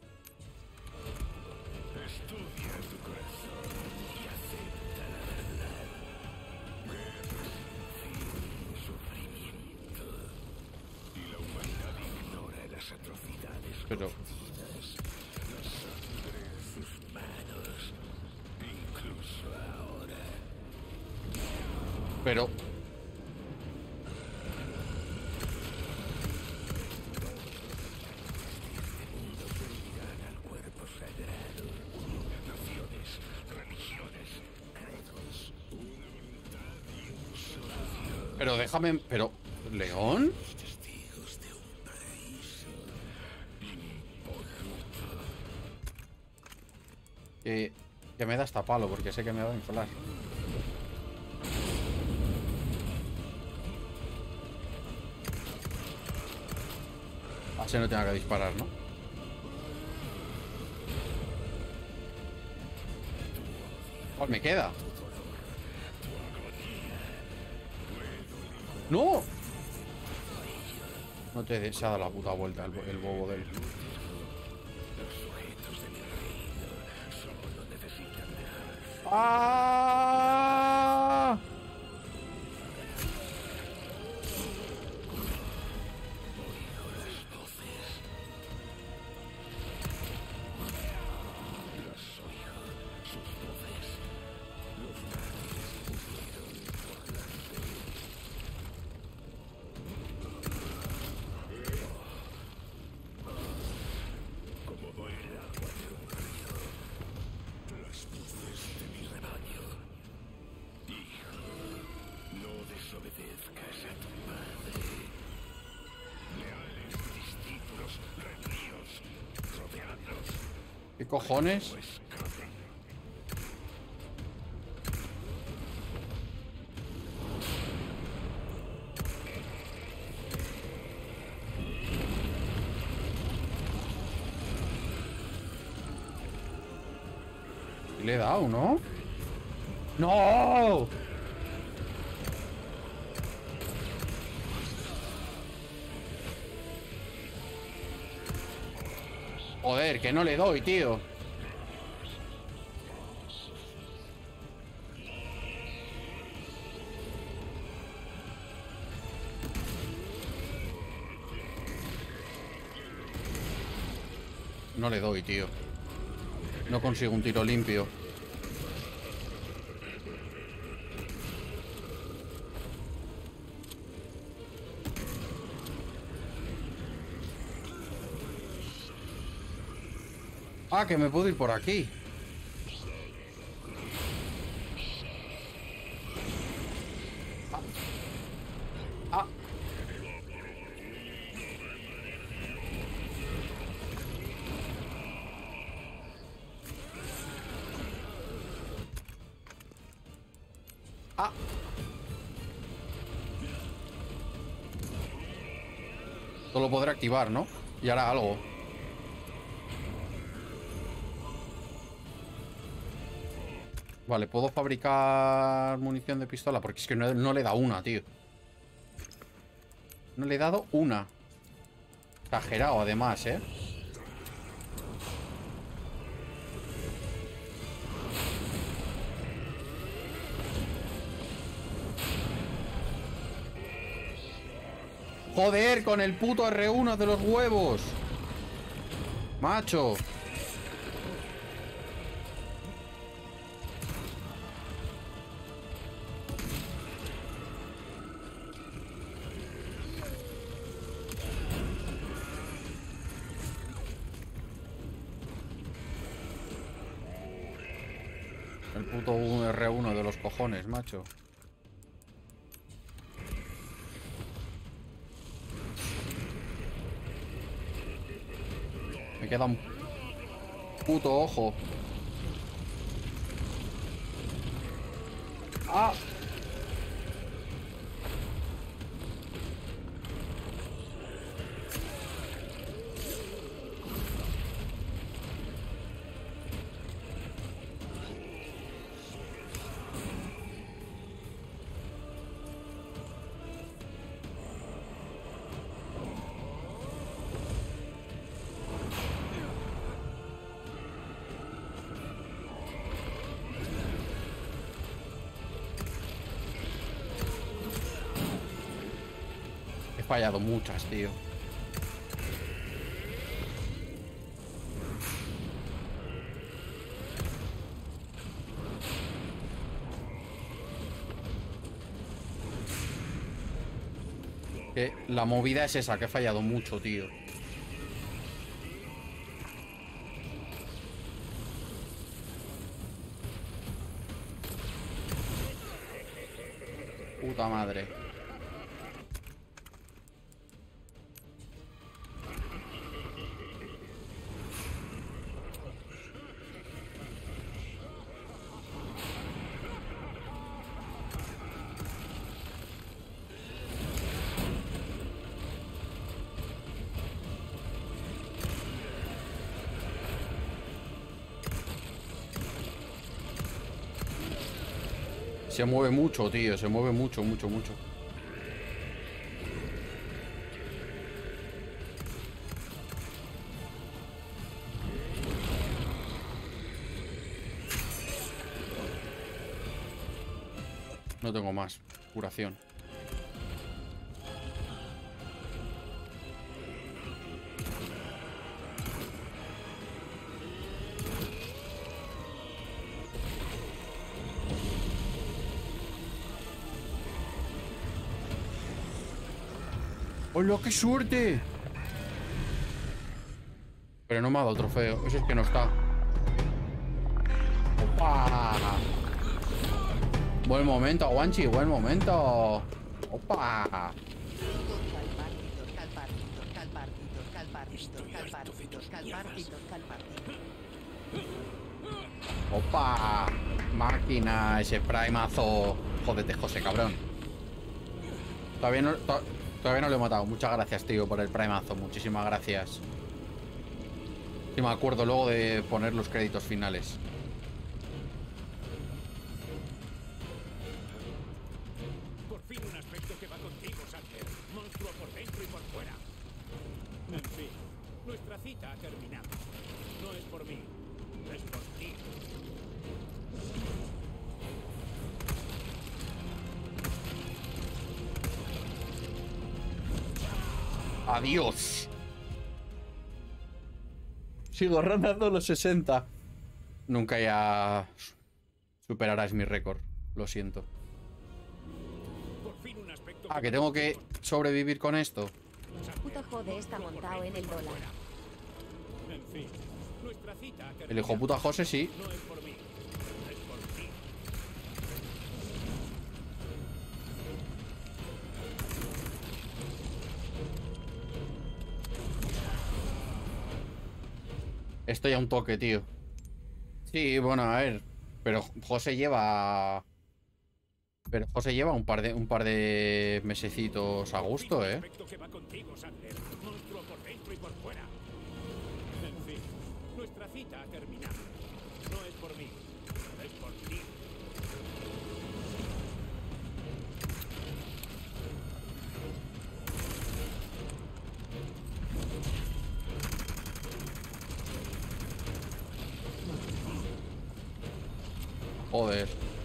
Pero... Pero... Pero déjame... Pero... ¿León? Que me da hasta palo, porque sé que me va a inflar. Así no tenga que disparar, ¿no? ¿Cuál me queda? ¡No! No te se ha dado la puta vuelta el bobo de él. ¡Ah! cojones? Y le he dado, ¿no? ¡No! Joder, que no le doy, tío. No le doy, tío. No consigo un tiro limpio. Ah, que me puedo ir por aquí. Ah. Ah. Solo podré activar, ¿no? Y hará algo. Vale, puedo fabricar munición de pistola. Porque es que no le he dado una, tío. No le he dado una. Exagerado, además, ¿eh? Joder, con el puto R1 de los huevos. Macho. El puto R1 de los cojones, macho. Me queda un puto ojo. ¡Ah! He fallado muchas, tío. Que la movida es esa, que he fallado mucho, tío. Puta madre. Se mueve mucho, tío. Se mueve mucho, mucho, mucho. No tengo más. Curación. ¡Hola, qué suerte! Pero no me ha dado trofeo. Eso es que no está. ¡Opa! Buen momento, Guanchi. Buen momento. ¡Opa! ¡Opa! Máquina, ese primazo. Jódete, José, cabrón. Todavía no lo he matado. Muchas gracias, tío, por el primazo. Muchísimas gracias. Y me acuerdo luego de poner los créditos finales. Por fin un aspecto que va contigo, Sander. Monstruo por dentro y por fuera. En fin, nuestra cita ha terminado. No es por mí, es por ti. ¡Adiós! Sigo rondando los 60. Nunca ya superarás mi récord. Lo siento. Por fin un aspecto Ah, que tengo que sobrevivir con esto. Puto jode está montado en el dólar. En fin, nuestra cita ha terminado. El hijo puta José sí. No es por mí, es por ti. Estoy a un toque, tío. Sí, bueno, a ver. Pero José lleva un par de mesecitos a gusto, ¿eh? Aspecto que va contigo, Sander. Monstruo por dentro y por fuera. En fin, nuestra cita ha terminado. No es por mí, es por ti. Joder.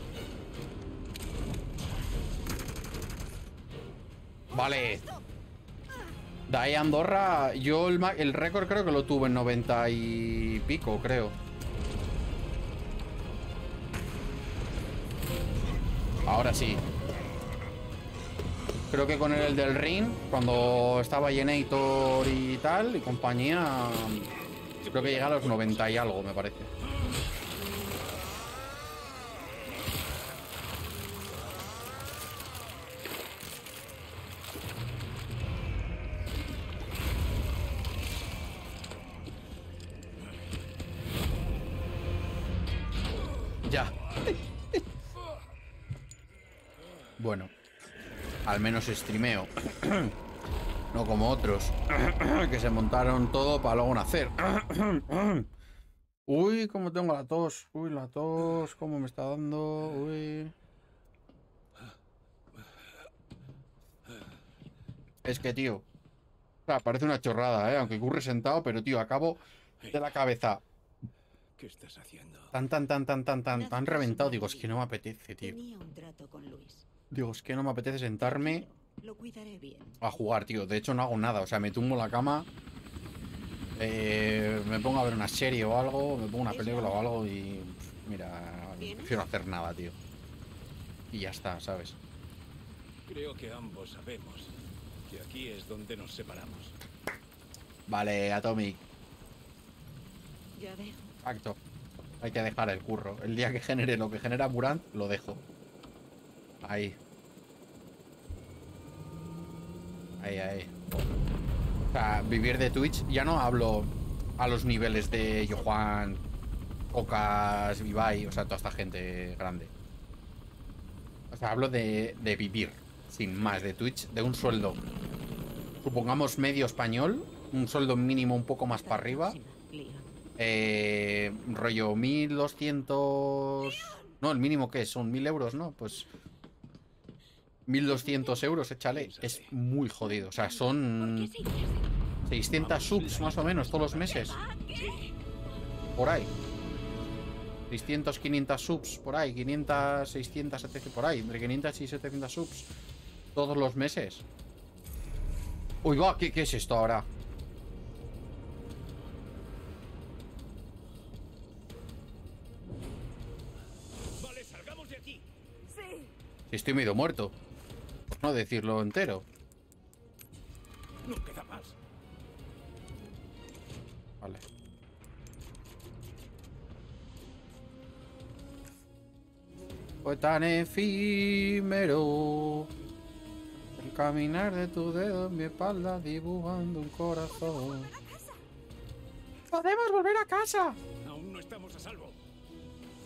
Vale. De ahí a Andorra, yo el récord creo que lo tuve en 90 y pico, creo. Ahora sí. Creo que con el del Ring, cuando estaba Genator y tal, y compañía, creo que llega a los 90 y algo, me parece. Ya. Bueno, al menos streameo. No como otros que se montaron todo para luego nacer. Uy, cómo tengo la tos. Uy, la tos, cómo me está dando. Uy. Es que, tío, o sea, parece una chorrada, ¿eh? Aunque ocurre sentado, pero, tío, acabo de la cabeza ¿Qué estás haciendo? tan reventado. Digo, es que no me apetece, tío. Tenía un trato con Luis. Digo, es que no me apetece sentarme Lo cuidaré bien. a jugar, tío. De hecho, no hago nada. O sea, me tumbo en la cama, me pongo a ver una serie o algo, me pongo una película o algo y... Mira, prefiero hacer nada, tío. Y ya está, ¿sabes? Creo que ambos sabemos que aquí es donde nos separamos. Vale, Atomic. Ya veo. Exacto. Hay que dejar el curro. El día que genere lo que genera Murant, lo dejo. Ahí. Ahí. O sea, vivir de Twitch, ya no hablo a los niveles de Yojuan, Ocas, Ibai, o sea, toda esta gente grande. O sea, hablo de vivir, sin más, de Twitch, de un sueldo. Supongamos medio español, un sueldo mínimo un poco más para arriba. Rollo 1200... No, el mínimo que es, son 1000 euros, ¿no? Pues 1200 euros, échale. Es muy jodido. O sea, son 600 subs más o menos todos los meses. Por ahí. 600, 500 subs, por ahí. 500, 600, 700, por ahí. Entre 500 y 700 subs todos los meses. Uy, va, ¿qué es esto ahora? Vale, salgamos de aquí. Si estoy medio muerto. Por no decirlo entero. No queda más. Vale. Fue tan efímero el caminar de tu dedo en mi espalda dibujando un corazón. ¡Podemos volver a casa! Aún no estamos a salvo.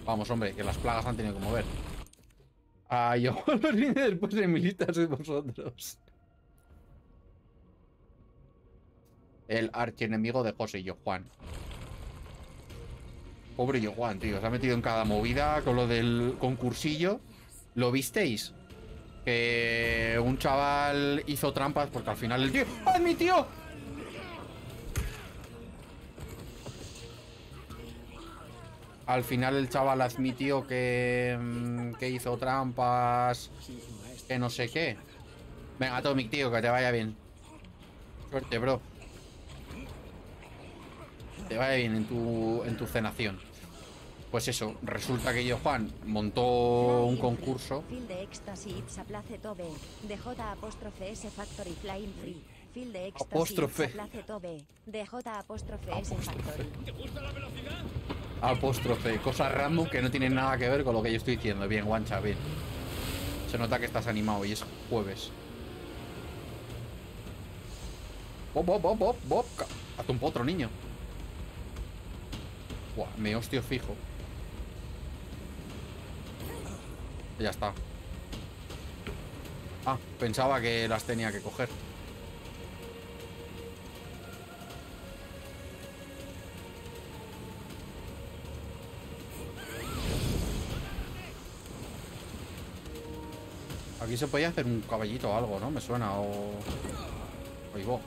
Vamos, hombre, que las plagas han tenido que mover. Ah, yo los vine después de mi lista sois vosotros. El archienemigo de José y yo, Juan. Pobre yo, Juan, tío. Se ha metido en cada movida con lo del concursillo. ¿Lo visteis? Que un chaval hizo trampas porque al final el tío... ¡Ah, mi tío! Al final el chaval admitió que hizo trampas, que no sé qué. Venga, Atomic, tío, que te vaya bien. Suerte, bro. Te vaya bien en tu cenación. Pues eso, resulta que yo, Juan, montó un concurso. Fil de Ecstasy, It's a Place Tobe. DJ Factory Flying Free. Fil de Ecstasy, Apóstrofe. It's a Place Tobe. DJ Factory. ¿Te gusta la velocidad? Apóstrofe, cosas random que no tienen nada que ver con lo que yo estoy diciendo. Bien, guancha, bien. Se nota que estás animado y es jueves. Bob. Hazte un potro, niño. Buah, me hostio fijo. Ya está. Ah, pensaba que las tenía que coger. Aquí se podía hacer un caballito o algo, ¿no? Me suena, o... Oigo.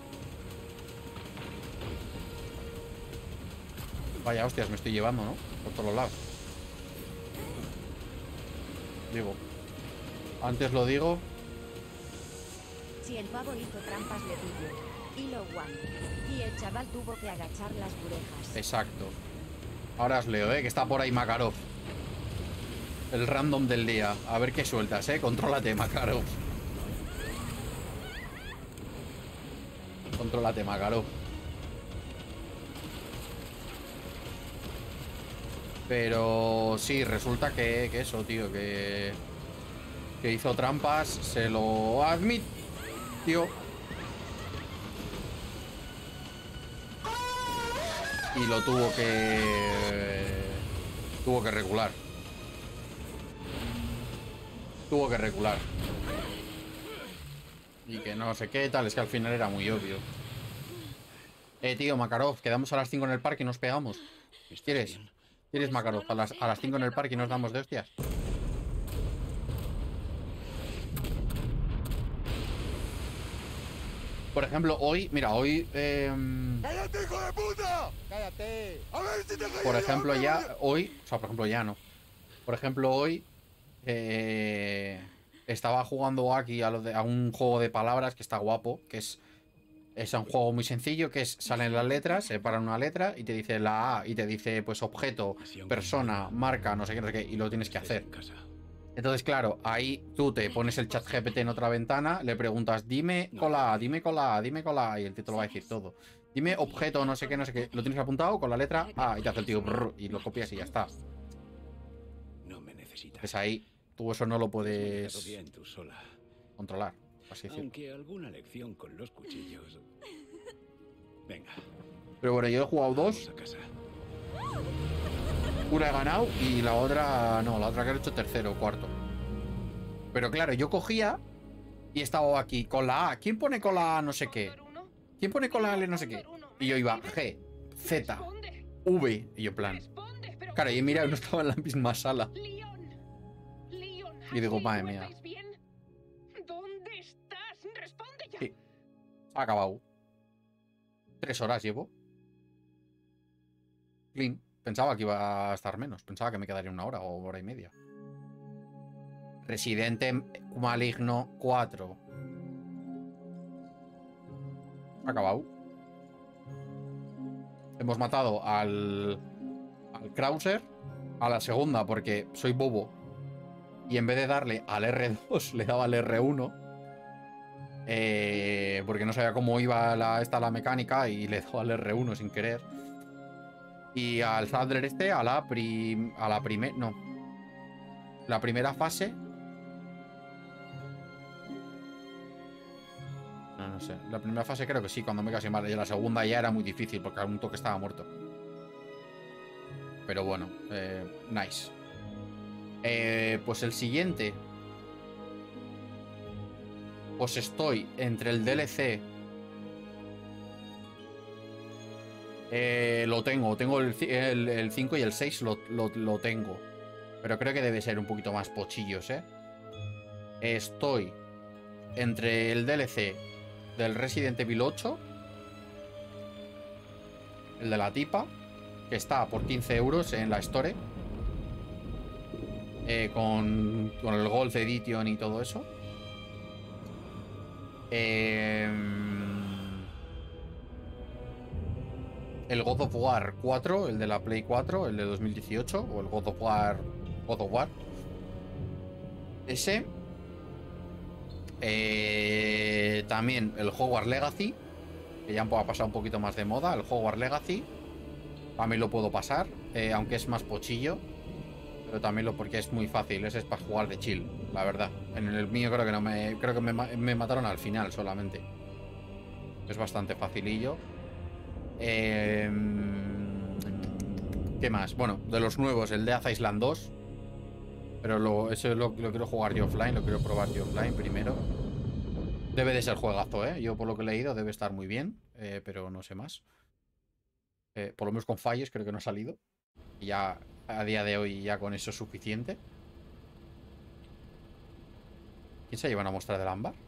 Vaya hostias, me estoy llevando, ¿no? Por todos lados. Digo. Antes lo digo. Si el pavo hizo trampas le pilló. Y lo one. Y el chaval tuvo que agachar las burejas. Exacto. Ahora os leo, que está por ahí Makarov. El random del día. A ver qué sueltas, Contrólate, Makarov. Contrólate, Makarov. Pero sí, resulta que eso, tío, que hizo trampas, se lo admitió. Y lo tuvo que regular. Tuvo que regular. Y que no sé qué tal, es que al final era muy obvio. Tío, Makarov, quedamos a las 5 en el parque y nos pegamos. ¿Quieres? ¿Quieres, Makarov? A las 5 en el parque y nos damos de hostias. Por ejemplo, hoy... Mira, hoy... ¡Cállate, hijo de puta! ¡Cállate! A ver si te callas. Por ejemplo, ya... Hoy... O sea, por ejemplo, ya no. Por ejemplo, hoy... estaba jugando aquí a un juego de palabras que está guapo. Que es un juego muy sencillo, que es... Salen las letras, se para una letra y te dice la A. Y te dice, pues, objeto, persona, marca, no sé qué, no sé qué. Y lo tienes que hacer. Entonces, claro, ahí tú te pones el chat GPT en otra ventana, le preguntas, dime con la A, dime con la A, dime con la A, y el tío te lo va a decir todo. Dime objeto, no sé qué, lo tienes apuntado con la letra A, y te hace el tío brrr, y lo copias y ya está. No me necesitas. Pues ahí, tú eso no lo puedes Bien tú sola. controlar, así decirlo. Aunque alguna lección con los cuchillos. Venga. Pero bueno, yo he jugado dos, Vamos a casa. una he ganado y la otra no, la otra que he hecho tercero o cuarto. Pero claro, yo cogía y estaba aquí con la A. ¿Quién pone con la A no sé qué? ¿Quién pone con la L no sé qué? Y yo iba G, Z, V. Y yo en plan... Claro, y mira, no estaba en la misma sala. Y digo, madre mía. ¿Dónde estás? Responde ya. Sí. Se ha acabado. 3 horas llevo. Clean. Pensaba que iba a estar menos. Pensaba que me quedaría 1 hora o hora y media. Residente Maligno 4. Acabado. Hemos matado al Krauser. A la segunda porque soy bobo. Y en vez de darle al R2 le daba al R1. Porque no sabía cómo iba la mecánica. Y le daba al R1 sin querer. Y al Sadler a la primera... No. La primera fase... No sé. La primera fase creo que sí, cuando me casi mal. Y la segunda ya era muy difícil porque a un toque estaba muerto. Pero bueno, nice. Pues el siguiente. Pues estoy entre el DLC. Lo tengo el 5 y el 6 lo tengo. Pero creo que debe ser un poquito más pochillos, ¿eh? Estoy entre el DLC del Resident Evil 8, el de la tipa, que está por 15 euros en la Store, con el Gold Edition y todo eso. El God of War 4, el de la Play 4, el de 2018, o el God of War. Ese. También el Hogwarts Legacy, que ya ha pasado un poquito más de moda. El Hogwarts Legacy también lo puedo pasar, aunque es más pochillo, pero también porque es muy fácil. Ese es para jugar de chill, la verdad. En el mío creo que me mataron al final solamente. Es bastante facilillo. ¿Qué más? Bueno, de los nuevos, el Death Island 2. Pero eso lo quiero jugar yo offline, lo quiero probar yo offline primero. Debe de ser juegazo, ¿eh? Yo por lo que he leído debe estar muy bien, pero no sé más. Por lo menos con fallos creo que no ha salido. Y ya a día de hoy ya con eso es suficiente. ¿Quién se lleva una muestra del ámbar?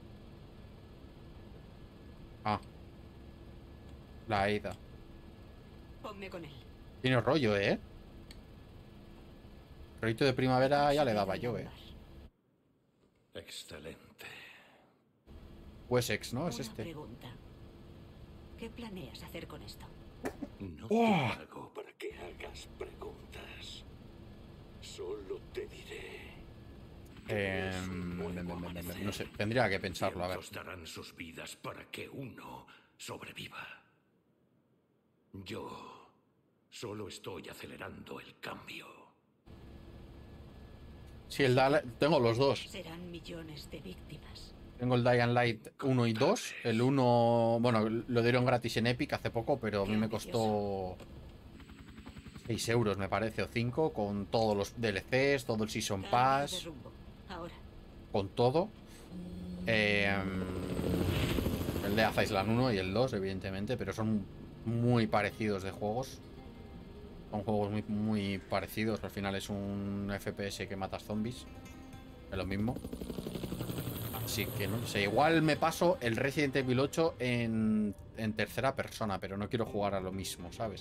Ah. La Aida. Ponme con él. Tiene rollo, ¿eh? Rollito de primavera ya le daba yo, ¿eh? Excelente. Wessex, ¿no? Es Una este. pregunta. ¿Qué planeas hacer con esto? No te hago para que hagas preguntas. Solo te diré. No sé, tendría que pensarlo, a ver. Cientos darán sus vidas para que uno sobreviva. Yo solo estoy acelerando el cambio. Sí, tengo los dos. Serán millones de víctimas. Tengo el Dying Light 1 y 2. El 1, bueno, lo dieron gratis en Epic hace poco, pero a mí me costó 6 euros, me parece, o 5, con todos los DLCs, todo el Season Pass, con todo. El Death Island 1 y el 2, evidentemente, pero son muy parecidos de juegos. Son juegos muy, muy parecidos. Al final es un FPS que matas zombies. Es lo mismo. Así que no sé. Igual me paso el Resident Evil 8 en tercera persona, pero no quiero jugar a lo mismo, ¿sabes?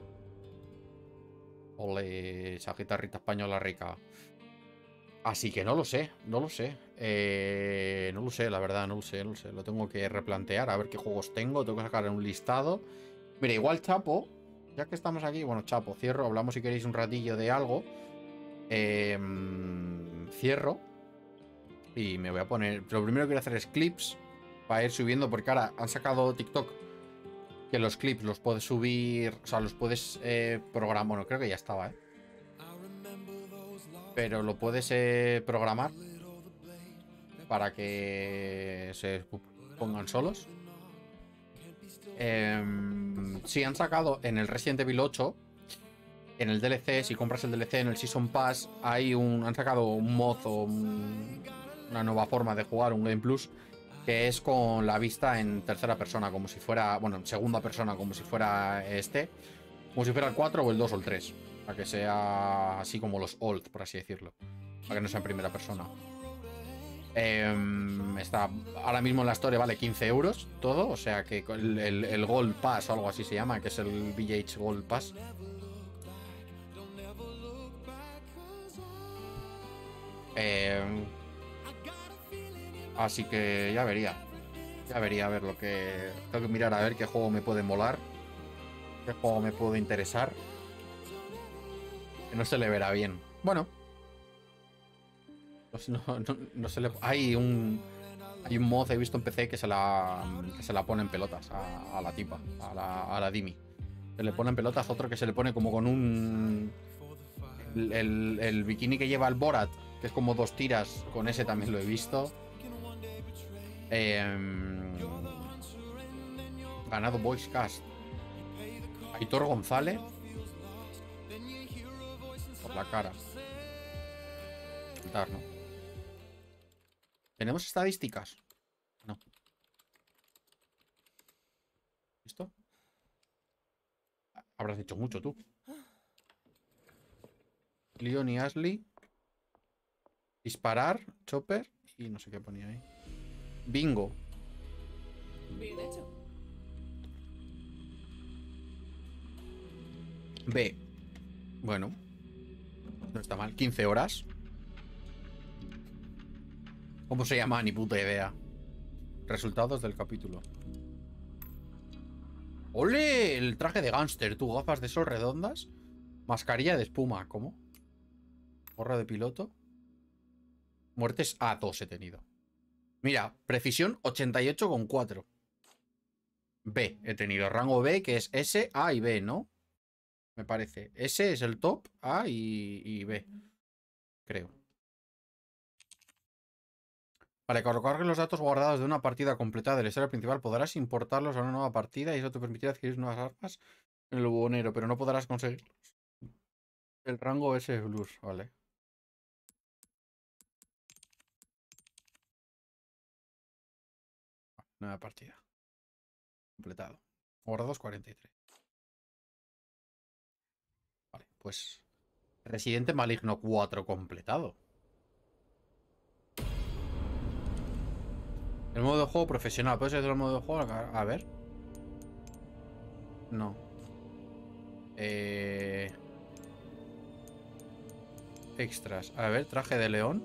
Ole, esa guitarrita española rica. Así que no lo sé, no lo sé. No lo sé, la verdad, no lo sé. Lo tengo que replantear, a ver qué juegos tengo. Tengo que sacar un listado. Mira, igual Chapo, ya que estamos aquí, bueno, Chapo, cierro, hablamos si queréis un ratillo de algo. Cierro. Y me voy a poner... Lo primero que quiero hacer es clips para ir subiendo, porque ahora han sacado TikTok que los clips los puedes subir, o sea, los puedes programar. Bueno, creo que ya estaba, ¿eh? Pero lo puedes programar para que se pongan solos. Sí, han sacado en el Resident Evil 8, en el DLC, si compras el DLC en el Season Pass, han sacado un mod o una nueva forma de jugar, un Game Plus, que es con la vista en tercera persona, como si fuera, bueno, en segunda persona, como si fuera como si fuera el 4 o el 2 o el 3, para que sea así como los old, por así decirlo, para que no sea en primera persona. Está ahora mismo en la Store, vale 15 euros todo, o sea que el Gold Pass o algo así se llama, que es el VH Gold Pass. Así que ya vería a ver lo que... Tengo que mirar a ver qué juego me puede molar, qué juego me puede interesar, que no se le verá bien. Bueno, no se le... Hay un mod, he visto en PC que se la pone en pelotas a la tipa, a la Dimi. Se le pone en pelotas, otro que se le pone como con un... El bikini que lleva el Borat, que es como 2 tiras, con ese también lo he visto. Ganado Voice Cast. Aitor González. Por la cara. Quitar, ¿no? ¿Tenemos estadísticas? No. ¿Listo? Habrás dicho mucho tú. Leon y Ashley. Disparar, Chopper. Y no sé qué ponía ahí. Bingo. Bien hecho. B. Bueno. No está mal. 15 horas. ¿Cómo se llama? Ni puta idea. Resultados del capítulo. ¡Ole! El traje de gángster. Tú, gafas de sol redondas. Mascarilla de espuma. ¿Cómo? Gorra de piloto. Muertes A2 he tenido. Mira, precisión 88,4. B he tenido. Rango B, que es S, A y B, ¿no? Me parece. S es el top, A y B. Creo. Para colocar los datos guardados de una partida completada de la historia principal, podrás importarlos a una nueva partida y eso te permitirá adquirir nuevas armas en el bubonero, pero no podrás conseguirlos. El rango S es Blues, vale. Nueva partida. Completado. Guardados 43. Vale, pues... Residente Maligno 4 completado. El modo de juego profesional. ¿Puedes hacer el modo de juego? A ver. No. Extras. A ver, traje de león.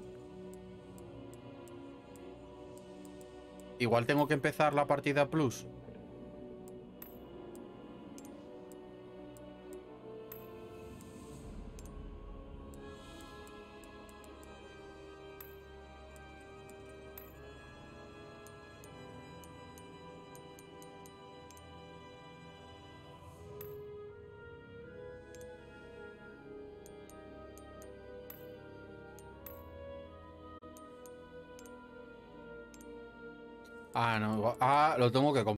Igual tengo que empezar la partida plus. Ah, no. Ah, lo tengo que comprar.